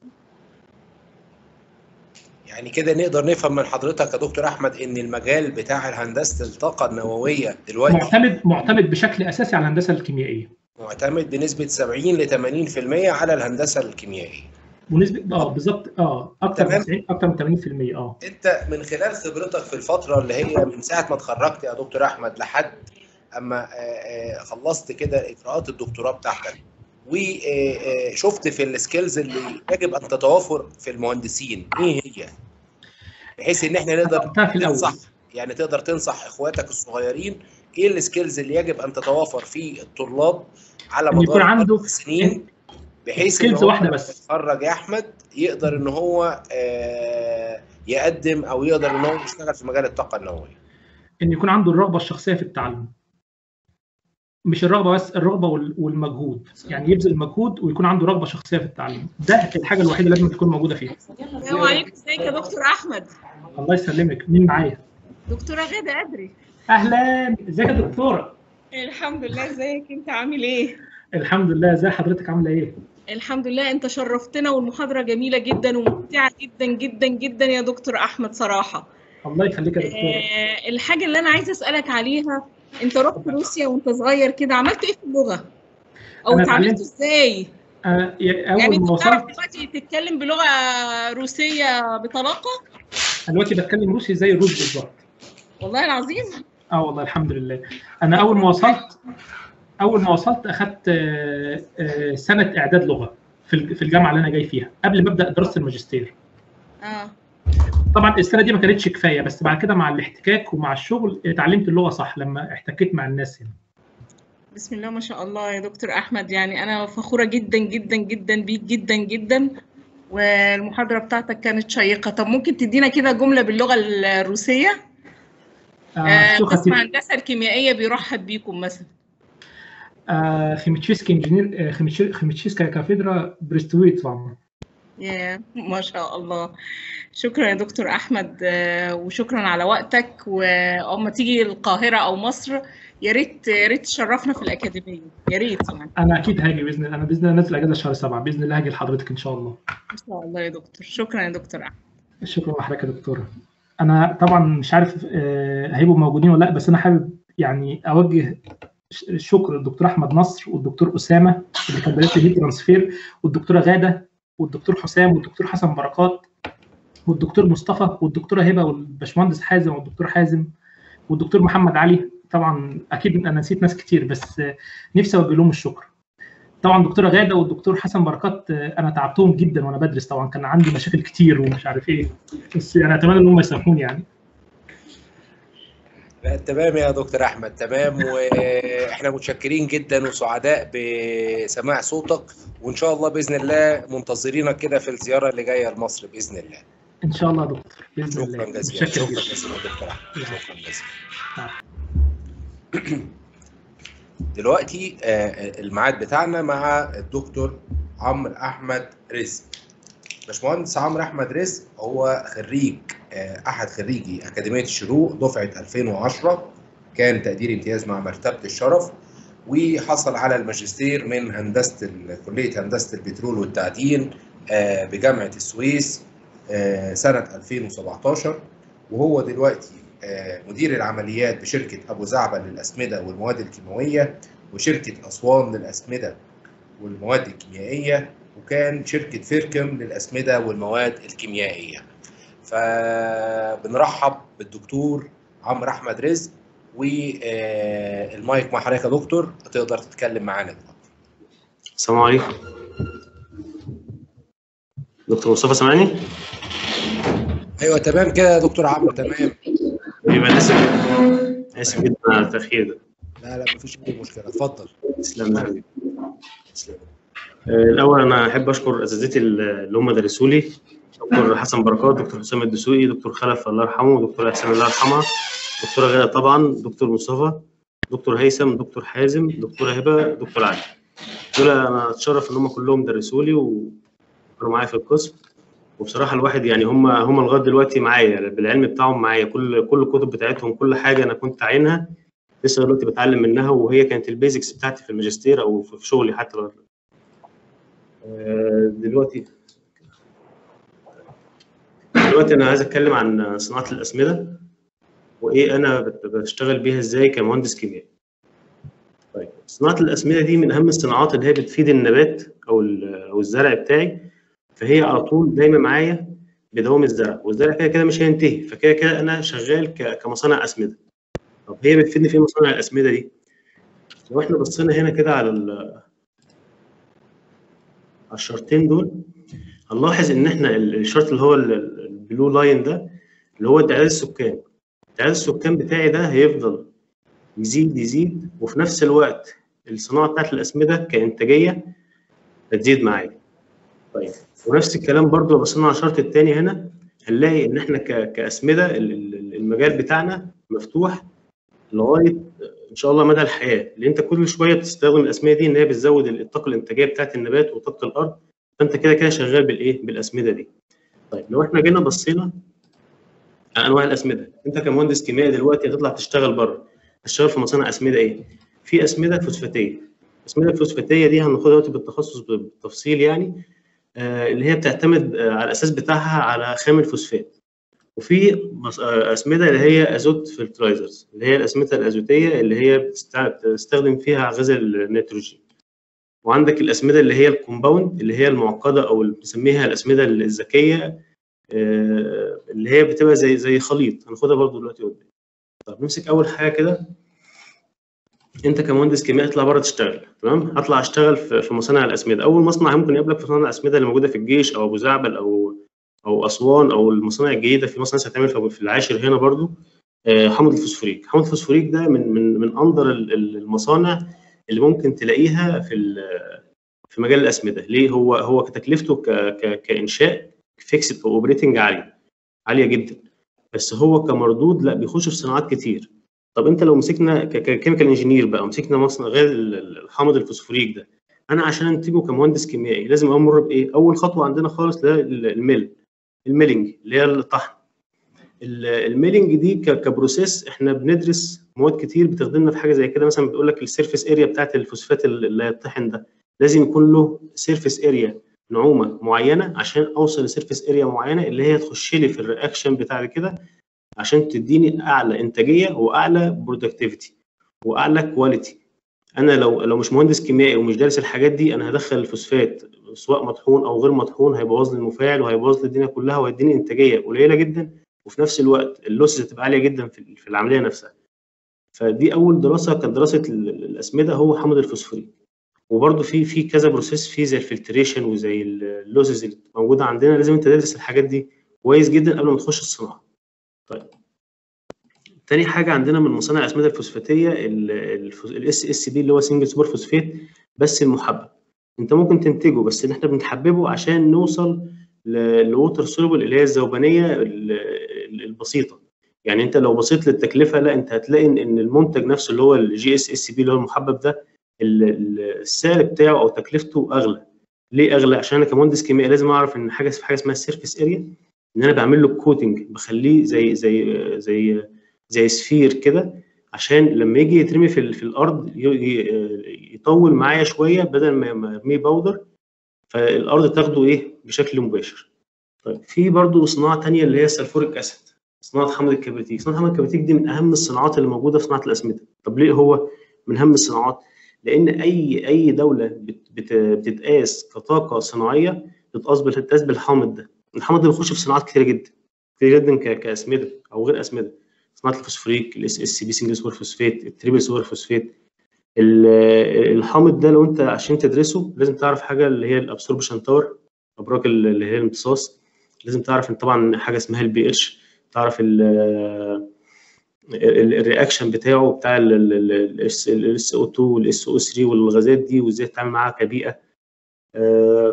يعني كده نقدر نفهم من حضرتك يا دكتور احمد ان المجال بتاع الهندسه الطاقه النوويه دلوقتي معتمد معتمد بشكل اساسي على الهندسه الكيميائيه، معتمد بنسبه سبعين ل ثمانين بالمئة على الهندسه الكيميائيه. ونسبه اه بالظبط اه اكتر من تسعين اكتر من ثمانين بالمئة. اه انت من خلال خبرتك في الفتره اللي هي من ساعه ما اتخرجت يا دكتور احمد لحد اما خلصت كده اجراءات الدكتوراه بتاعتك، وشفت في السكيلز اللي يجب ان تتوافر في المهندسين ايه هي، بحيث ان احنا نقدر ننصح، يعني تقدر تنصح اخواتك الصغيرين ايه السكيلز اللي يجب ان تتوافر في الطلاب على مدار عنده السنين، بحيث ان هو يتخرج يا احمد يقدر ان هو يقدم او يقدر ان هو يشتغل في مجال الطاقه النوويه. ان يكون عنده الرغبه الشخصيه في التعلم، مش الرغبه بس، الرغبه والمجهود، يعني يبذل مجهود ويكون عنده رغبه شخصيه في التعلم. ده الحاجه الوحيده اللي لازم تكون موجوده فيها. السلام عليكم. ازيك يا دكتور احمد؟ الله يسلمك. مين معايا؟ دكتوره غاده ادري. اهلا، ازيك يا دكتوره؟ الحمد لله. ازيك انت عامل ايه؟ الحمد لله. ازي حضرتك عامله ايه؟ الحمد لله. انت شرفتنا والمحاضره جميله جدا وممتعه جدا جدا جدا يا دكتور احمد صراحه. الله يخليك يا دكتوره. آه الحاجه اللي انا عايزه اسالك عليها، انت رحت روسيا وانت صغير كده، عملت ايه في اللغه؟ او اتعلمت ازاي؟ أه يعني انت بتعرف دلوقتي تتكلم بلغه روسيه بطلاقه؟ انا دلوقتي بتكلم روسي زي الروس بالظبط. والله العظيم؟ اه والله الحمد لله. انا اول ما وصلت اول ما وصلت اخذت سنه اعداد لغه في في الجامعه اللي انا جاي فيها قبل ما ابدا دراسه الماجستير. اه طبعا السنه دي ما كانتش كفايه، بس بعد كده مع الاحتكاك ومع الشغل اتعلمت اللغه صح لما احتكيت مع الناس هنا. بسم الله ما شاء الله يا دكتور احمد، يعني انا فخوره جدا جدا جدا بيك جدا جدا، والمحاضره بتاعتك كانت شيقه. طب ممكن تدينا كده جمله باللغه الروسيه؟ آه قسم الهندسه الكيميائيه بيرحب بيكم مثلا. خيميتشيسكي انجينير خيميتشيسكا كافيدرا بريستويت فام. يا ما شاء الله. شكرا يا دكتور احمد، وشكرا على وقتك، واما تيجي القاهره او مصر يا ريت يا ريت تشرفنا في الاكاديميه، يا ريت يعني. انا اكيد هاجي باذن الله، انا باذن الله نازل اجازه شهر سبعة باذن الله، هاجي لحضرتك ان شاء الله. ان شاء الله يا دكتور. شكرا يا دكتور احمد. شكرا لحضرتك يا دكتوره. انا طبعا مش عارف هيبقوا موجودين ولا لا، بس انا حابب يعني اوجه شكر للدكتور احمد نصر والدكتور اسامه اللي كان بيدرس لي ترانسفير، والدكتوره غاده والدكتور حسام والدكتور حسن بركات والدكتور مصطفى والدكتوره هبه والباشمهندس حازم والدكتور حازم والدكتور محمد علي. طبعا اكيد انا نسيت ناس كتير، بس نفسي اوجه لهم الشكر. طبعا الدكتوره غاده والدكتور حسن بركات انا تعبتهم جدا وانا بدرس، طبعا كان عندي مشاكل كتير ومش عارف ايه، بس يعني اتمنى ان هم يسامحوني يعني. لا تمام يا دكتور احمد، تمام، واحنا متشكرين جدا وسعداء بسماع صوتك، وان شاء الله باذن الله منتظرينك كده في الزياره اللي جايه لمصر باذن الله. ان شاء الله يا دكتور باذن الله. شكرا جزيلا. شكرا جزيلا دكتور احمد. شكرا جزيلا. دلوقتي الميعاد بتاعنا مع الدكتور عمرو احمد رزق. باشمهندس عمرو احمد رزق هو خريج احد خريجي اكاديميه الشروق دفعه ألفين وعشرة، كان تقدير امتياز مع مرتبه الشرف، وحصل على الماجستير من هندسه كليه هندسه البترول والتعدين بجامعه السويس سنه ألفين وسبعتاشر، وهو دلوقتي مدير العمليات بشركه ابو زعبل للاسمده والمواد الكيماويه وشركه اسوان للاسمده والمواد الكيميائيه، وكان شركه فيركم للاسمده والمواد الكيميائيه. فبنرحب بالدكتور عمرو احمد رزق، والمايك مع حضرتك يا دكتور، تقدر تتكلم معانا دلوقتي. السلام عليكم. دكتور مصطفى سامعني؟ ايوه تمام كده يا دكتور عمرو، تمام. يبقى اسف اسف جدا على التاخير ده. لا لا مفيش اي مشكله، اتفضل. تسلم يا حبيبي. تسلم. الاول انا احب اشكر اساتذتي اللي هم درسوا لي، دكتور حسن بركات، دكتور حسام الدسوقي، دكتور خلف الله يرحمه، دكتور احسان الله يرحمها، دكتوره غاده طبعا، دكتور مصطفى، دكتور هيثم، دكتور حازم، دكتوره هبه، دكتور علي. دول انا اتشرف ان هم كلهم درسوا لي وكانوا معايا في القسم، وبصراحه الواحد يعني هم هم لغايه دلوقتي معايا بالعلم بتاعهم، معايا كل كل الكتب بتاعتهم، كل حاجه انا كنت عينها لسه دلوقتي بتعلم منها، وهي كانت البيزكس بتاعتي في الماجستير او في شغلي حتى لغايه دلوقتي. دلوقتي انا عايز اتكلم عن صناعه الاسمده وايه انا بشتغل بيها ازاي كمهندس كيميائي. طيب صناعه الاسمده دي من اهم الصناعات اللي هي بتفيد النبات او او الزرع بتاعي، فهي على طول دايما معايا بدوام الزرع، والزرع كده كده مش هينتهي، فكده كده انا شغال كمصنع اسمده. طب هي بتفيدني في مصانع الاسمده دي؟ لو احنا بصينا هنا كده على على الشرطين دول هنلاحظ ان احنا الشرط اللي هو البلو لاين ده اللي هو تعداد السكان. تعداد السكان بتاعي ده هيفضل يزيد يزيد، وفي نفس الوقت الصناعه بتاعت الاسمده كانتاجيه هتزيد معايا. طيب ونفس الكلام برضو لو بصينا على الشرط الثاني هنا هنلاقي ان احنا كاسمده المجال بتاعنا مفتوح لغايه ان شاء الله مدى الحياه، اللي انت كل شويه بتستخدم الاسمده دي ان هي بتزود الطاقه الانتاجيه بتاعت النبات وطاقه الارض، فانت كده كده شغال بالايه؟ بالاسمده دي. طيب لو احنا جينا بصينا على انواع الاسمده، انت كمهندس كيميائي دلوقتي هتطلع تشتغل بره، هتشتغل في مصانع اسمده ايه؟ في اسمده فوسفاتيه. الاسمده الفوسفاتيه دي هناخدها دلوقتي بالتخصص بالتفصيل يعني، آه اللي هي بتعتمد آه على الاساس بتاعها على خام الفوسفات. وفي اسمده اللي هي ازوت فلترايزرز، اللي هي الاسمده الازوتيه اللي هي بتستخدم فيها غاز النيتروجين. وعندك الاسمده اللي هي الكومباوند اللي هي المعقده او اللي بنسميها الاسمده الذكيه، اللي هي بتبقى زي زي خليط، هناخدها برضو دلوقتي قدام. طب نمسك اول حاجه كده، انت كمهندس كيميائي اطلع بره تشتغل، تمام؟ هطلع اشتغل في مصانع الاسمده. اول مصنع ممكن يقابلك في مصانع الاسمده اللي موجوده في الجيش او ابو زعبل او او اسوان او المصانع الجديده، في مصنع هتعمل في العاشر هنا برضو حامض الفوسفوريك. حامض الفوسفوريك ده من من من انظر المصانع اللي ممكن تلاقيها في في مجال الاسمده. ليه؟ هو هو كتكلفته كانشاء فيكسد او اوبريتنج عاليه عاليه جدا، بس هو كمردود لا بيخش في صناعات كتير. طب انت لو مسكنا ككيميكال انجينير بقى مسكنا مصنع غير الحامض الفوسفوريك ده، انا عشان انتجه كمهندس كيميائي لازم امر بايه؟ اول خطوه عندنا خالص ده الميل الميلنج اللي هي الطحن. الميلنج دي كبروسيس احنا بندرس مواد كتير بتخدمنا في حاجه زي كده، مثلا بتقول لك السيرفيس اريا بتاعت الفوسفات اللي هيطحن ده لازم يكون له سيرفيس اريا نعومه معينه عشان اوصل لسيرفيس اريا معينه اللي هي تخش لي في الرياكشن بتاع كده عشان تديني اعلى انتاجيه واعلى برودكتيفيتي واعلى كواليتي. انا لو لو مش مهندس كيميائي ومش دارس الحاجات دي، انا هدخل الفوسفات سواء مطحون او غير مطحون هيبوظ لي المفاعل وهيبوظ لي الدنيا كلها وهيديني انتاجيه قليله جدا، وفي نفس الوقت اللوسز هتبقى عاليه جدا في في العمليه نفسها. فدي اول دراسه كانت دراسه الاسمده هو حامض الفوسفوريك. وبرده في في كذا بروسيس في زي الفلتريشن وزي اللوسز اللي موجوده عندنا، لازم انت تدرس الحاجات دي كويس جدا قبل ما تخش الصناعه. طيب تاني حاجه عندنا من مصانع الاسمده الفوسفاتيه الاس اس بي اللي هو سنجل سوبر فوسفيت بس المحبب. انت ممكن تنتجه بس اللي احنا بنحببه عشان نوصل لووتر سولوبل اللي هي الذوبانيه البسيطه. يعني انت لو بصيت للتكلفه لا انت هتلاقي ان المنتج نفسه اللي هو الجي اس اس بي اللي هو المحبب ده السعر بتاعه او تكلفته اغلى. ليه اغلى؟ عشان انا كمهندس كيميائي لازم اعرف ان حاجه حاجه اسمها السيرفيس اريا، ان انا بعمل له كوتنج، بخليه زي زي زي زي سفير كده، عشان لما يجي يترمي في, في الارض يطول معايا شويه بدل ما ارميه باودر، فالارض تاخده ايه بشكل مباشر. طيب في برضه صناعه ثانيه اللي هي السلفوريك اسيد، صناعه حمض الكبريتيك. صناعه حمض الكبريتيك دي من اهم الصناعات اللي موجوده في صناعه الاسمده. طب ليه هو من اهم الصناعات؟ لان اي اي دوله بت بت بتتقاس كطاقه صناعيه بتتقاس بتتقاس بالحامض ده. الحامض ده بيخش في صناعات كتير جدا كتير جدا كاسمده او غير اسمده، صناعه الفوسفوريك، الاس اس بي سنجل سوبر فوسفات، التريبل سوبر فوسفات. الحامض ده لو انت عشان تدرسه لازم تعرف حاجه اللي هي الابسوربشن تاور، ابراج اللي هي الامتصاص. لازم تعرف ان طبعا حاجه اسمها البي اتش، تعرف الرياكشن بتاعه بتاع الاس او اتنين والاس او تلاتة والغازات دي، وازاي تتعامل معاها كبيئه. أه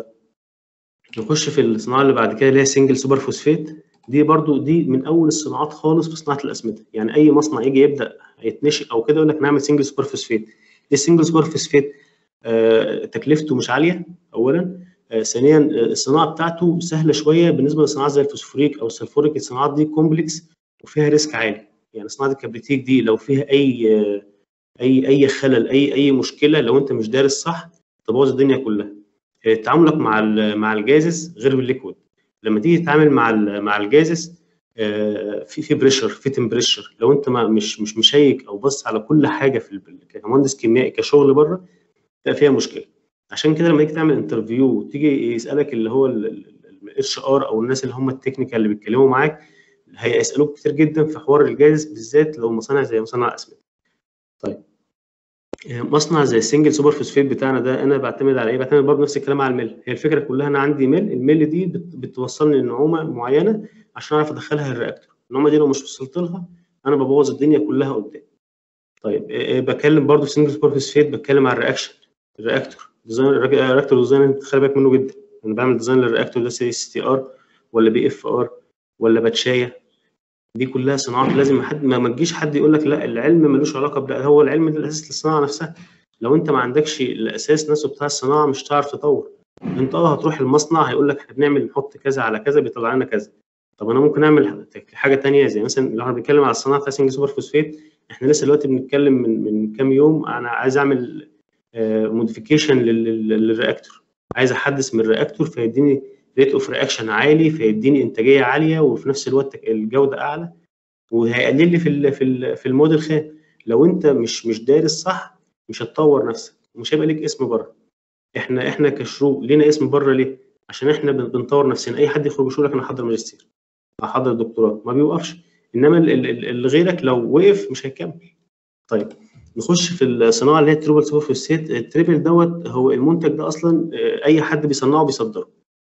نخش في الصناعه اللي بعد كده اللي هي سنجل سوبر فوسفات. دي برضو دي من اول الصناعات خالص في صناعه الاسمده. يعني اي مصنع يجي يبدا يتنشئ او كده يقول لك نعمل سنجل سوبر فوسفات. السنجل سوبر فوسفات أه تكلفته مش عاليه اولا، أه ثانيا الصناعه بتاعته سهله شويه بالنسبه لصناعات زي الفوسفوريك او السلفوريك. الصناعات دي كومبلكس وفيها ريسك عالي. يعني صناعه الكبريتيك دي لو فيها اي اي اي خلل، اي اي مشكله، لو انت مش دارس صح تبوظ الدنيا كلها. تعاملك مع مع الجازز غير بالليكويد. لما تيجي تتعامل مع مع الجازز في في بريشر، في تمبريتشر. لو انت ما مش مش مشيك او بص على كل حاجه في كمهندس كيميائي كشغل بره، تبقى فيها مشكله. عشان كده لما تيجي تعمل انترفيو تيجي يسالك اللي هو الاتش ار او الناس اللي هم التكنيكال اللي بيتكلموا معاك، هيسالوك كتير جدا في حوار الجاز، بالذات لو مصانع زي مصنع اسمده. طيب مصنع زي السنجل سوبر فوسفات بتاعنا ده انا بعتمد على ايه؟ بعتمد برضه نفس الكلام على الميل. هي الفكره كلها انا عندي ميل، الميل دي بتوصلني لنعومه معينه عشان اعرف ادخلها الرياكتور. النعومه دي لو مش وصلت لها انا ببوظ الدنيا كلها قدام. طيب بتكلم برضه في سنجل سوبر فوسفات، بتكلم على الرياكشن، الرياكتور ديزاين. الرياكتور ديزاين خلي بالك منه جدا. انا بعمل ديزاين للرياكتور ده سي اس تي ار ولا بي اف ار ولا باتشايه. دي كلها صناعات لازم حد ما تجيش حد يقول لك لا العلم ملوش علاقه بده. هو العلم ده الاساس للصناعه نفسها. لو انت ما عندكش الاساس نفسه بتاع الصناعه مش هتعرف تطور. انت اه هتروح المصنع هيقول لك احنا بنعمل نحط كذا على كذا بيطلع لنا كذا. طب انا ممكن اعمل حاجه ثانيه زي مثلا لو احنا بنتكلم على الصناعه بتاع سنجل سوبر فوسفات، احنا لسه دلوقتي بنتكلم من من كام يوم انا عايز اعمل موديفيكيشن للرياكتور، عايز احدث من الرياكتور فيديني ريت اوف رياكشن عالي، فيديني انتاجيه عاليه وفي نفس الوقت الجوده اعلى، وهيقلل لي في في في المواد الخام. لو انت مش مش دارس صح مش هتطور نفسك ومش هيبقى ليك اسم بره. احنا احنا كشروق لينا اسم بره ليه؟ عشان احنا بنطور نفسنا. اي حد يخرج يقول لك انا هحضر ماجستير هحضر دكتوراه ما بيوقفش، انما اللي غيرك لو وقف مش هيكمل. طيب نخش في الصناعه اللي هي التريبل سوبر فوسفات. التريبل دوت هو المنتج ده اصلا اي حد بيصنعه بيصدره.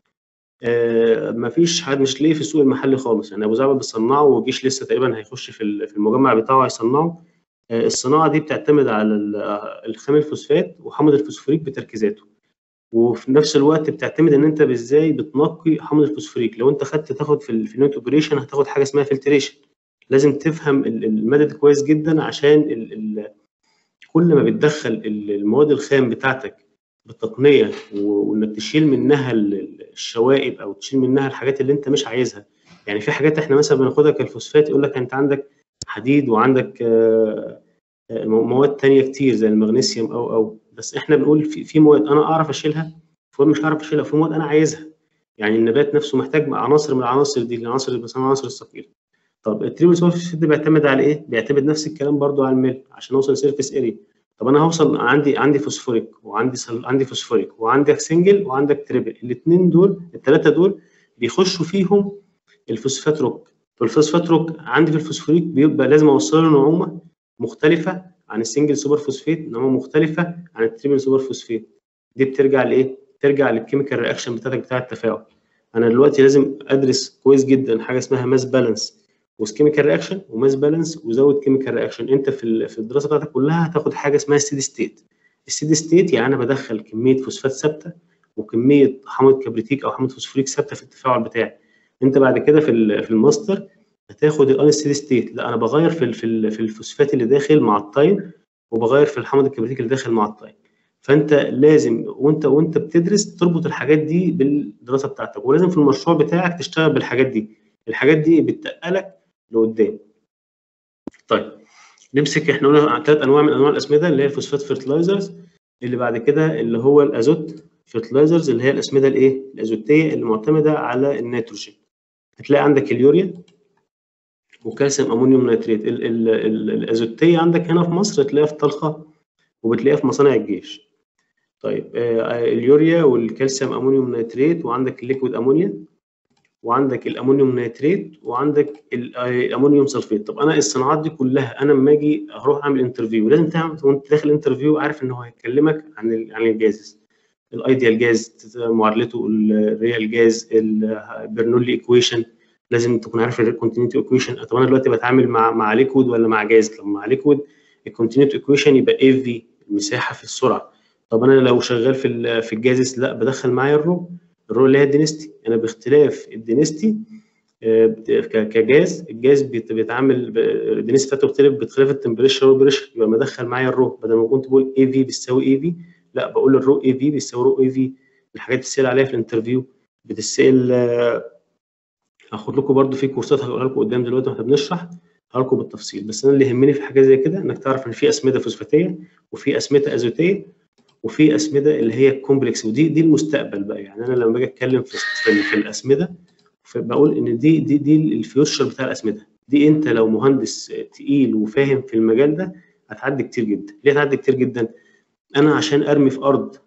آه مفيش حد مش لاقيه في السوق المحلي خالص. يعني ابو زعبل بيصنعه والجيش لسه تقريبا هيخش في في المجمع بتاعه هيصنعه. آه الصناعه دي بتعتمد على الخام الفوسفات وحمض الفوسفوريك بتركيزاته، وفي نفس الوقت بتعتمد ان انت ازاي بتنقي حمض الفوسفوريك. لو انت خدت تاخد في النوت اوبريشن هتاخد حاجه اسمها فلتريشن. لازم تفهم الماده دي كويس جدا عشان ال ال كل ما بتدخل المواد الخام بتاعتك بالتقنيه وانك تشيل منها الشوائب او تشيل منها الحاجات اللي انت مش عايزها. يعني في حاجات احنا مثلا بناخدها كالفوسفات يقول لك انت عندك حديد وعندك مواد ثانيه كتير زي المغنيسيوم او او بس احنا بنقول في في مواد انا اعرف اشيلها، في مواد مش هعرف اشيلها، في مواد انا عايزها. يعني النبات نفسه محتاج عناصر من العناصر دي، العناصر اللي بنسميها العناصر الثقيله. طب التريبل سوبر فوسفات ده بيعتمد على ايه؟ بيعتمد نفس الكلام برضو على الميل عشان اوصل سيرفيس اريا. طب انا هوصل عندي عندي فوسفوريك وعندي عندي فوسفوريك وعندك سنجل وعندك تريبل. الاثنين دول الثلاثه دول بيخشوا فيهم الفوسفات روك. والفوسفات روك عندي في الفوسفوريك بيبقى لازم اوصل له نعومه مختلفه عن السنجل سوبر فوسفات، نعومه مختلفه عن التريبل سوبر فوسفات. دي بترجع لايه؟ بترجع للكيميكال رياكشن بتاعتك بتاع التفاعل. انا دلوقتي لازم ادرس كويس جدا حاجه اسمها ماس بالانس وكيميكال رياكشن وماس بالانس وزود كيميكال رياكشن. انت في في الدراسه بتاعتك كلها هتاخد حاجه اسمها ستيدي ستيت. الستيدي ستيت يعني انا بدخل كميه فوسفات ثابته وكميه حمض كبريتيك او حمض فوسفوريك ثابته في التفاعل بتاعي. انت بعد كده في في الماستر هتاخد الان ستيدي ستيت. لا انا بغير في في في الفوسفات اللي داخل مع التايم وبغير في الحمض الكبريتيك اللي داخل مع التايم. فانت لازم وانت وانت بتدرس تربط الحاجات دي بالدراسه بتاعتك، ولازم في المشروع بتاعك تشتغل بالحاجات دي. الحاجات دي بتتقلك لقدام. طيب نمسك، احنا قلنا عن ثلاث انواع من انواع الاسمده اللي هي الفوسفات فيرتلايزرز، اللي بعد كده اللي هو الازوت فيرتلايزرز اللي هي الاسمده الايه الازوتيه اللي معتمده على النيتروجين. هتلاقي عندك اليوريا وكالسيوم امونيوم نيتريت. ال ال ال الازوتيه عندك هنا في مصر تلاقيها في طلخه وبتلاقيها في مصانع الجيش. طيب آه اليوريا والكالسيوم امونيوم نيتريت، وعندك الليكويد امونيا، وعندك الامونيوم نيتريت، وعندك الامونيوم سلفيت. طب انا الصناعات دي كلها انا لما اجي اروح اعمل انترفيو لازم تعمل وانت داخل الانترفيو عارف ان هو هيكلمك عن عن الجاز، الايديال جاز معادلته، الريال جاز، البرنولي ايكويشن، لازم تكون عارف الكونتينيوتي ايكويشن. طب انا دلوقتي بتعامل مع مع ليكويد ولا مع جاز؟ لما مع ليكويد الكونتينيوتي ايكويشن يبقى اف في المساحه في السرعه. طب انا لو شغال في في الجازز لا بدخل معايا الرو الرو اللي هي الدينستي. انا باختلاف الدينستي كجاز، الجاز بيتعامل الدينستي بتاعته بتختلف باختلاف التمبريتشر والبريشر، يبقى ما ادخل معايا الرو بدل ما كنت بقول اي في بيساوي اي في، لا بقول الرو اي في بيساوي رو اي في. الحاجات بتسال عليها في الانترفيو بتسال. هاخد لكم برده في كورسات هقولها لكم قدام دلوقتي واحنا بنشرح، هقول لكم بالتفصيل. بس انا اللي يهمني في حاجه زي كده انك تعرف ان في اسمده فوسفاتيه وفي اسمده ازوتيه وفي اسمده اللي هي كومبلكس، ودي دي المستقبل بقى. يعني انا لما باجي اتكلم في في الاسمده فبقول ان دي دي دي الفيوتشر بتاع الاسمده دي. انت لو مهندس تقيل وفاهم في المجال ده هتعدي كتير جدا. ليه هتعدي كتير جدا؟ انا عشان ارمي في ارض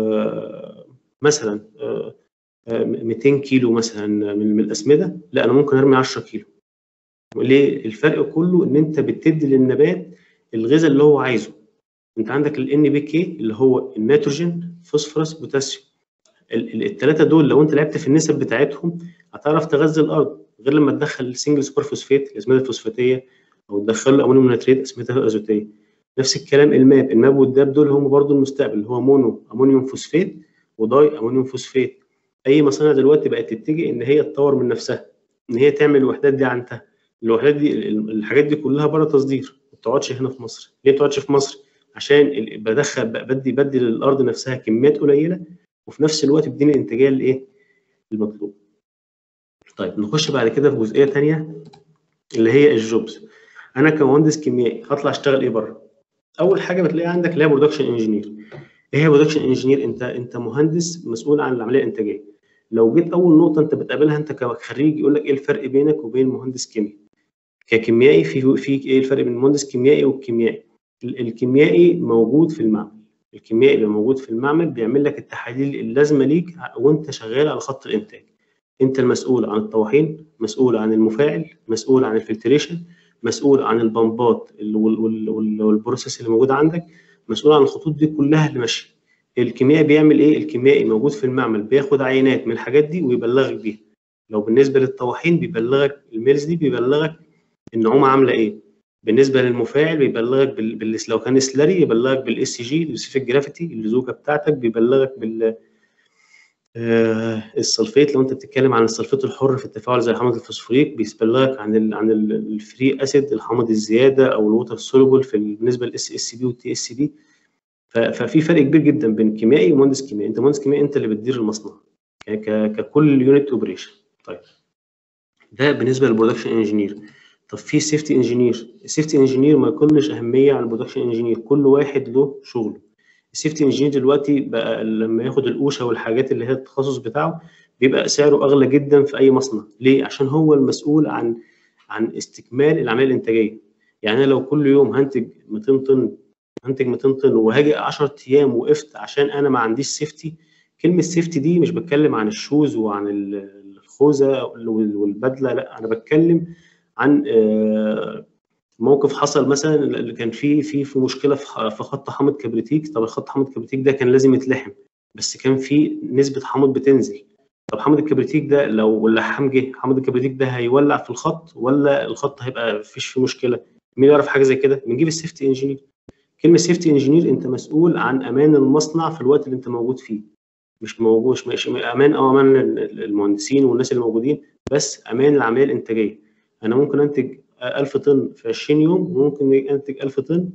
آه مثلا آه مئتين كيلو مثلا من الاسمده، لا انا ممكن ارمي عشرة كيلو. ليه؟ الفرق كله ان انت بتدي للنبات الغذاء اللي هو عايزه. انت عندك ال ان بي كي اللي هو النيتروجين فوسفورس بوتاسيوم، الثلاثه دول لو انت لعبت في النسب بتاعتهم هتعرف تغذي الارض، غير لما تدخل السنجل سبور فوسفات الاسمده الفوسفاتيه او تدخل له امونيوم نيتريت اسمده ازوتيه. نفس الكلام الماب الماب والداب دول هم برضو المستقبل، اللي هو مونو امونيوم فوسفات وداي امونيوم فوسفات. اي مصانع دلوقتي بقت تتجه ان هي تطور من نفسها، ان هي تعمل الوحدات دي عندها. الوحدات دي الحاجات دي كلها بره تصدير، ما بتقعدش هنا في مصر. ليه ما بتقعدش في مصر؟ عشان بدخل بدي بدي للارض نفسها كميات قليله وفي نفس الوقت بتديني الانتاجيه الايه المطلوب. طيب نخش بعد كده في جزئيه ثانيه اللي هي الجوبز. انا كمهندس كيميائي هطلع اشتغل ايه بره؟ اول حاجه بتلاقي عندك اللي هي برودكشن انجينير. ايه هي برودكشن انجينير؟ انت انت مهندس مسؤول عن العمليه الانتاجيه. لو جيت اول نقطه انت بتقابلها انت كخريج يقول لك ايه الفرق بينك وبين مهندس كيمياء؟ ككيميائي في في ايه الفرق بين المهندس كيميائي والكيميائي؟ الكيميائي موجود في المعمل، الكيميائي اللي موجود في المعمل بيعمل لك التحاليل اللازمه ليك وانت شغال على خط الانتاج. انت المسؤول عن الطواحين، مسؤول عن المفاعل، مسؤول عن الفلتريشن، مسؤول عن البمبات والبروسيس اللي موجوده عندك، مسؤول عن الخطوط دي كلها اللي ماشيه. الكيميائي بيعمل ايه؟ الكيميائي موجود في المعمل بياخد عينات من الحاجات دي ويبلغك بيها. لو بالنسبه للطواحين بيبلغك الميلز دي بيبلغك النعومه عامله ايه. بالنسبه للمفاعل بيبلغك بال... بال... لو كان سلري يبلغك بالاس جي السبيسيفيك جرافيتي اللزوجه بتاعتك، بيبلغك بال آه السلفيت لو انت بتتكلم عن السلفيت الحر في التفاعل زي حامض الفوسفوريك، بيبلغك عن ال عن الفري اسيد الحامض الزياده او الووتر سولوبل في بالنسبه للاس اس بي والتي اس بي. ففي فرق كبير جدا بين كيميائي ومهندس كيميائي. انت مهندس كيميائي انت اللي بتدير المصنع ككل يونت اوبريشن. طيب ده بالنسبه للبرودكشن انجينير. طب في سيفتي انجينير. السيفتي انجينير ما يقلش اهميه عن البرودكشن انجينير، كل واحد له شغله. السيفتي انجينير دلوقتي بقى لما ياخد الاوشا والحاجات اللي هي التخصص بتاعه بيبقى سعره اغلى جدا في اي مصنع. ليه؟ عشان هو المسؤول عن عن استكمال العمليه الانتاجيه. يعني انا لو كل يوم هنتج مئتين طن هنتج مئتين طن وهاجي عشرة ايام وقفت عشان انا ما عنديش سيفتي. كلمه سيفتي دي مش بتكلم عن الشوز وعن الخوذه والبدله، لا انا بتكلم عن موقف حصل مثلا اللي كان فيه في في مشكله في خط حامض كبريتيك. طب الخط حامض كبريتيك ده كان لازم يتلحم بس كان في نسبه حامض بتنزل. طب حامض الكبريتيك ده لو اللحام جه حامض الكبريتيك ده هيولع في الخط ولا الخط هيبقى مفيش فيه مشكله؟ مين يعرف حاجه زي كده؟ بنجيب السيفتي انجينير. كلمه سيفتي انجينير انت مسؤول عن امان المصنع في الوقت اللي انت موجود فيه. مش موجود مش امان او امان المهندسين والناس اللي موجودين، بس امان العمليه الانتاجيه. انا ممكن انتج ألف طن في عشرين يوم وممكن انتج ألف طن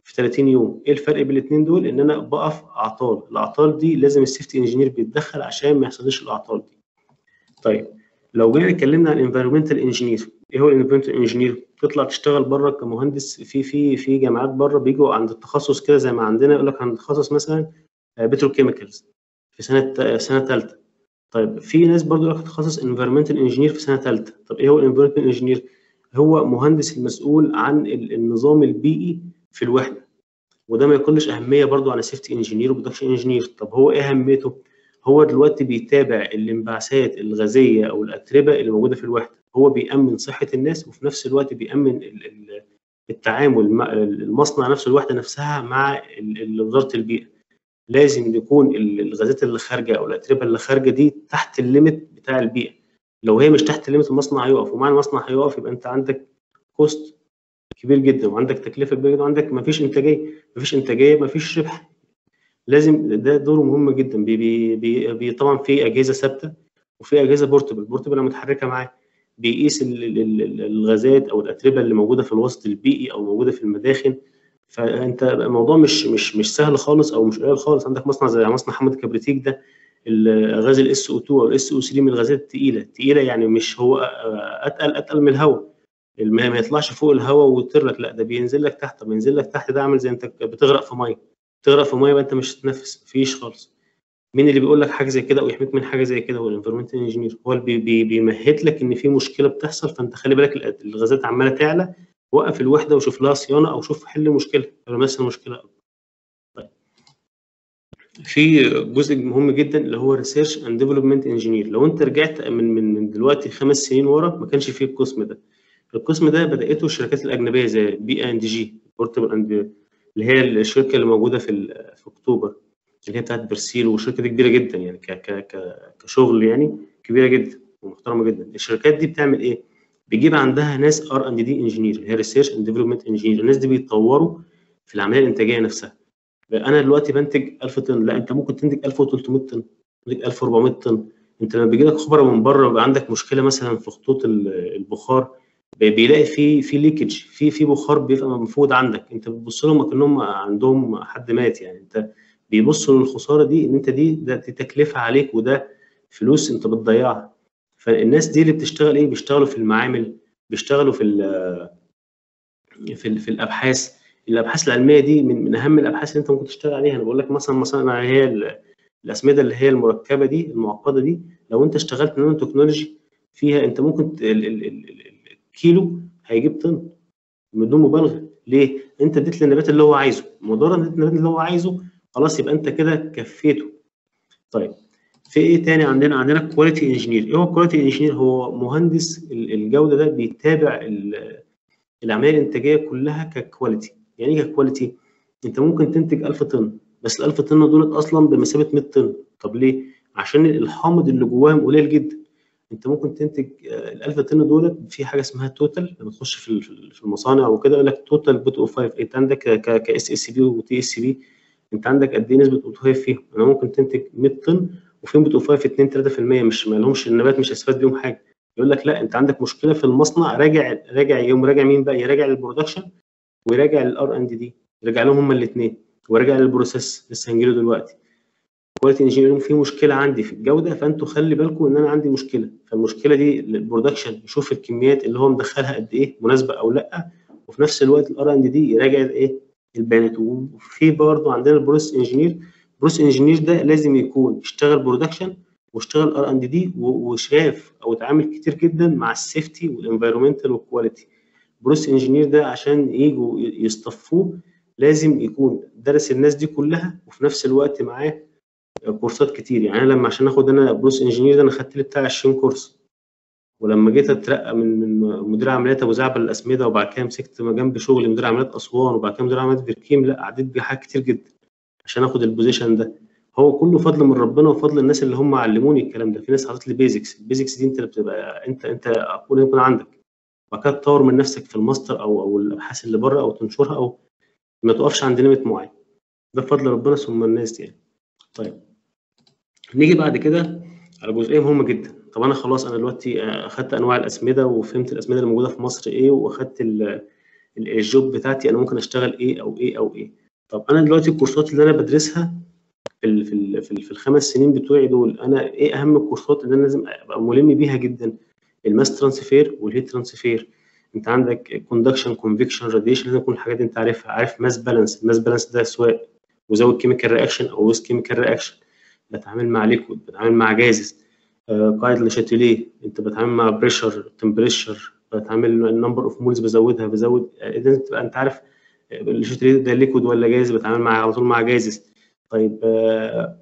في ثلاثين يوم. ايه الفرق بين الاثنين دول؟ ان انا بقف اعطال، الاعطال دي لازم السيفتي انجينير بيتدخل عشان ما يحصلش الاعطال دي. طيب لو جينا اتكلمنا عن الانفيرمنتال انجينير، ايه هو الانفيرمنتال انجينير؟ تطلع تشتغل بره كمهندس في في في جامعات بره بيجوا عند التخصص كده زي ما عندنا، يقول لك هنتخصص مثلا بتروكيميكالز في سنه سنه ثالثه. طيب في ناس برضه يقول لك تخصص انفيرمنتال انجينير في سنه ثالثه. طب ايه هو الانفيرمنتال انجينير؟ هو مهندس المسؤول عن النظام البيئي في الوحده، وده ما يقلش اهميه برضه عن السيفتي انجينير وبرودكشن انجينير. طب هو ايه اهميته؟ هو دلوقتي بيتابع الانبعاثات الغازيه او الاتربه اللي موجوده في الوحده، هو بيامن صحه الناس وفي نفس الوقت بيامن التعامل مع المصنع نفسه، الوحده نفسها مع وزاره البيئه. لازم يكون الغازات اللي خارجه او الاتربه اللي خارجه دي تحت الليميت بتاع البيئه. لو هي مش تحت الليميت المصنع هيقف، ومع المصنع هيقف يبقى انت عندك كوست كبير جدا وعندك تكلفه كبيره جدا وعندك مفيش انتاجيه، مفيش انتاجيه مفيش ربح. لازم ده دوره مهم جدا. بي بي بي بي طبعا في اجهزه ثابته وفي اجهزه بورتبل، بورتبل متحركه معاه، بيقيس الغازات او الاتربه اللي موجوده في الوسط البيئي او موجوده في المداخن. فانت الموضوع مش مش مش سهل خالص او مش قليل خالص. عندك مصنع زي مصنع حمد كبريتيك ده، الغاز الاس او اتنين او الاس او ثلاثة من الغازات الثقيله الثقيله يعني مش هو اتقل اتقل من الهواء، الماء ما يطلعش فوق الهواء ويطير لك، لا ده بينزل لك تحت. طب ينزل لك تحت ده عامل زي انت بتغرق في ميه، تغرق في ميه يبقى انت مش هتتنفس، مفيش خالص. مين اللي بيقول لك حاجه زي كده او يحميك من حاجه زي كده؟ هو الانفيرمنتال انجينير، هو اللي بي بي بيمهد لك ان في مشكله بتحصل، فانت خلي بالك الغازات عماله تعلى، وقف الوحده وشوف لها صيانه او شوف حل مشكله ولا مثلا مشكله. طيب في جزء مهم جدا اللي هو ريسيرش اند ديفلوبمنت انجينير. لو انت رجعت من من من دلوقتي خمس سنين ورا ما كانش فيه القسم ده. القسم ده بداته الشركات الاجنبيه زي بي اند جي بورتبل اند، اللي هي الشركه اللي موجوده في في اكتوبر اللي هي بتاعت برسيل، والشركه دي كبيره جدا يعني ك ك كشغل يعني كبيره جدا ومحترمه جدا. الشركات دي بتعمل ايه؟ بيجيب عندها ناس ار اند دي انجينير اللي هي ريسيرش اند ديفلوبمنت انجينير، الناس دي بيتطوروا في العمليه الانتاجيه نفسها. انا دلوقتي بنتج ألف طن، لا انت ممكن تنتج ألف وثلاثمائة طن، تنتج ألف وأربعمائة طن. انت لما بيجي لك خبره من بره بيبقى عندك مشكله مثلا في خطوط البخار، بيلاقي في في ليكج في في بخار بيبقى مفقود عندك، انت بتبص لهم كانهم عندهم حد مات يعني. انت بيبصوا للخساره دي ان انت دي ده دي تكلفه عليك وده فلوس انت بتضيعها. فالناس دي اللي بتشتغل ايه؟ بيشتغلوا في المعامل، بيشتغلوا في ال في ال في الابحاث. الابحاث العلميه دي من, من اهم الابحاث اللي انت ممكن تشتغل عليها. انا بقول لك مثلا مصانع هي الاسمده اللي هي المركبه دي المعقده دي، لو انت اشتغلت نانو تكنولوجي فيها انت ممكن الكيلو هيجيب طن بدون مبالغه. ليه؟ انت اديت للنبات اللي هو عايزه، مجرد اديت للنبات اللي هو عايزه خلاص يبقى انت كده كفيته. طيب في ايه تاني عندنا؟ عندنا كواليتي انجينير. ايه هو كواليتي انجينير؟ هو مهندس الجوده ده بيتابع العمليه الانتاجيه كلها ككواليتي. يعني ايه ككواليتي؟ انت ممكن تنتج ألف طن بس ال ألف طن دول اصلا بمثابه مية طن. طب ليه؟ عشان الحامض اللي جواهم قليل جدا. انت ممكن تنتج ال ألف طن دول في حاجه اسمها توتال، لما تخش في في المصانع وكده يقول لك توتال بوت او خمسة، انت عندك كاس اس بي وتي اس بي انت عندك قد ايه نسبه بوت او خمسة فيهم؟ انا ممكن تنتج مية طن وفيهم بوت او خمسة اتنين تلاتة في المية، مش ما لهمش النبات مش هيستفاد بيهم حاجه. يقول لك لا انت عندك مشكله في المصنع، راجع راجع يوم راجع مين بقى؟ يراجع البرودكشن ويراجع الار اند دي، يراجع لهم هما الاثنين، وراجع للبروسيس لسه هنجيله دلوقتي. كواليتي انجينير في مشكله عندي في الجوده، فانتوا خلي بالكم ان انا عندي مشكله، فالمشكله دي البرودكشن يشوف الكميات اللي هو مدخلها قد ايه مناسبه او لا، وفي نفس الوقت الار اند دي يراجع ايه؟ البيانات. وفي برضه عندنا البروسيس انجينير. البروسيس انجينير ده لازم يكون اشتغل برودكشن واشتغل ار اند دي وشاف او اتعامل كتير جدا مع السيفتي والانفايرمنتال والكواليتي. البروسيس انجينير ده عشان يجوا يصطفوه لازم يكون درس الناس دي كلها وفي نفس الوقت معاه كورسات كتير. يعني انا لما عشان اخد انا بروسيس انجينير ده انا خدت لي بتاع عشرين كورس، ولما جيت اترقى من من مدير عمليات ابو زعبل الاسمده وبعد كده مسكت جنب شغل مدير عمليات اسوان وبعد كده مدير عمليات فيركيم، لا عديت بحاجات كتير جدا عشان اخد البوزيشن ده. هو كله فضل من ربنا وفضل الناس اللي هم علموني الكلام ده. في ناس حطت لي بيزكس، البيزكس دي انت اللي بتبقى انت انت اقول يكون عندك، وبعد كده تطور من نفسك في الماستر او او الابحاث اللي بره او تنشرها او ما توقفش عند ليميت معين. ده بفضل ربنا ثم الناس يعني. طيب نيجي بعد كده على جزئيه مهمه جدا. طب انا خلاص انا دلوقتي اخدت انواع الاسمده وفهمت الاسمده اللي موجوده في مصر ايه، واخدت الجوب بتاعتي انا ممكن اشتغل ايه او ايه او ايه. طب انا دلوقتي الكورسات اللي انا بدرسها في ال في ال في, ال في الخمس سنين بتوعي دول، انا ايه اهم الكورسات اللي انا لازم ابقى ملم بيها جدا؟ الماس ترانسفير والهيت ترانسفير. انت عندك كوندكشن، كونفكشن، راديشن، لازم تكون الحاجات دي انت عارفها. عارف ماس بالانس، الماس بالانس ده سواء وزود كيميكال رياكشن او ويز كيميكال رياكشن، بتعامل مع ليكويد، بتعامل مع جازز. آه قاعده لشاتيليه، انت بتعامل مع بريشر، تمبريتشر، بتعامل النمبر اوف مولز بزودها بزود. لازم تبقى انت عارف الشاتيليه ده ليكويد ولا جاز، بتعامل مع على طول مع جازز. طيب آه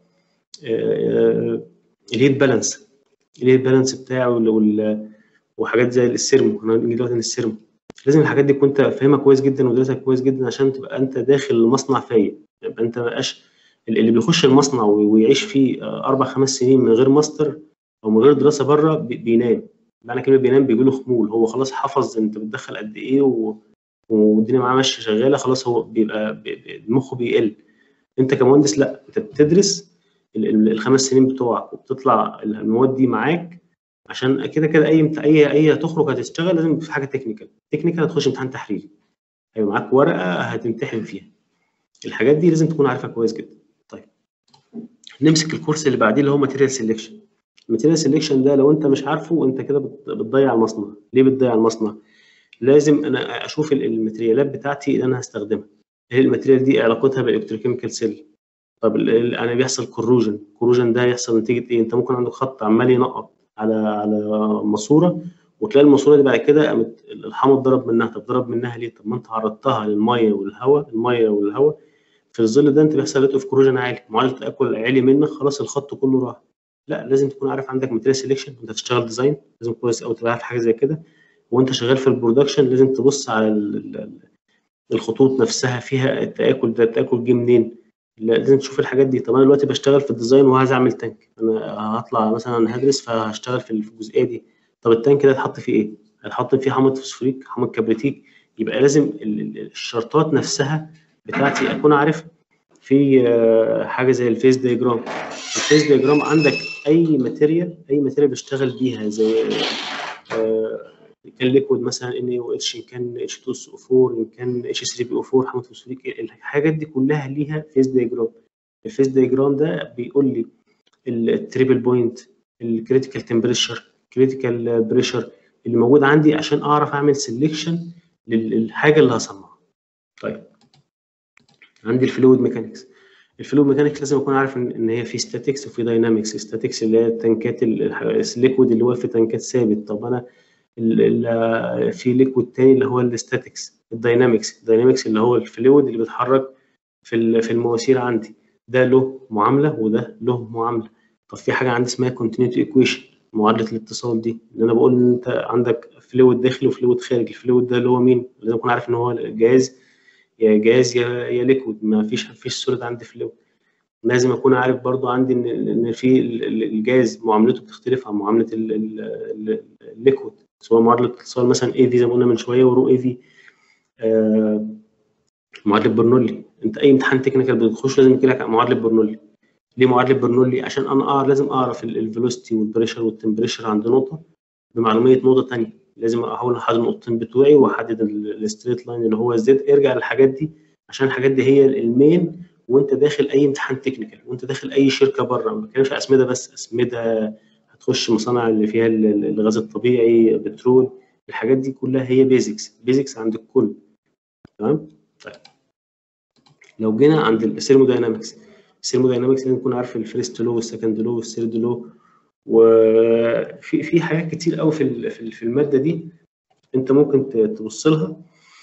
آه الهيت بالانس، الهيت بالانس بتاعه وحاجات زي السيرمو. انا نيجي دلوقتي للسيرمو، لازم الحاجات دي كنت فاهمها كويس جدا ودرسها كويس جدا عشان تبقى انت داخل المصنع فايق. يبقى انت ما بقاش اللي بيخش المصنع ويعيش فيه اربع خمس سنين من غير ماستر او من غير دراسه بره بينام. معنى كلمه بينام بيجي له خمول، هو خلاص حفظ انت بتدخل قد ايه والدنيا معاه ماشيه شغاله، خلاص هو بيبقى مخه بيقل. انت كمهندس لا، انت بتدرس الخمس سنين بتوعك وبتطلع المواد دي معاك، عشان كده كده اي اي اي هتخرج هتشتغل لازم في حاجه تكنيكال. تكنيكال هتخش امتحان تحريري، هيبقى معاك ورقه هتمتحن فيها. الحاجات دي لازم تكون عارفها كويس جدا. طيب نمسك الكورس اللي بعديه اللي هو ماتيريال سيلكشن. الماتيريال سيلكشن ده لو انت مش عارفه انت كده بتضيع المصنع. ليه بتضيع المصنع؟ لازم انا اشوف الماتيريالات بتاعتي اللي انا هستخدمها، ايه الماتيريال دي علاقتها بالالكتروكيميكال سيل. طب انا بيحصل كوروجن، كوروجن ده يحصل نتيجه ايه؟ انت ممكن عندك خط عمال ينقط على على ماسوره، وتلاقي الماسوره دي بعد كده قامت الحمض ضرب منها. طب ضرب منها ليه؟ طب ما انت عرضتها للميه والهواء، الميه والهواء في الظل ده انت بيحصل ريت اوف كوروجن عالي، معدل التاكل عالي منك، خلاص الخط كله راح. لا، لازم تكون عارف عندك ماتيريال سيلكشن وانت بتشتغل ديزاين، لازم كويس قوي تبقى عارف حاجه زي كده. وانت شغال في البرودكشن لازم تبص على الخطوط نفسها فيها التاكل ده، التاكل جه منين، لازم تشوف الحاجات دي. طب انا دلوقتي بشتغل في الديزاين وعايز اعمل تانك، انا هطلع مثلا هدرس فهشتغل في الجزئيه دي. طب التانك ده هيتحط فيه ايه؟ هيتحط فيه حمض فوسفوريك، حمض كبريتيك، يبقى لازم الشرطات نفسها بتاعتي اكون عارف. في حاجه زي الفيز دايجرام. الفيز دايجرام عندك اي ماتيريال، اي ماتيريال بيشتغل بيها زي كان ليكويد مثلا ان اي او اتش، ان كان اتش تو اس او اربعة، ان كان اتش ثري بي او اربعة، حمض فوسفوريك، الحاجات دي كلها ليها فيز دايجرام. الفيز دايجرام ده بيقول لي التريبل بوينت، الكريتيكال تمبريتشر، كريتيكال بريشر اللي موجود عندي عشان اعرف اعمل سيلكشن للحاجه اللي هصنعها. طيب عندي الفلويد ميكانكس. الفلويد ميكانكس لازم اكون عارف ان هي في ستاتيكس وفي داينامكس. ستاتيكس اللي هي التنكات، الليكويد اللي هو في تنكات ثابت. طب انا في ليكويد تاني اللي هو الستاتيكس. الداينامكس، الداينامكس اللي هو الفلويد اللي بيتحرك في في المواسير عندي، ده له معامله وده له معامله. طب في حاجه عندي اسمها كونتينيوتي ايكويشن، معادله الاتصال دي، اللي انا بقول ان انت عندك فلويد داخلي وفلويد خارجي. الفلويد ده اللي هو مين؟ لازم اكون عارف ان هو جاز، يا جاز يا يا ليكويد، ما فيش فيش سوليد عندي فلويد. لازم اكون عارف برضو عندي ان ان في الجاز معاملته بتختلف عن معامله الليكويد، سواء معادله اتصال مثلا اي في زي ما قلنا من شويه ورو اي في. آه معادله برنولي، انت اي امتحان تكنيكال بتخش لازم يجي لك معادله برنولي. ليه معادله برنولي؟ عشان انا أعرف لازم اعرف الفيلوسيتي والبريشر والتمبريشر عند نقطه بمعلوميه نقطه ثانيه. لازم احاول احدد النقطتين بتوعي واحدد الستريت لاين اللي هو الزد. ارجع للحاجات دي عشان الحاجات دي هي المين وانت داخل اي امتحان تكنيكال، وانت داخل اي شركه بره. ما بتكلمش اسمده بس، اسمده هتخش مصانع اللي فيها الغاز الطبيعي، بترول، الحاجات دي كلها هي بيزكس، بيزكس عند الكل. تمام؟ طيب لو جينا عند الثيرموداينامكس، الثيرموداينامكس لازم نكون عارف الفيرست لو والسكند لو والثيرد لو، وفي في حاجات كتير قوي في في الماده دي انت ممكن تبص لها.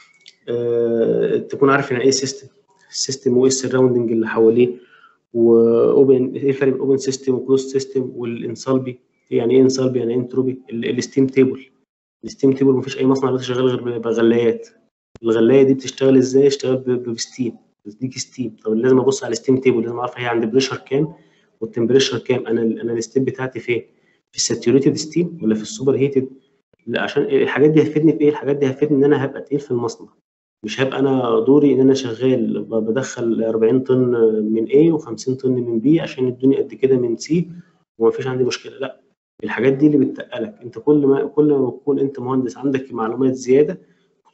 أه تكون عارف يعني ايه سيستم، السيستم وايه السراوندنج اللي حواليه، واوبن، ايه الفرق بين اوبن سيستم وكلوز سيستم، والانسالبي يعني ايه انسالبي، يعني ايه انتروبي، الستيم تيبل. الستيم تيبل مفيش اي مصنع بيشتغل غير بغلايات. الغلايه دي بتشتغل ازاي؟ اشتغل بستيم، بتديك ستيم. طب لازم ابص على الستيم تيبل، لازم اعرف هي عند بريشر كام والتمبريتشر كام. انا انا الستيب بتاعتي فين؟ في الساتوريتد ستيم ولا في السوبر هيتد؟ لا، عشان الحاجات دي هتفيدني في ايه؟ الحاجات دي هتفيدني ان انا هبقى تقيل في المصنع، مش هبقى انا دوري ان انا شغال بدخل أربعين طن من A و50 طن من B عشان الدنيا قد كده من C ومفيش عندي مشكله. لا، الحاجات دي اللي بتتقلك انت. كل ما كل ما تكون انت مهندس عندك معلومات زياده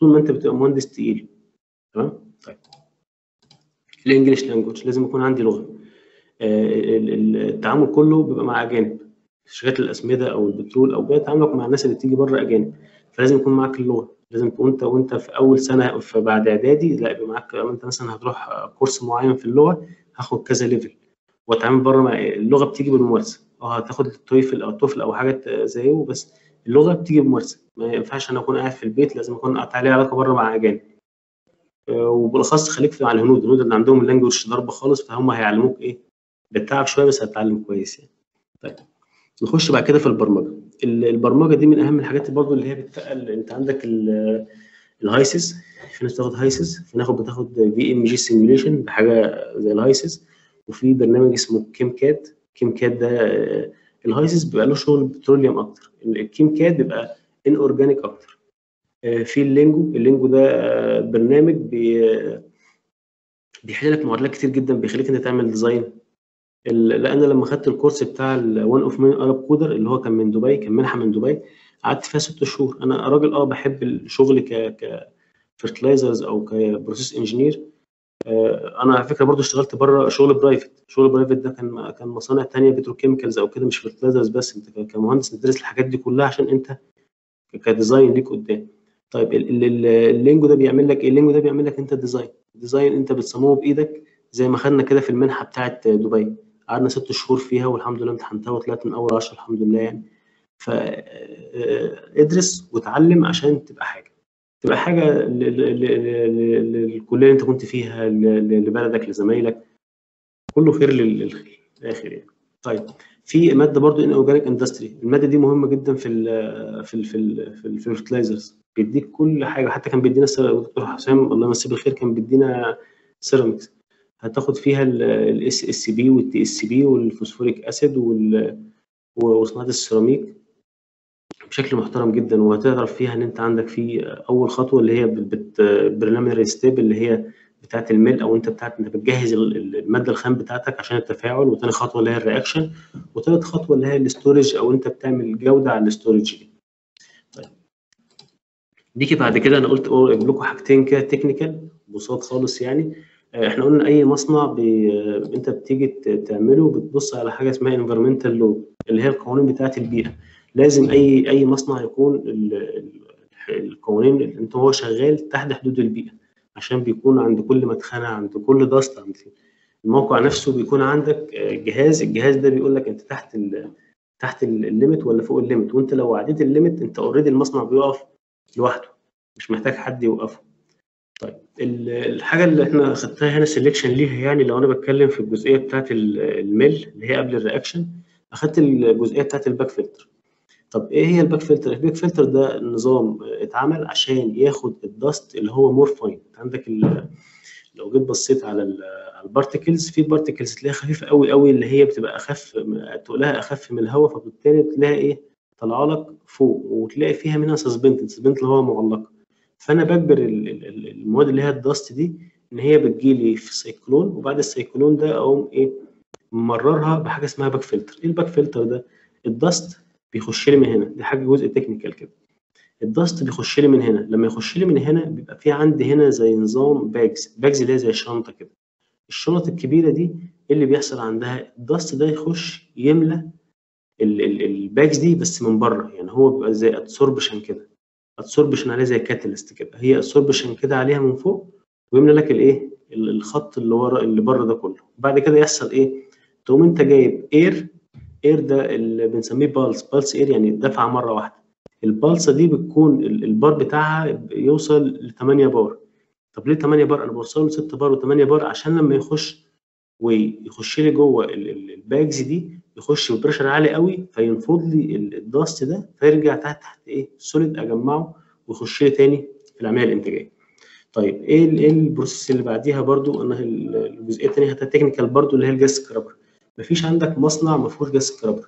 طول ما انت بتبقى مهندس تقيل. تمام. طيب الانجليش لانجوج لازم يكون عندي لغه. التعامل كله بيبقى مع اجانب، شركات الاسمده او البترول او كده تعاملك مع الناس اللي بتيجي بره اجانب، فلازم يكون معاك اللغه. لازم تكون انت وانت في اول سنه فبعد اعدادي لا يبقى معاك، انت مثلا هتروح كورس معين في اللغه هاخد كذا ليفل واتعامل بره مع اللغه بتيجي بالممارسه. اه هتاخد التويفل او التوفل او حاجه زيه، بس اللغه بتيجي بممارسه. ما ينفعش انا اكون قاعد في البيت، لازم اكون قاطع لي علاقه بره مع اجانب. وبالاخص خليك مع الهنود، الهنود اللي عندهم اللانجوج ضربه خالص، فهم هيعلموك ايه بالتعب شويه بس هتتعلم كويس يعني. طيب نخش بعد كده في البرمجه. البرمجه دي من اهم الحاجات برضو اللي هي بتتقل. انت عندك الهايسيس، في ناس بتاخد هايسيس، في ناس بتاخد في ام جي سيميوليشن بحاجه زي الهايسيس، وفي برنامج اسمه كيم كاد. كيم كاد ده الهايسيس بيبقى له شغل بتروليوم اكتر، الكيم كاد بيبقى ان اورجانيك اكتر. في اللينجو، اللينجو ده برنامج بي بيحل لك معادلات كتير جدا، بيخليك انت تعمل ديزاين. لا انا لما خدت الكورس بتاع وان اوف مين ارب كودر اللي هو كان من دبي، كان منحه من دبي، قعدت فيها ست شهور. انا راجل اه بحب الشغل ك ك فيرتلايزرز او كبروسيس انجينير. آه انا على فكره برضو اشتغلت بره شغل برايفت. شغل برايفت ده كان كان مصانع ثانيه بتروكيميكالز او كده، مش فيرتلايزرز بس. انت كمهندس بتدرس الحاجات دي كلها عشان انت كديزاين ليك قدام. طيب اللينجو ده بيعمل لك ايه؟ اللينجو ده بيعمل لك انت ديزاين. ديزاين انت بتصممه بايدك زي ما خدنا كده في المنحه بتاعه دبي، قعدنا ست شهور فيها والحمد لله امتحنتها وطلعت من اول عشرة الحمد لله يعني. فادرس وتعلم عشان تبقى حاجه، تبقى حاجه للكليه اللي انت كنت فيها، لبلدك، لزمايلك، كله خير للاخر يعني. طيب في ماده برضو ان اورجانيك اندستري، الماده دي مهمه جدا في ال في ال في ال في الفيرتلايزرز، بيديك كل حاجه. حتى كان بيدينا الدكتور حسام الله يمسيه بالخير كان بيدينا سيراميكس، هتاخد فيها الاس اس بي والتي اس بي والفوسفوريك اسيد وصناعه السيراميك بشكل محترم جدا. وهتعرف فيها ان انت عندك في اول خطوه اللي هي بريليمينري ستيب اللي هي بتاعه الميل، او انت بتاعت انت بتجهز الماده الخام بتاعتك عشان التفاعل، وثاني خطوه اللي هي الرياكشن، وثالث خطوه اللي هي الاستورج او انت بتعمل جوده على الاستورج دي. طيب نيجي بعد كده، انا قلت اجيب لكم حاجتين كده تكنيكال بساط خالص يعني. احنا قلنا اي مصنع بي... انت بتيجي تعمله بتبص على حاجه اسمها انفيرمنتال لو اللي هي القوانين بتاعه البيئه. لازم اي اي مصنع يكون القوانين اللي انت هو شغال تحت حدود البيئه، عشان بيكون عند كل مدخنه، عند كل دست، عند الموقع نفسه بيكون عندك جهاز. الجهاز ده بيقول لك انت تحت ال تحت الليميت ولا فوق الليميت، وانت لو عديت الليميت انت اوريدي المصنع بيقف لوحده مش محتاج حد يوقفه. طيب الحاجه اللي احنا خدتها هنا سيلكشن ليها، يعني لو انا بتكلم في الجزئيه بتاعه الميل اللي هي قبل الرياكشن، اخدت الجزئيه بتاعه الباك فلتر. طب ايه هي الباك فلتر؟ الباك فلتر ده نظام اتعمل عشان ياخد الدست اللي هو مور فاين. عندك لو جيت بصيت على البارتكلز، في بارتكلز تلاقيها خفيفه قوي قوي اللي هي بتبقى اخف، تقولها اخف من الهواء، فبالتالي تلاقي ايه طالعه لك فوق، وتلاقي فيها منها سسبنتد، سسبنتد اللي هو معلقه. فانا بجبر المواد اللي هي الدست دي ان هي بتجيلي في سيكلون، وبعد السيكلون ده اقوم ايه مررها بحاجه اسمها باك فلتر. ايه الباك فلتر ده؟ الدست بيخش لي من هنا، دي حاجه جزء تكنيكال كده. الدست بيخش لي من هنا، لما يخش لي من هنا بيبقى في عندي هنا زي نظام باجز، باجز اللي هي زي شنطه كده. الشنط الكبيره دي ايه اللي بيحصل عندها؟ الدست ده يخش يملى الباجز دي بس من بره، يعني هو بيبقى زي ادسوربشن كده، ادسوربشن عليه زي كاتاليست كده، هي ادسوربشن كده عليها من فوق، ويملى لك الايه الخط اللي ورا اللي بره ده كله. بعد كده يحصل ايه؟ تقوم انت جايب اير، اير ده اللي بنسميه بالس، بالس اير يعني دفعه مره واحده. البالسه دي بتكون البار بتاعها يوصل ل ثمانية بار. طب ليه ثمانية بار؟ انا بوصله ل ستة بار و8 بار عشان لما يخش ويخش لي جوه الباجز دي يخش ببريشر عالي قوي، فينفض لي الداست ده فيرجع تحت تحت ايه سوليد، اجمعه ويخش لي تاني في العمليه الانتاجيه. طيب ايه ايه البروسيس اللي بعديها؟ برضو انا الجزئيه الثانيه هتبقى تكنيكال برضو اللي هي الجاز سكرابر. مفيش عندك مصنع ما فيهوش جاز سكرابر،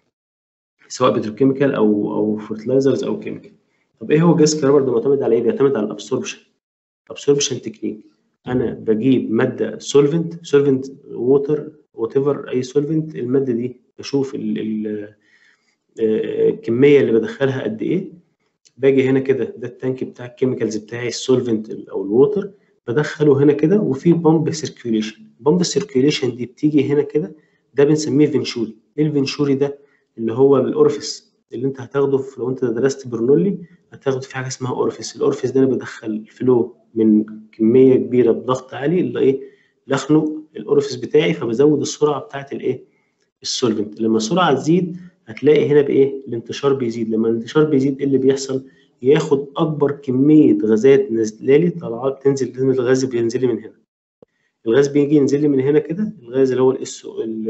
سواء بتروكيميكال او او فيرتلايزرز او كيميكال. طب ايه هو جاز سكرابر ده؟ معتمد على ايه؟ بيعتمد على الابسوربشن، ابسوربشن تكنيك. انا بجيب ماده سولفنت، سولفنت ووتر وات ايفر، اي سولفنت، الماده دي بشوف ال ال الكميه اللي بدخلها قد ايه، باجي هنا كده، ده التانك بتاع الكيميكالز بتاعي السولفنت او الووتر، بدخله هنا كده، وفي بامب سيركيوليشن. بامب السيركيوليشن دي بتيجي هنا كده، ده بنسميه فينشوري. ايه الفينشوري ده؟ اللي هو الاورفيس اللي انت هتاخده في، لو انت درست برنولي هتاخد في حاجه اسمها اورفيس. الاورفيس ده انا بدخل فلو من كميه كبيره بضغط عالي اللي ايه، لخنق الاورفيس بتاعي، فبزود السرعه بتاعت الايه، السولفنت. لما السرعه تزيد هتلاقي هنا بايه، الانتشار بيزيد. لما الانتشار بيزيد ايه اللي بيحصل؟ ياخد اكبر كميه غازات نازله لي، طالعه بتنزل، لازم الغاز بينزل لي من هنا. الغاز بيجي ينزل لي من هنا كده، الغاز اللي هو الاس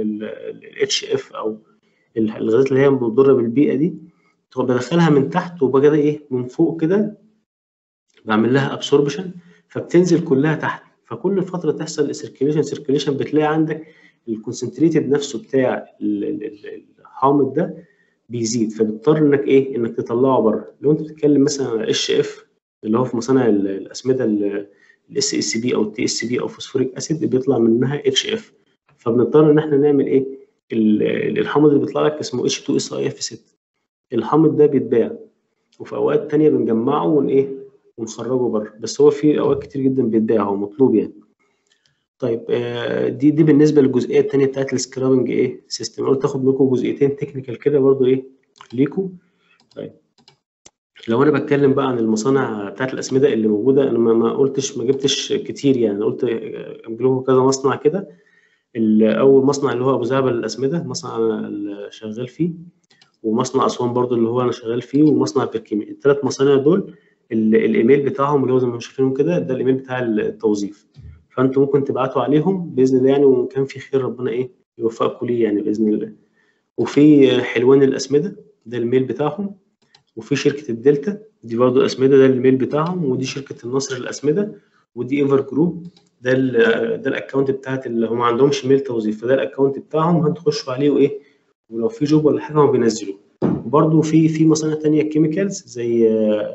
الاتش اف او الغازات اللي هي مضره بالبيئه دي، بدخلها من تحت وبجد ايه من فوق كده، بعمل لها ابسوربشن، فبتنزل كلها تحت. فكل فتره تحصل سيركيليشن سيركيليشن بتلاقي عندك الكونسنتريتد نفسه بتاع الحامض ده بيزيد، فبتضطر انك ايه، انك تطلعه بره. لو انت بتتكلم مثلا على اتش اف اللي هو في مصانع الاسمده الاس اس بي او التي اس بي او فوسفوريك اسيد، بيطلع منها اتش اف، فبنضطر ان احنا نعمل ايه، الحامض اللي بيطلع لك اسمه اتش تو اس اي اف ستة. الحامض ده بيتباع، وفي اوقات تانية بنجمعه ون ايه ونخرجه بره، بس هو في اوقات كتير جدا بيتباع، هو مطلوب يعني. طيب آه دي دي بالنسبه للجزئيه الثانيه بتاعت السكرابنج ايه سيستم. قلت اخد لكم جزئيتين تكنيكال كده برضو ايه ليكم. طيب لو انا بتكلم بقى عن المصانع بتاعت الاسمده اللي موجوده، انا ما قلتش ما جبتش كتير يعني، قلت اجيب لكم كذا مصنع كده. اول مصنع اللي هو ابو زعبل للاسمده، مصنع انا شغال فيه، ومصنع اسوان برضو اللي هو انا شغال فيه، ومصنع بيركيمي. الثلاث مصانع دول الايميل بتاعهم اللي هو زي ما شايفينهم كده، ده الايميل بتاع التوظيف، فانتم ممكن تبعتوا عليهم باذن الله يعني، وان كان في خير ربنا ايه يوفقكم ليه يعني باذن الله. وفي حلوان الاسمده ده الميل بتاعهم، وفي شركه الدلتا دي برضو الاسمده ده الميل بتاعهم، ودي شركه النصر الاسمده، ودي ايفر جروب ده ده الاكونت بتاعت اللي هم ما عندهمش ميل توظيف، فده الاكونت بتاعهم هتخشوا عليه وايه، ولو في جوب ولا حاجه هم بينزلوه. برضو في في مصانع ثانيه كيميكالز زي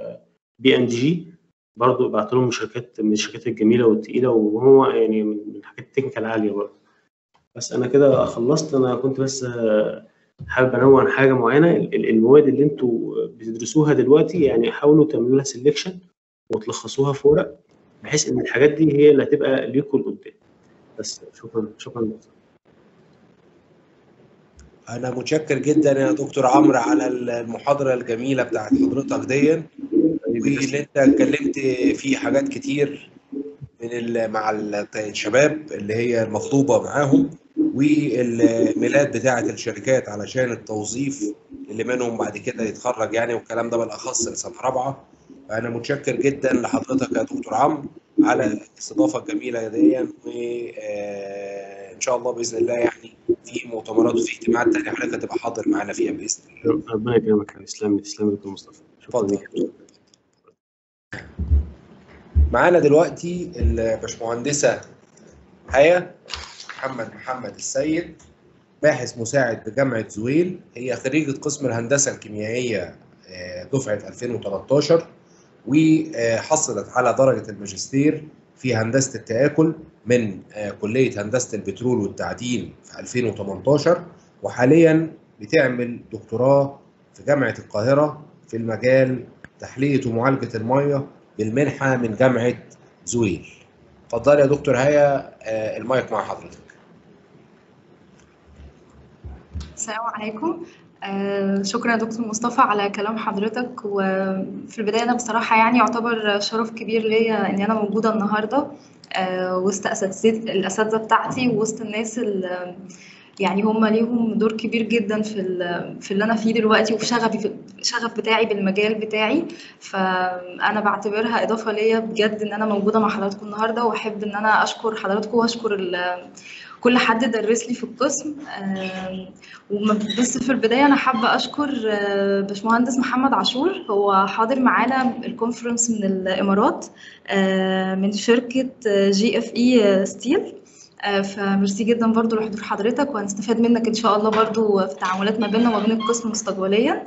بي اند جي، برضو بعت لهم شركات من الشركات الجميله والثقيله، وهو يعني من الحاجات التكنيكال عاليه برضو. بس انا كده خلصت. انا كنت بس حابب انوه عن حاجه معينه، المواد اللي انتوا بتدرسوها دلوقتي يعني حاولوا تعملوا لها سيلكشن وتلخصوها في ورق، بحيث ان الحاجات دي هي اللي هتبقى ليكم لقدام. بس شكرا شكرا. أنا متشكر جدا يا دكتور عمرو على المحاضرة الجميلة بتاعت حضرتك دي، واللي أنت اتكلمت فيه حاجات كتير من مع الشباب اللي هي المطلوبة معاهم، والميلاد بتاعة الشركات علشان التوظيف اللي منهم بعد كده يتخرج يعني، والكلام ده بالأخص لسنة رابعة. فأنا متشكر جدا لحضرتك يا دكتور عمرو على الاستضافة الجميلة دي، وإن شاء الله بإذن الله يعني في مؤتمرات وفي اجتماعات تانية حضرتك هتبقى حاضر معانا فيها بإذن الله. ربنا يكرمك. تسلم تسلم دكتور مصطفى. اتفضل. معانا دلوقتي الباشمهندسة هيا محمد محمد السيد، باحث مساعد بجامعة زويل. هي خريجة قسم الهندسة الكيميائية دفعة ألفين وثلاثة عشر، وحصلت على درجة الماجستير في هندسة التآكل من كلية هندسة البترول والتعدين في ألفين وثمانية عشر، وحاليا بتعمل دكتوراه في جامعة القاهرة في المجال تحلية ومعالجة المياه بالمنحة من جامعة زويل. اتفضلي يا دكتور هيا، المايك مع حضرتك. السلام عليكم. آه شكرا يا دكتور مصطفى على كلام حضرتك. وفي البداية أنا بصراحة يعني يعتبر شرف كبير ليا إني أنا موجودة النهاردة آه وسط الأساتذة بتاعتي، ووسط الناس اللي يعني هم ليهم دور كبير جدا في في اللي انا فيه دلوقتي، وفي شغفي في الشغف بتاعي بالمجال بتاعي. فانا بعتبرها اضافه ليا بجد ان انا موجوده مع حضراتكم النهارده، واحب ان انا اشكر حضراتكم واشكر كل حد درس لي في القسم. بس في البدايه انا حابه اشكر باشمهندس محمد عاشور، هو حاضر معانا الكونفرنس من الامارات من شركه جي اف اي ستيل. فميرسي جدا برضو لحضور حضرتك، وهنستفاد منك ان شاء الله برضو في تعاملات ما بيننا وما بين القسم مستقبليا.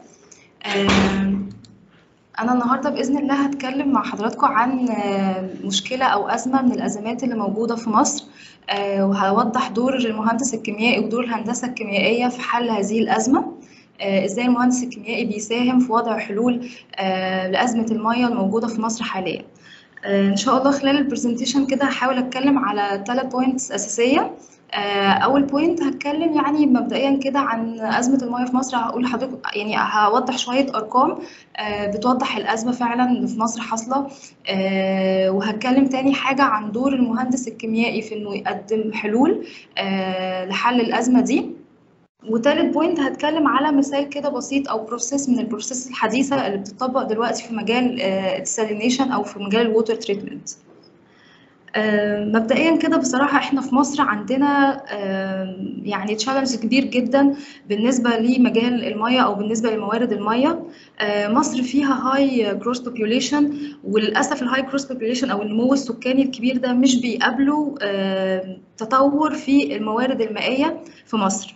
انا النهارده باذن الله هتكلم مع حضراتكم عن مشكله او ازمه من الازمات اللي موجوده في مصر، وهوضح دور المهندس الكيميائي ودور الهندسه الكيميائيه في حل هذه الازمه. ازاي المهندس الكيميائي بيساهم في وضع حلول لأزمة المياه الموجودة في مصر حاليا. ان شاء الله خلال البرزنتيشن كده هحاول اتكلم على ثلاث بوينتس اساسيه. اول بوينت هتكلم يعني مبدئيا كده عن ازمه المياه في مصر. هقول لحضرتك يعني هوضح شويه ارقام بتوضح الازمه فعلا في مصر حاصله، وهتكلم تاني حاجه عن دور المهندس الكيميائي في انه يقدم حلول لحل الازمه دي. وتالت بوينت هتكلم على مثال كده بسيط او بروسيس من البروسيس الحديثه اللي بتطبق دلوقتي في مجال السالينيشن او في مجال الووتر تريتمنت. مبدئيا كده بصراحه احنا في مصر عندنا يعني تشالنج كبير جدا بالنسبه لمجال المياه او بالنسبه لموارد المياه. مصر فيها هاي جروس بوبيوليشن، وللاسف الهاي جروس بوبيوليشن او النمو السكاني الكبير ده مش بيقابله تطور في الموارد المائيه في مصر.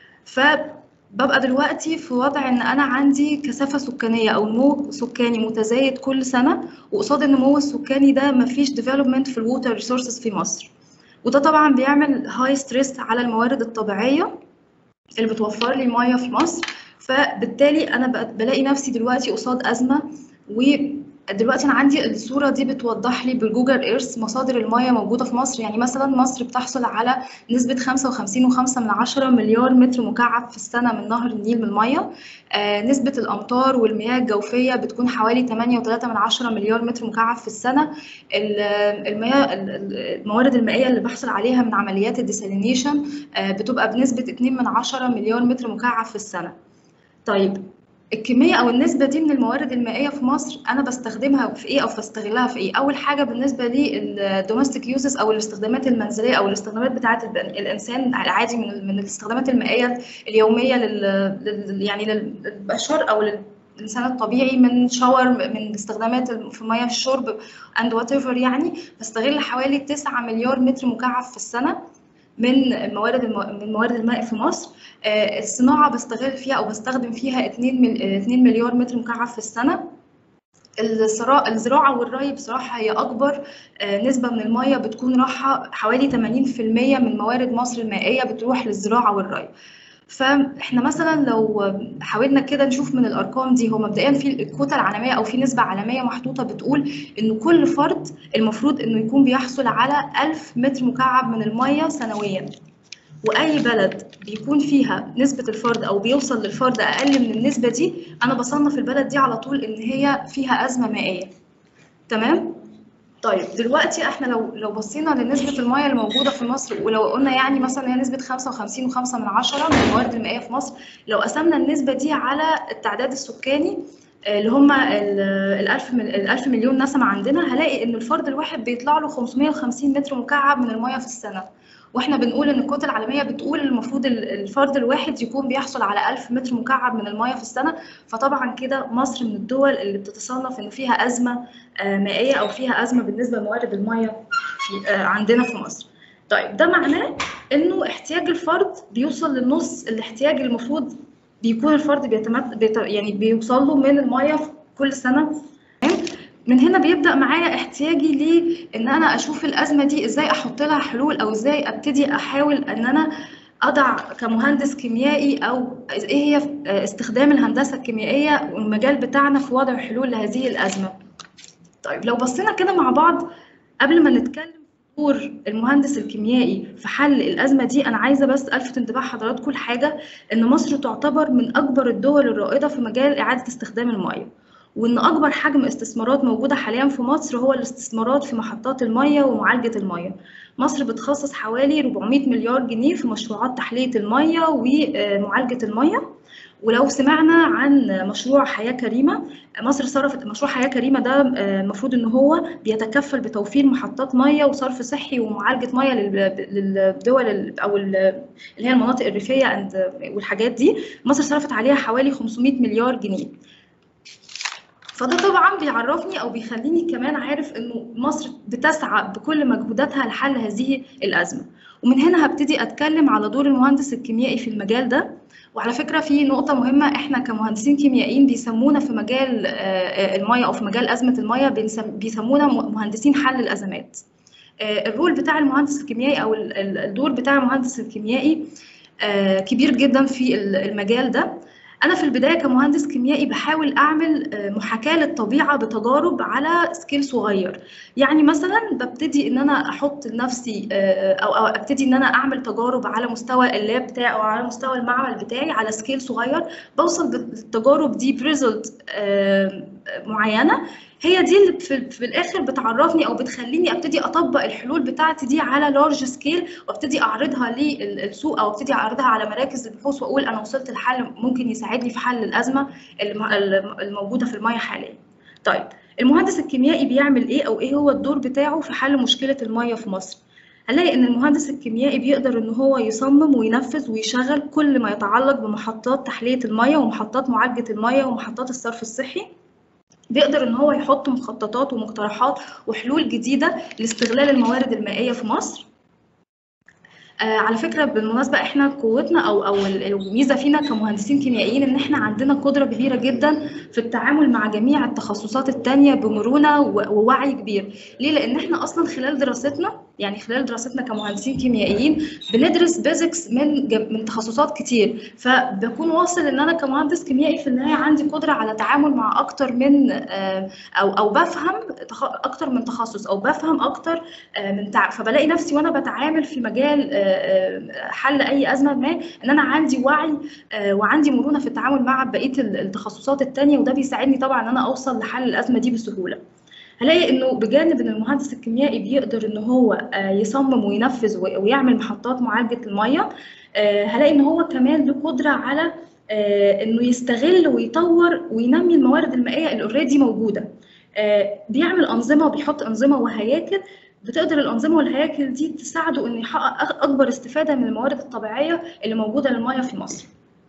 فببقى دلوقتي في وضع ان انا عندي كثافه سكانيه او نمو سكاني متزايد كل سنه، وقصاد النمو السكاني ده مفيش ديفلوبمنت في الووتر ريسورسز في مصر، وده طبعا بيعمل هاي ستريس على الموارد الطبيعيه اللي بتوفر لي ميه في مصر. فبالتالي انا بلاقي نفسي دلوقتي قصاد ازمه. و دلوقتي انا عندي الصوره دي بتوضح لي بالجوجل ايرث مصادر المياه موجوده في مصر. يعني مثلا مصر بتحصل على نسبه خمسة وخمسين فاصلة خمسة من عشرة مليار متر مكعب في السنه من نهر النيل من المياه. آه نسبه الامطار والمياه الجوفيه بتكون حوالي ثمانية فاصلة ثلاثة من عشرة مليار متر مكعب في السنه. المياه الموارد المائيه اللي بحصل عليها من عمليات الديسالينيشن آه بتبقى بنسبه اثنين من عشرة مليار متر مكعب في السنه. طيب الكميه او النسبه دي من الموارد المائيه في مصر انا بستخدمها في ايه او بستغلها في ايه؟ اول حاجه بالنسبه للدومستيك يوزز او الاستخدامات المنزليه او الاستخدامات بتاعه الانسان العادي من من الاستخدامات المائيه اليوميه لل يعني للبشر او للانسان الطبيعي، من شاور، من استخدامات في مياه الشرب اند وات ايفر. يعني بستغل حوالي تسعة مليار متر مكعب في السنه من موارد من موارد الماء في مصر. الصناعه بستغل فيها او بستخدم فيها اثنين مليار متر مكعب في السنه. الزراعه والري بصراحه هي اكبر نسبه من الميه بتكون رايحه، حوالي ثمانين بالمئة من موارد مصر المائيه بتروح للزراعه والري. فاحنا مثلا لو حاولنا كده نشوف من الارقام دي، هو مبدئيا في الكوتا العالميه او في نسبه عالميه محطوطه بتقول ان كل فرد المفروض انه يكون بيحصل على ألف متر مكعب من الميه سنويا. واي بلد بيكون فيها نسبه الفرد او بيوصل للفرد اقل من النسبه دي، انا بصنف البلد دي على طول ان هي فيها ازمه مائيه. تمام؟ طيب دلوقتي احنا لو لو بصينا لنسبه المياه الموجوده في مصر، ولو قلنا يعني مثلا هي نسبه خمسة وخمسين فاصلة خمسة من عشرة من الموارد المائيه في مصر، لو قسمنا النسبه دي على التعداد السكاني اللي هم الألف الألف مليون نسمه عندنا، هلاقي ان الفرد الواحد بيطلع له خمسمائة وخمسين متر مكعب من المياه في السنه. واحنا بنقول ان الكتله العالميه بتقول المفروض الفرد الواحد يكون بيحصل على ألف متر مكعب من المياه في السنه. فطبعا كده مصر من الدول اللي بتتصنف ان فيها ازمه مائيه او فيها ازمه بالنسبه لموارد المياه عندنا في مصر. طيب ده معناه انه احتياج الفرد بيوصل للنص الاحتياج المفروض بيكون الفرد بيتمت بيت يعني بيوصل له من المياه كل سنه. من هنا بيبدأ معايا احتياجي ليه ان انا اشوف الازمه دي ازاي احط لها حلول، او ازاي ابتدي احاول ان انا اضع كمهندس كيميائي او ايه هي استخدام الهندسه الكيميائيه والمجال بتاعنا في وضع حلول لهذه الازمه. طيب لو بصينا كده مع بعض قبل ما نتكلم دور المهندس الكيميائي في حل الازمه دي، انا عايزه بس الفت انتباه حضراتكم لحاجه، ان مصر تعتبر من اكبر الدول الرائده في مجال اعاده استخدام المياه، وان اكبر حجم استثمارات موجوده حاليا في مصر هو الاستثمارات في محطات المياه ومعالجه المياه. مصر بتخصص حوالي أربعمائة مليار جنيه في مشروعات تحليه المياه ومعالجه المياه. ولو سمعنا عن مشروع حياه كريمه، مصر صرفت مشروع حياه كريمه ده المفروض ان هو بيتكفل بتوفير محطات مياه وصرف صحي ومعالجه مياه للدول او اللي هي المناطق الريفيه والحاجات دي. مصر صرفت عليها حوالي خمسمائة مليار جنيه. فده طبعا بيعرفني او بيخليني كمان عارف انه مصر بتسعى بكل مجهوداتها لحل هذه الازمه. ومن هنا هبتدي اتكلم على دور المهندس الكيميائي في المجال ده. وعلى فكره في نقطه مهمه، احنا كمهندسين كيميائيين بيسمونا في مجال المياه او في مجال ازمه المياه بيسمونا مهندسين حل الازمات. الرول بتاع المهندس الكيميائي او الدور بتاع المهندس الكيميائي كبير جدا في المجال ده. انا في البدايه كمهندس كيميائي بحاول اعمل محاكاه للطبيعه بتجارب على سكيل صغير. يعني مثلا ببتدي ان انا احط لنفسي او او ابتدي ان انا اعمل تجارب على مستوى اللاب بتاعي او على مستوى المعمل بتاعي على سكيل صغير، بوصل بالتجارب دي بريزلت معينه، هي دي اللي في, في الاخر بتعرفني او بتخليني ابتدي اطبق الحلول بتاعتي دي على لارج سكيل، وابتدي اعرضها للسوق او ابتدي اعرضها على مراكز البحوث واقول انا وصلت لحل ممكن يساعدني في حل الازمه الموجوده في الميه حاليا. طيب المهندس الكيميائي بيعمل ايه او ايه هو الدور بتاعه في حل مشكله الميه في مصر؟ هنلاقي ان المهندس الكيميائي بيقدر ان هو يصمم وينفذ ويشغل كل ما يتعلق بمحطات تحليه الميه ومحطات معالجه الميه ومحطات الصرف الصحي. بيقدر ان هو يحط مخططات ومقترحات وحلول جديده لاستغلال الموارد المائيه في مصر. آه على فكره بالمناسبه احنا قوتنا او او الميزه فينا كمهندسين كيميائيين ان احنا عندنا قدره كبيره جدا في التعامل مع جميع التخصصات الثانيه بمرونه ووعي كبير. ليه؟ لان احنا اصلا خلال دراستنا يعني خلال دراستنا كمهندسين كيميائيين بندرس بيزكس من من تخصصات كتير، فبكون واصل ان انا كمهندس كيميائي في النهايه عندي قدره على التعامل مع اكتر من او او بفهم اكتر من تخصص او بفهم اكتر من تع... فبلاقي نفسي وانا بتعامل في مجال حل اي ازمه ما ان انا عندي وعي وعندي مرونه في التعامل مع بقيه التخصصات الثانيه، وده بيساعدني طبعا ان انا اوصل لحل الازمه دي بسهوله. هلاقي انه بجانب ان المهندس الكيميائي بيقدر ان هو يصمم وينفذ ويعمل محطات معالجه الميه، هلاقي ان هو كمان له قدره على انه يستغل ويطور وينمي الموارد المائيه اللي اوريدي موجوده. بيعمل انظمه وبيحط انظمه وهياكل بتقدر الانظمه والهياكل دي تساعده انه يحقق اكبر استفاده من الموارد الطبيعيه اللي موجوده للميه في مصر.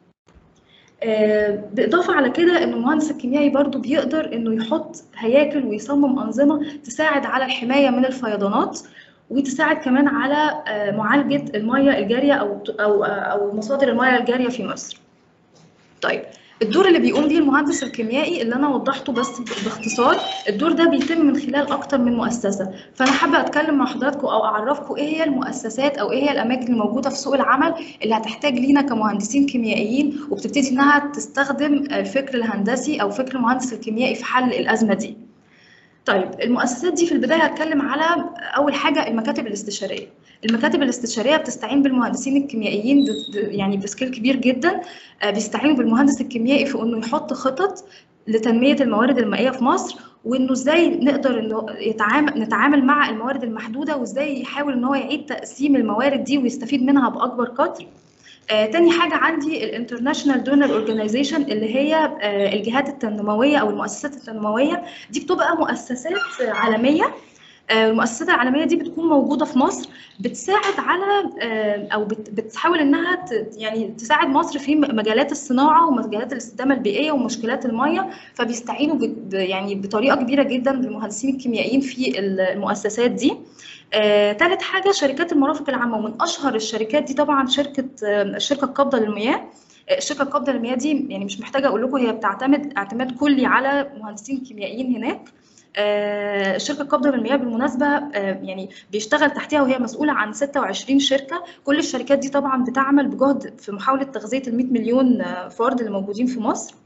بالاضافه على كده ان المهندس الكيميائي برضو بيقدر انه يحط هياكل ويصمم انظمه تساعد على الحمايه من الفيضانات، وتساعد كمان على معالجه الميه الجاريه او او او مصادر الميه الجاريه في مصر. طيب الدور اللي بيقوم بيه المهندس الكيميائي اللي انا وضحته بس باختصار، الدور ده بيتم من خلال اكتر من مؤسسه، فانا حابه اتكلم مع حضراتكم او اعرفكم ايه هي المؤسسات او ايه هي الاماكن الموجوده في سوق العمل اللي هتحتاج لينا كمهندسين كيميائيين وبتبتدي انها تستخدم الفكر الهندسي او فكر المهندس الكيميائي في حل الازمه دي. طيب المؤسسات دي في البدايه هتكلم على اول حاجه المكاتب الاستشاريه. المكاتب الاستشاريه بتستعين بالمهندسين الكيميائيين يعني بسكيل كبير جدا، بيستعينوا بالمهندس الكيميائي في انه يحط خطط لتنميه الموارد المائيه في مصر، وانه ازاي نقدر انه يتعامل نتعامل مع الموارد المحدوده، وازاي يحاول ان هو يعيد تقسيم الموارد دي ويستفيد منها باكبر قدر. آه، تاني حاجة عندي الانترناشونال دونر اورجانيزيشن اللي هي آه، الجهات التنموية أو المؤسسات التنموية. دي بتبقى مؤسسات عالمية. آه، المؤسسات العالمية دي بتكون موجودة في مصر، بتساعد على آه، أو بتحاول إنها يعني تساعد مصر في مجالات الصناعة ومجالات الاستدامة البيئية ومشكلات المياه، فبيستعينوا يعني بطريقة كبيرة جدا بالمهندسين الكيميائيين في المؤسسات دي. آه، ثالث حاجه شركات المرافق العامه، ومن اشهر الشركات دي طبعا شركه آه، الشركه القابضه للمياه. آه، الشركه القابضه للمياه دي يعني مش محتاجه اقول لكم هي بتعتمد اعتماد كلي على مهندسين كيميائيين هناك. آه، الشركه القابضه للمياه بالمناسبه آه، يعني بيشتغل تحتها وهي مسؤوله عن ستة وعشرين شركه. كل الشركات دي طبعا بتعمل بجهد في محاوله تغذيه ال مئة مليون آه، فرد اللي موجودين في مصر.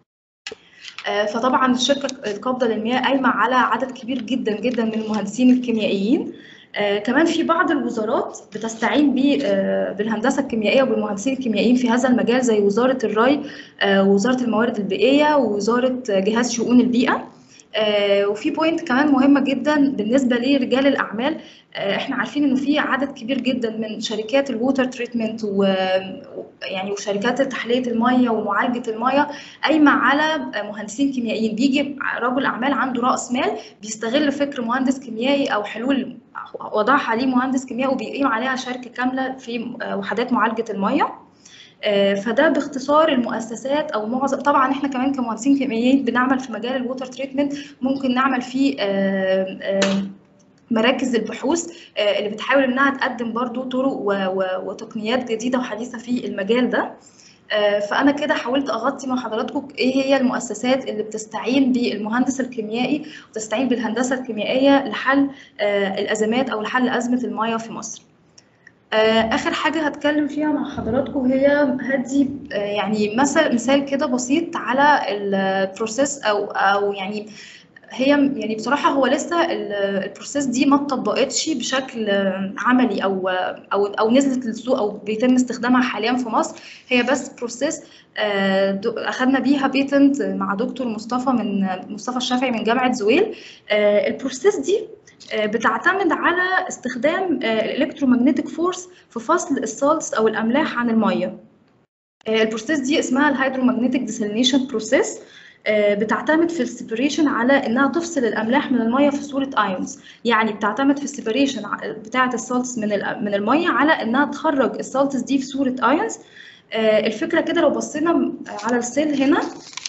فطبعا الشركه القابضه للمياه قايمه على عدد كبير جدا جدا من المهندسين الكيميائيين. آه كمان في بعض الوزارات بتستعين آه بالهندسه الكيميائيه وبالمهندسين الكيميائيين في هذا المجال، زي وزاره الري آه ووزاره الموارد البيئيه ووزاره جهاز شؤون البيئه. آه وفي بوينت كمان مهمه جدا بالنسبه لرجال الاعمال. آه احنا عارفين انه في عدد كبير جدا من شركات الووتر تريتمنت ويعني وشركات تحليه الميه ومعالجه الميه قايمه على مهندسين كيميائيين. بيجي رجل اعمال عنده راس مال بيستغل فكر مهندس كيميائي او حلول وضعها ليه مهندس كيميائي وبيقيم عليها شركه كامله في وحدات معالجه الميه. فده باختصار المؤسسات او معظم. طبعا احنا كمان كمهندسين كيميائيين بنعمل في مجال الووتر تريتمنت، ممكن نعمل فيه مراكز البحوث اللي بتحاول انها تقدم برضو طرق وتقنيات جديده وحديثه في المجال ده. فانا كده حاولت اغطي مع حضراتكم ايه هي المؤسسات اللي بتستعين بالمهندس الكيميائي وتستعين بالهندسه الكيميائيه لحل الازمات او لحل ازمه المياه في مصر. اخر حاجه هتكلم فيها مع حضراتكم هي هدي يعني مثل مثال كده بسيط على البروسيس او او يعني هي يعني بصراحه هو لسه البروسيس دي ما اتطبقتش بشكل عملي او او او نزلت للسوق او بيتم استخدامها حاليا في مصر. هي بس بروسيس اخذنا بيها بيتنت مع دكتور مصطفى من مصطفى الشافعي من جامعه زويل. البروسيس دي بتعتمد على استخدام الالكترومagnetic فورس في فصل السالتس او الاملاح عن الميه. البروسيس دي اسمها الهيدرومagnetic ديسالينيشن بروسيس. بتعتمد في السيبريشن على انها تفصل الاملاح من الميه في صوره ايونز، يعني بتعتمد في السيبريشن بتاعه السالتس من من الميه على انها تخرج السالتس دي في صوره ايونز. الفكره كده لو بصينا على السيل هنا،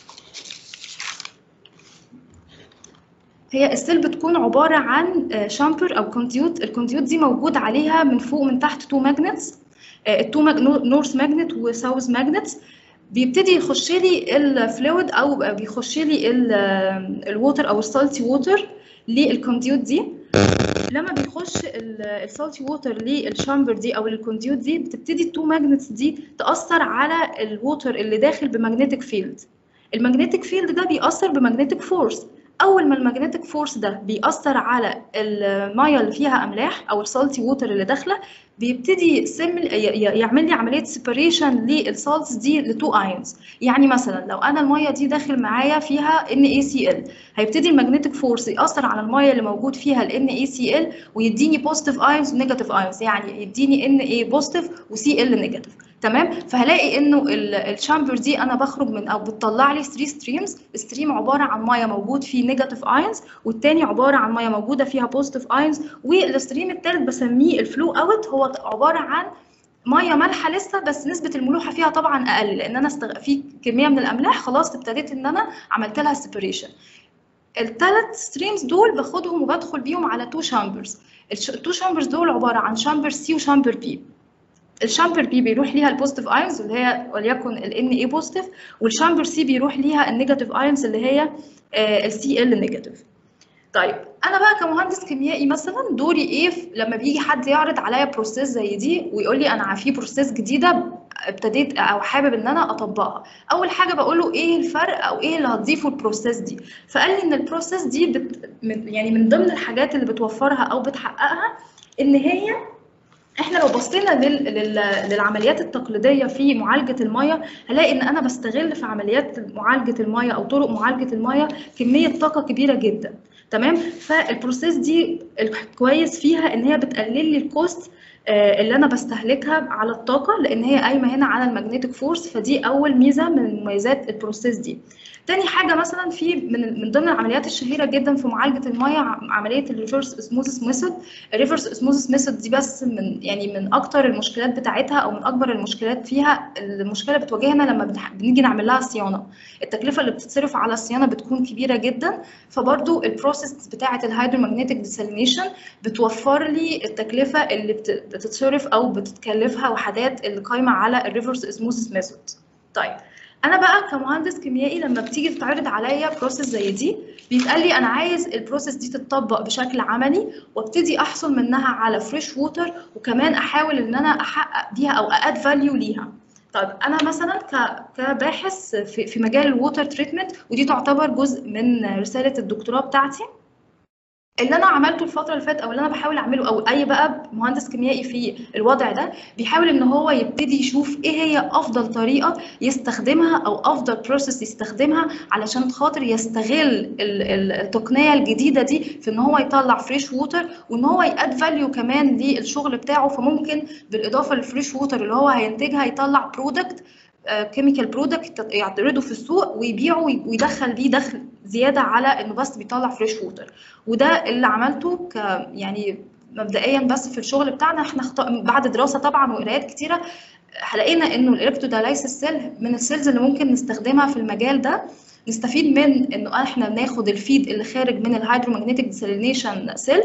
هي السيل بتكون عباره عن شامبر او كونتيوت. الكونتيوت دي موجود عليها من فوق ومن تحت تو ماجنتس، التو نورث ماجنت وساوث ماجنتس. بيبتدي يخش لي الفلويد او بيخش لي الووتر او السالتي ووتر للكونتيوت دي. لما بيخش السالتي ووتر للشامبر دي او الكونتيوت دي، بتبتدي التو ماجنتس دي تاثر على الووتر اللي داخل بمagnetic فيلد. المagnetic فيلد ده بيأثر بمagnetic فورس. اول ما المagnetic فورس ده بيأثر على الميه اللي فيها املاح او السالتي ووتر اللي داخله، بيبتدي يعمل لي عمليه سيبريشن للسالتس دي لتو ايونز. يعني مثلا لو انا الميه دي داخل معايا فيها إن إيه سي إل، هيبتدي المagnetic فورس يأثر على الميه اللي موجود فيها ال إن إيه سي إل ويديني بوزيتيف ايونز ونيجاتيف ايونز، يعني يديني إن إيه بوزيتيف وسي إل نيجاتيف. تمام؟ فهلاقي انه الشامبر دي انا بخرج من او بتطلع لي ثلاثة ستريمز. ستريم عباره عن ميه موجود فيه نيجاتيف ايونز، والتاني عباره عن ميه موجوده فيها بوزيتيف ايونز، والستريم الثالث بسميه الفلو اوت، هو عباره عن ميه مالحه لسه بس نسبه الملوحه فيها طبعا اقل، لان انا استغ... في كميه من الاملاح خلاص ابتديت ان انا عملت لها سيبريشن. الثلاث ستريمز دول باخدهم وبدخل بيهم على تو شامبرز. التو شامبرز دول عباره عن شامبر سي وشامبر بي. الشامبر بي بيروح ليها البوزيتيف ايونز اللي هي وليكن ال إن إيه بوزيتيف، والشامبر سي بيروح ليها النيجاتيف ايونز اللي هي ال سي إل نيجاتيف. طيب انا بقى كمهندس كيميائي مثلا دوري ايه لما بيجي حد يعرض عليا بروسيس زي دي ويقول لي انا في بروسيس جديده ابتديت او حابب ان انا اطبقها؟ اول حاجه بقول له ايه الفرق او ايه اللي هتضيفه البروسيس دي. فقال لي ان البروسيس دي بت يعني من ضمن الحاجات اللي بتوفرها او بتحققها ان هي احنا لو بصينا لل... لل... للعمليات التقليديه في معالجه الميه، هلاقي ان انا بستغل في عمليات معالجه الميه او طرق معالجه الميه كميه طاقه كبيره جدا. تمام؟ فالبروسيس دي الكويس فيها ان هي بتقلل لي الكوست اللي انا بستهلكها على الطاقه، لان هي قايمه هنا على المagnetic فورس، فدي اول ميزه من مميزات البروسيس دي. تاني حاجه مثلا في من من ضمن العمليات الشهيره جدا في معالجه الميه عمليه الريفرس اسموزيس ميثود. الريفرس اسموزيس ميثود دي بس من يعني من اكتر المشكلات بتاعتها او من اكبر المشكلات فيها، المشكله بتواجهنا لما بنيجي نعمل لها صيانه. التكلفه اللي بتتصرف على الصيانه بتكون كبيره جدا، فبرضو البروسيس بتاعه الهيدرومagnetic ديسالينيشن بتوفر لي التكلفه اللي بتتصرف او بتتكلفها وحدات اللي قايمه على الريفرس اسموزيس ميثود. طيب انا بقى كمهندس كيميائي لما بتيجي تتعرض عليا بروسيس زي دي، بيتقال لي انا عايز البروسيس دي تتطبق بشكل عملي وابتدي احصل منها على فريش ووتر، وكمان احاول ان انا احقق بيها او اد فاليو ليها. طيب انا مثلا كباحث في في مجال الووتر تريتمنت، ودي تعتبر جزء من رساله الدكتوراه بتاعتي، اللي انا عملته الفتره اللي فاتت او اللي انا بحاول اعمله او اي بقى مهندس كيميائي في الوضع ده بيحاول ان هو يبتدي يشوف ايه هي افضل طريقه يستخدمها او افضل بروسيس يستخدمها علشان خاطر يستغل التقنيه الجديده دي في ان هو يطلع فريش ووتر، وان هو ياد فاليو كمان للشغل بتاعه. فممكن بالاضافه للفريش ووتر اللي هو هينتجها يطلع برودكت كيميكال برودكت يعرضه في السوق ويبيعه ويدخل بيه دخل زياده على انه بس بيطلع فريش ووتر. وده اللي عملته ك يعني مبدئيا بس في الشغل بتاعنا. احنا بعد دراسه طبعا وقرايات كتيره لقينا انه الالكترودايليسيس سيل من السيلز اللي ممكن نستخدمها في المجال ده، نستفيد من انه احنا بناخد الفيد اللي خارج من الهيدرومagnetic ديسالينيشن سيل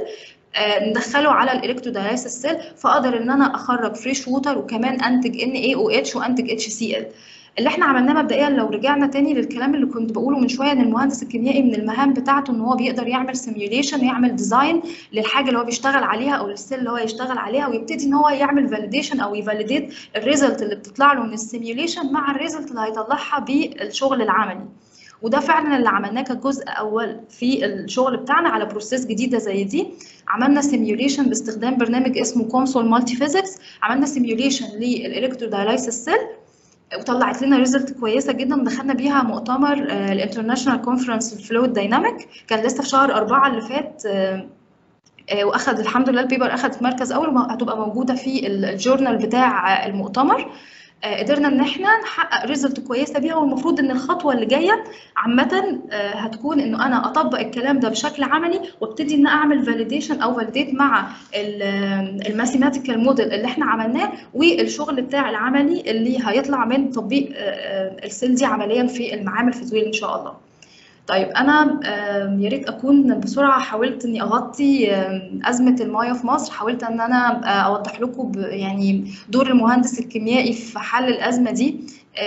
ندخله على الالكترودايليسيس سيل، فاقدر ان انا اخرج فريش ووتر وكمان انتج إن إيه أو إتش وانتج إتش سي إل. اللي احنا عملناه مبدئيا لو رجعنا تاني للكلام اللي كنت بقوله من شويه، ان المهندس الكيميائي من المهام بتاعته ان هو بيقدر يعمل سيميوليشن، يعمل ديزاين للحاجه اللي هو بيشتغل عليها او للسيل اللي هو يشتغل عليها، ويبتدي ان هو يعمل فاليديشن او يفاليديت الريزلت اللي بتطلع له من السيميوليشن مع الريزلت اللي هيطلعها بالشغل العملي. وده فعلا اللي عملناه كجزء اول في الشغل بتاعنا على بروسيس جديده زي دي. عملنا سيميوليشن باستخدام برنامج اسمه كونسول مالتي فيزيكس، عملنا سيميوليشن للالكترودايلايسيس سيل وطلعت لنا ريزلت كويسه جدا، دخلنا بيها مؤتمر الانترناشونال كونفرنس الفلويد دايناميك، كان لسه في شهر أربعة اللي فات، واخد الحمد لله البيبر اخذت مركز اول وهتبقى موجوده في الجورنال بتاع المؤتمر. قدرنا ان احنا نحقق ريزلت كويسه بيها، والمفروض ان الخطوه اللي جايه عامه هتكون انه انا اطبق الكلام ده بشكل عملي، وابتدي ان اعمل فاليديشن او فاليديت مع الماثيماتيكال موديل اللي احنا عملناه والشغل بتاع العملي اللي هيطلع من تطبيق السيل دي عمليا في المعامل في زويل ان شاء الله. طيب انا يا ريت اكون بسرعه حاولت اني اغطي ازمه المياه في مصر، حاولت ان انا اوضح لكم يعني دور المهندس الكيميائي في حل الازمه دي،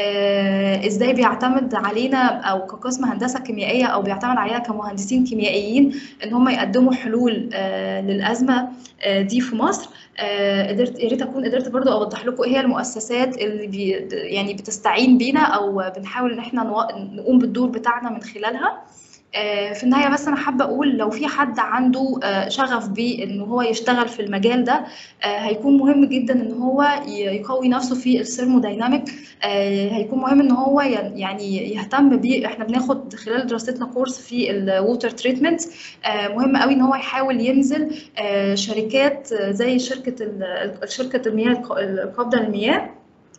ازاي بيعتمد علينا او كقسم هندسه كيميائيه او بيعتمد علينا كمهندسين كيميائيين ان هم يقدموا حلول للازمه دي في مصر. قدرت يا ريت اكون قدرت برضو اوضح لكم ايه هي المؤسسات اللي بي يعني بتستعين بينا او بنحاول ان احنا نقوم بالدور بتاعنا من خلالها. في النهايه بس انا حابه اقول لو في حد عنده شغف بان هو يشتغل في المجال ده، هيكون مهم جدا ان هو يقوي نفسه في الثيرمودايناميك، هيكون مهم ان هو يعني يهتم بيه. احنا بناخد خلال دراستنا كورس في الووتر تريتمنت، مهم قوي ان هو يحاول ينزل شركات زي شركه شركه المياه القابضه للمياه،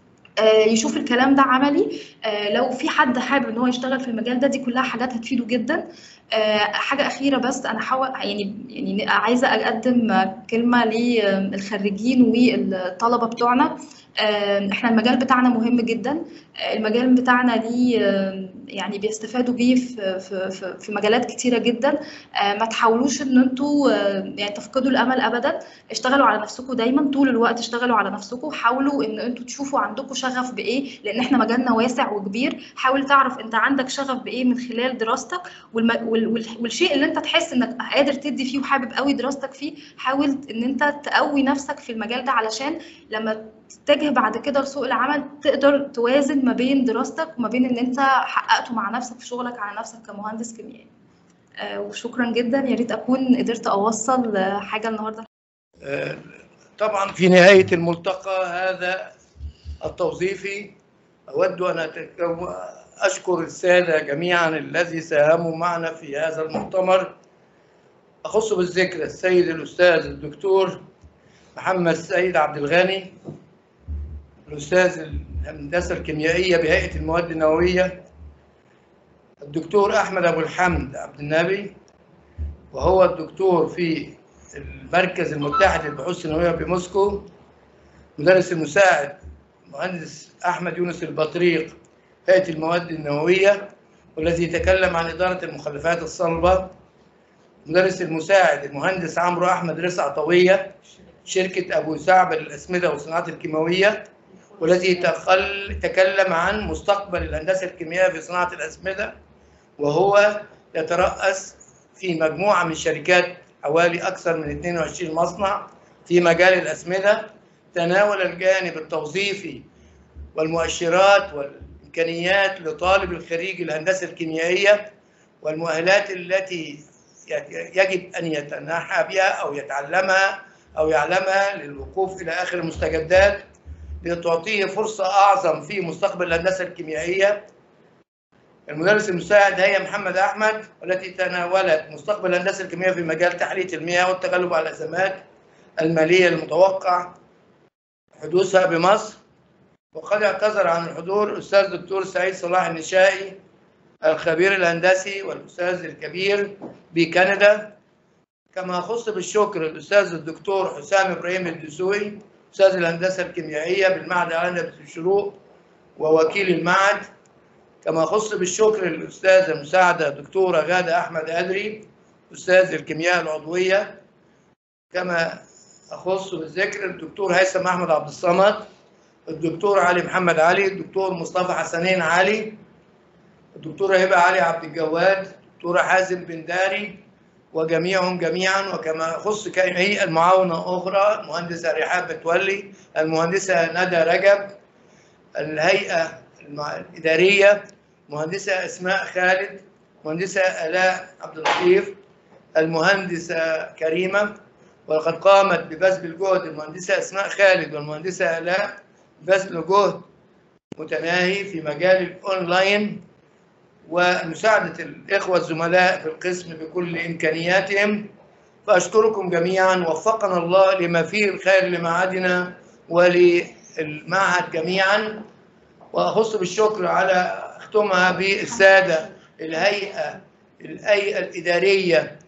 يشوف الكلام ده عملي. لو في حد حابب ان هو يشتغل في المجال ده، دي كلها حاجات هتفيده جدا. حاجه اخيره بس انا حاول يعني يعني عايزه اقدم كلمه للخريجين والطلبه بتوعنا. احنا المجال بتاعنا مهم جدا، المجال بتاعنا ليه يعني بيستفادوا بيه في في في مجالات كتيره جدا. ما تحاولوش ان انتوا يعني تفقدوا الامل ابدا، اشتغلوا على نفسكم دايما طول الوقت، اشتغلوا على نفسكم، حاولوا ان انتوا تشوفوا عندكم شغف بايه، لان احنا مجالنا واسع وكبير. حاول تعرف انت عندك شغف بايه من خلال دراستك، والشيء اللي انت تحس انك قادر تدي فيه وحابب قوي دراستك فيه، حاول ان انت تقوي نفسك في المجال ده علشان لما تتجه بعد كده لسوق العمل تقدر توازن ما بين دراستك وما بين ان انت حققته مع نفسك في شغلك على نفسك كمهندس كيميائي. آه وشكرا جدا، يا ريت اكون قدرت اوصل حاجه النهارده. آه طبعا في نهايه الملتقى هذا التوظيفي اود ان اشكر الساده جميعا الذي ساهموا معنا في هذا المؤتمر. اخص بالذكر السيد الاستاذ الدكتور محمد السيد عبد الغني، الأستاذ الهندسة الكيميائية بهيئة المواد النووية، الدكتور أحمد أبو الحمد عبد النبي وهو الدكتور في المركز المتحد للبحوث النووية بموسكو، مدرس المساعد مهندس أحمد يونس البطريق هيئة المواد النووية والذي يتكلم عن إدارة المخلفات الصلبة، مدرس المساعد المهندس عمرو أحمد رزق عطوية شركة أبو سعب للأسمدة والصناعات الكيماوية، والذي تكلم عن مستقبل الهندسة الكيميائية في صناعة الأسمدة، وهو يترأس في مجموعة من الشركات حوالي أكثر من اثنين وعشرين مصنع في مجال الأسمدة. تناول الجانب التوظيفي والمؤشرات والإمكانيات لطالب الخريج الهندسة الكيميائية والمؤهلات التي يجب أن يتنحى بها أو يتعلمها أو يعلمها للوقوف إلى آخر المستجدات لتعطيه فرصة أعظم في مستقبل الهندسة الكيميائية. المدرس المساعد هي محمد أحمد، والتي تناولت مستقبل الهندسة الكيميائية في مجال تحلية المياه والتغلب على الأزمات المالية المتوقع حدوثها بمصر. وقد اعتذر عن الحضور الأستاذ الدكتور سعيد صلاح النشائي الخبير الهندسي والأستاذ الكبير بكندا. كما أخص بالشكر الأستاذ الدكتور حسام إبراهيم الدسوقي أستاذ الهندسة الكيميائية بالمعهد العالمي للشروق ووكيل المعهد. كما أخص بالشكر الأستاذة المساعدة الدكتورة غادة أحمد أدري أستاذ الكيمياء العضوية. كما أخص بالذكر الدكتور هيثم أحمد عبد الصمد الدكتور علي محمد علي، الدكتور مصطفى حسنين علي، الدكتورة هبة علي عبد الجواد، الدكتورة حازم بن داري، وجميعهم جميعا. وكما يخص هيئة المعاونة أخرى المهندسة رحاب متولي، المهندسة ندى رجب، الهيئة الإدارية المهندسة أسماء خالد، المهندسة آلاء عبد اللطيف، المهندسة كريمة. وقد قامت ببذل الجهد المهندسة أسماء خالد والمهندسة آلاء بذل جهد متناهي في مجال الأونلاين ومساعدة الإخوة الزملاء في القسم بكل إمكانياتهم. فأشكركم جميعا، وفقنا الله لما فيه الخير لمعادنا وللمعهد جميعا. وأخص بالشكر على أختمها بالسادة الهيئة الهيئة الإدارية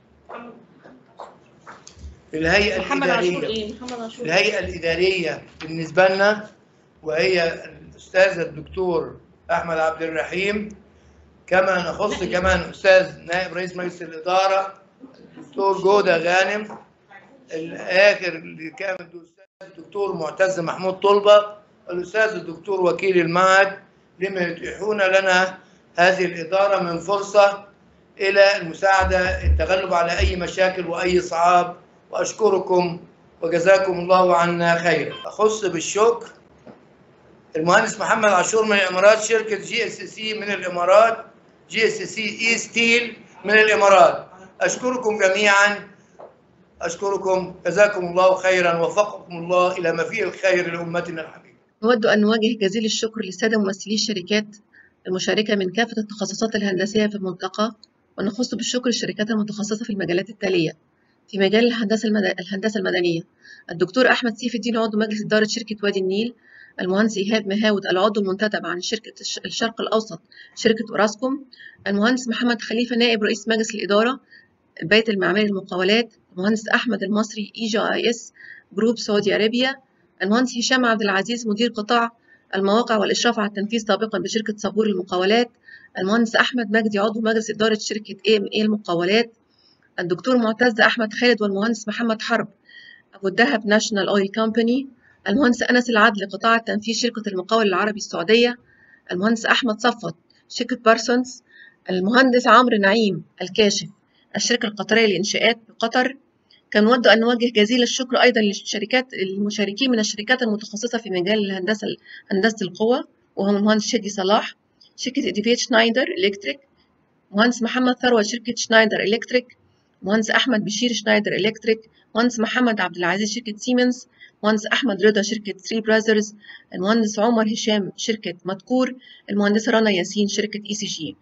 الهيئة محمد عاشور الإدارية ايه محمد عاشور الهيئة الإدارية بالنسبة لنا، وهي الأستاذ الدكتور أحمد عبد الرحيم. كما نخص كمان أستاذ نائب رئيس مجلس الإدارة الدكتور جودة غانم. الآخر اللي كان الأستاذ الدكتور معتز محمود طلبة، الأستاذ الدكتور وكيل المعهد، لما يتيحون لنا هذه الإدارة من فرصة إلى المساعدة التغلب على أي مشاكل وأي صعاب. وأشكركم وجزاكم الله عنا خيرا. أخص بالشكر المهندس محمد عاشور من الإمارات، شركة جي اس سي من الإمارات، جي اس سي اي ستيل من الإمارات. أشكركم جميعا، أشكركم جزاكم الله خيرا، وفقكم الله إلى ما فيه الخير لأمتنا الحبيبة. نود أن نوجه جزيل الشكر للسادة ممثلي الشركات المشاركة من كافة التخصصات الهندسية في المنطقة، ونخص بالشكر الشركات المتخصصة في المجالات التالية: في مجال الهندسة المد... الهندسة المدنية الدكتور أحمد سيف الدين عضو مجلس إدارة شركة وادي النيل، المهندس إيهاب مهاود العضو المنتدب عن شركة الشرق الأوسط شركة أوراسكوم، المهندس محمد خليفة نائب رئيس مجلس الإدارة البيت المعماري للمقاولات، المهندس أحمد المصري إي جي آي إس جروب سعودي أرابيا، المهندس هشام عبد العزيز مدير قطاع المواقع والإشراف على التنفيذ سابقا بشركة صابور للمقاولات، المهندس أحمد مجدي عضو مجلس إدارة شركة إيه إم إيه المقاولات، الدكتور معتز أحمد خالد والمهندس محمد حرب أبو الدهب ناشونال أويل كومباني، المهندس أنس العدل قطاع التنفيذ شركة المقاول العربي السعودية، المهندس أحمد صفوت شركة بارسونز، المهندس عمرو نعيم الكاشف الشركة القطرية للإنشاءات بقطر. كان نود أن نوجه جزيل الشكر أيضا للشركات المشاركين من الشركات المتخصصة في مجال الهندسة هندسة القوى، وهم المهندس شادي صلاح شركة إديفيت شنايدر إلكتريك، مهندس محمد ثروت شركة شنايدر إلكتريك، مهندس أحمد بشير شنايدر إلكتريك، مهندس محمد عبد العزيز شركة سيمنز، مهندس أحمد رضا شركة ثري براذرز، المهندس عمر هشام شركة مدكور، المهندسة رنا ياسين شركة إي سي جي.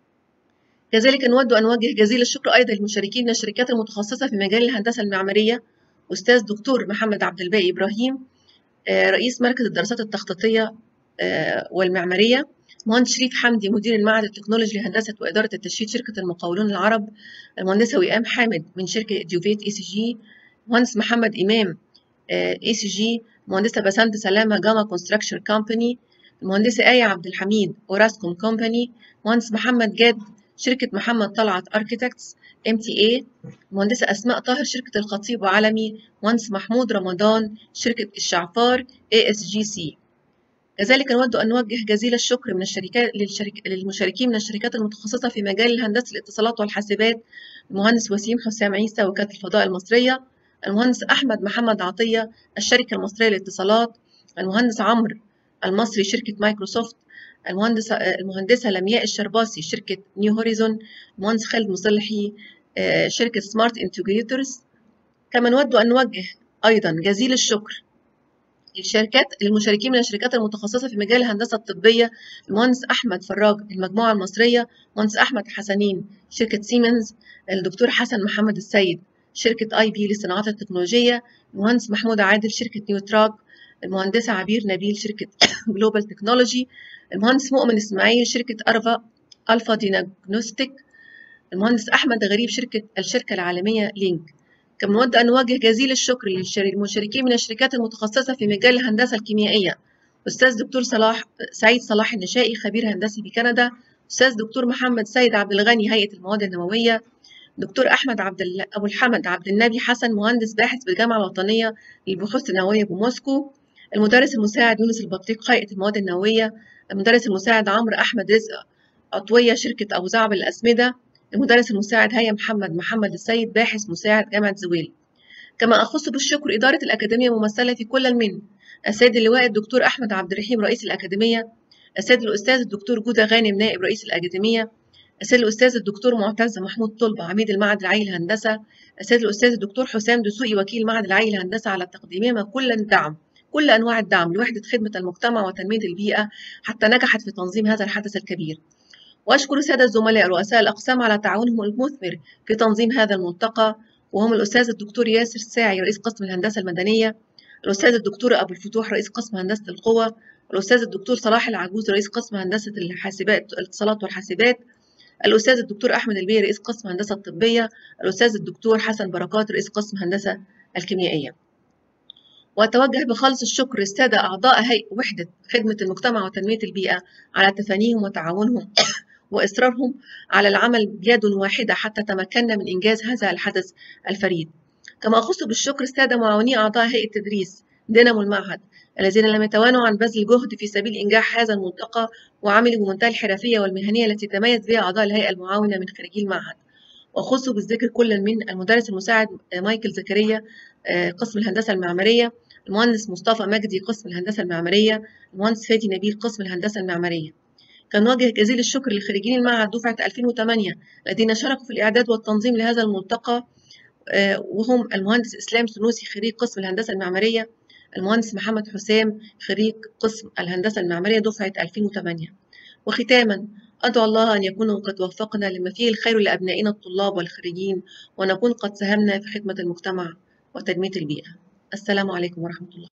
كذلك نود أن نوجه جزيل الشكر أيضا للمشاركين من الشركات المتخصصة في مجال الهندسة المعمارية: أستاذ دكتور محمد عبد الباقي إبراهيم رئيس مركز الدراسات التخطيطية والمعمارية، مهندس شريف حمدي مدير المعهد التكنولوجي لهندسة وإدارة التشييد شركة المقاولون العرب، المهندسة وئام حامد من شركة إديوفيت إي سي جي، مهندس محمد إمام إي سي جي، مهندسة بسنت سلامة جاما كونستراكشن كومباني، المهندسة آية عبد الحميد أوراسكوم كومباني، مهندس محمد جاد شركة محمد طلعت أركيتكتس إم تي إيه، المهندسة أسماء طاهر شركة الخطيب وعالمي، مهندس محمود رمضان شركة الشعفار إيه إس جي سي. كذلك نود أن نوجه جزيل الشكر من الشركات للشرك... للمشاركين من الشركات المتخصصة في مجال هندسة الاتصالات والحاسبات: المهندس وسيم حسام عيسى وكالة الفضاء المصرية، المهندس أحمد محمد عطية الشركة المصرية للاتصالات، المهندس عمرو المصري شركة مايكروسوفت، المهندسة المهندسة لمياء الشرباسي شركة نيو هوريزون، المهندس خالد مصلحي شركة سمارت انتجريتورز. كما نود أن نوجه أيضا جزيل الشكر للشركات للمشاركين من الشركات المتخصصة في مجال الهندسة الطبية: المهندس أحمد فراج المجموعة المصرية، المهندس أحمد حسنين شركة سيمنز، الدكتور حسن محمد السيد شركة اي بي للصناعات التكنولوجية، المهندس محمود عادل شركة نيوتراك، المهندسة عبير نبيل شركة جلوبال تكنولوجي، المهندس مؤمن إسماعيل شركة أرفا ألفا ديناجنوستيك، المهندس أحمد غريب شركة الشركة العالمية لينك. كما نود أن نوجه جزيل الشكر للمشاركين من الشركات المتخصصة في مجال الهندسة الكيميائية: أستاذ دكتور صلاح سعيد صلاح النشائي خبير هندسي بكندا، أستاذ دكتور محمد سيد عبد الغني هيئة المواد النووية، دكتور أحمد عبد أبو الحمد عبد النبي حسن مهندس باحث بالجامعة الوطنية للبحوث النووية بموسكو، المدرس المساعد يونس البطيق هيئة المواد النووية، المدرس المساعد عمرو أحمد رزق عضوية شركة أبو زعبل للأسمدة، المدرس المساعد هيا محمد محمد السيد باحث مساعد جامعة زويل. كما أخص بالشكر إدارة الأكاديمية ممثلة في كل من السيد اللواء الدكتور أحمد عبد الرحيم رئيس الأكاديمية، السيد الأستاذ الدكتور جودة غانم نائب رئيس الأكاديمية، السيد الأستاذ الدكتور معتز محمود طلبة عميد المعهد العالي للهندسة، السيد الأستاذ الدكتور حسام دسوقي وكيل المعهد العالي للهندسة على تقديمهما كل الدعم كل أنواع الدعم لوحدة خدمة المجتمع وتنمية البيئة حتى نجحت في تنظيم هذا الحدث الكبير. وأشكر السادة الزملاء رؤساء الأقسام على تعاونهم المثمر في تنظيم هذا الملتقى، وهم الأستاذ الدكتور ياسر الساعي رئيس قسم الهندسة المدنية، الأستاذ الدكتور أبو الفتوح رئيس قسم هندسة القوى، الأستاذ الدكتور صلاح العجوز رئيس قسم هندسة الحاسبات الاتصالات والحاسبات، الأستاذ الدكتور أحمد البيه رئيس قسم هندسة الطبية، الأستاذ الدكتور حسن بركات رئيس قسم هندسة الكيميائية. وأتوجه بخالص الشكر للسادة أعضاء هيئة وحدة خدمة المجتمع وتنمية البيئة على تفانيهم وتعاونهم وإصرارهم على العمل بيد واحدة حتى تمكنا من إنجاز هذا الحدث الفريد. كما أخص بالشكر السادة معاوني أعضاء هيئة تدريس دينامو المعهد الذين لم يتوانوا عن بذل الجهد في سبيل إنجاح هذا الملتقى، وعملوا بمنتهى الحرفية والمهنية التي تميز بها أعضاء الهيئة المعاونة من خريجي المعهد. وأخص بالذكر كل من المدرس المساعد مايكل زكريا قسم الهندسة المعمارية، المهندس مصطفى مجدي قسم الهندسة المعمارية، المهندس فادي نبيل قسم الهندسة المعمارية. كان نوجه جزيل الشكر لخريجين المعهد دفعة ألفين وثمانية الذين شاركوا في الإعداد والتنظيم لهذا الملتقى، وهم المهندس إسلام سنوسي خريج قسم الهندسة المعمارية، المهندس محمد حسام خريج قسم الهندسة المعمارية دفعة ألفين وثمانية. وختاما أدعو الله أن يكون قد وفقنا لما فيه الخير لأبنائنا الطلاب والخريجين، ونكون قد ساهمنا في خدمة المجتمع وتنمية البيئة. السلام عليكم ورحمة الله.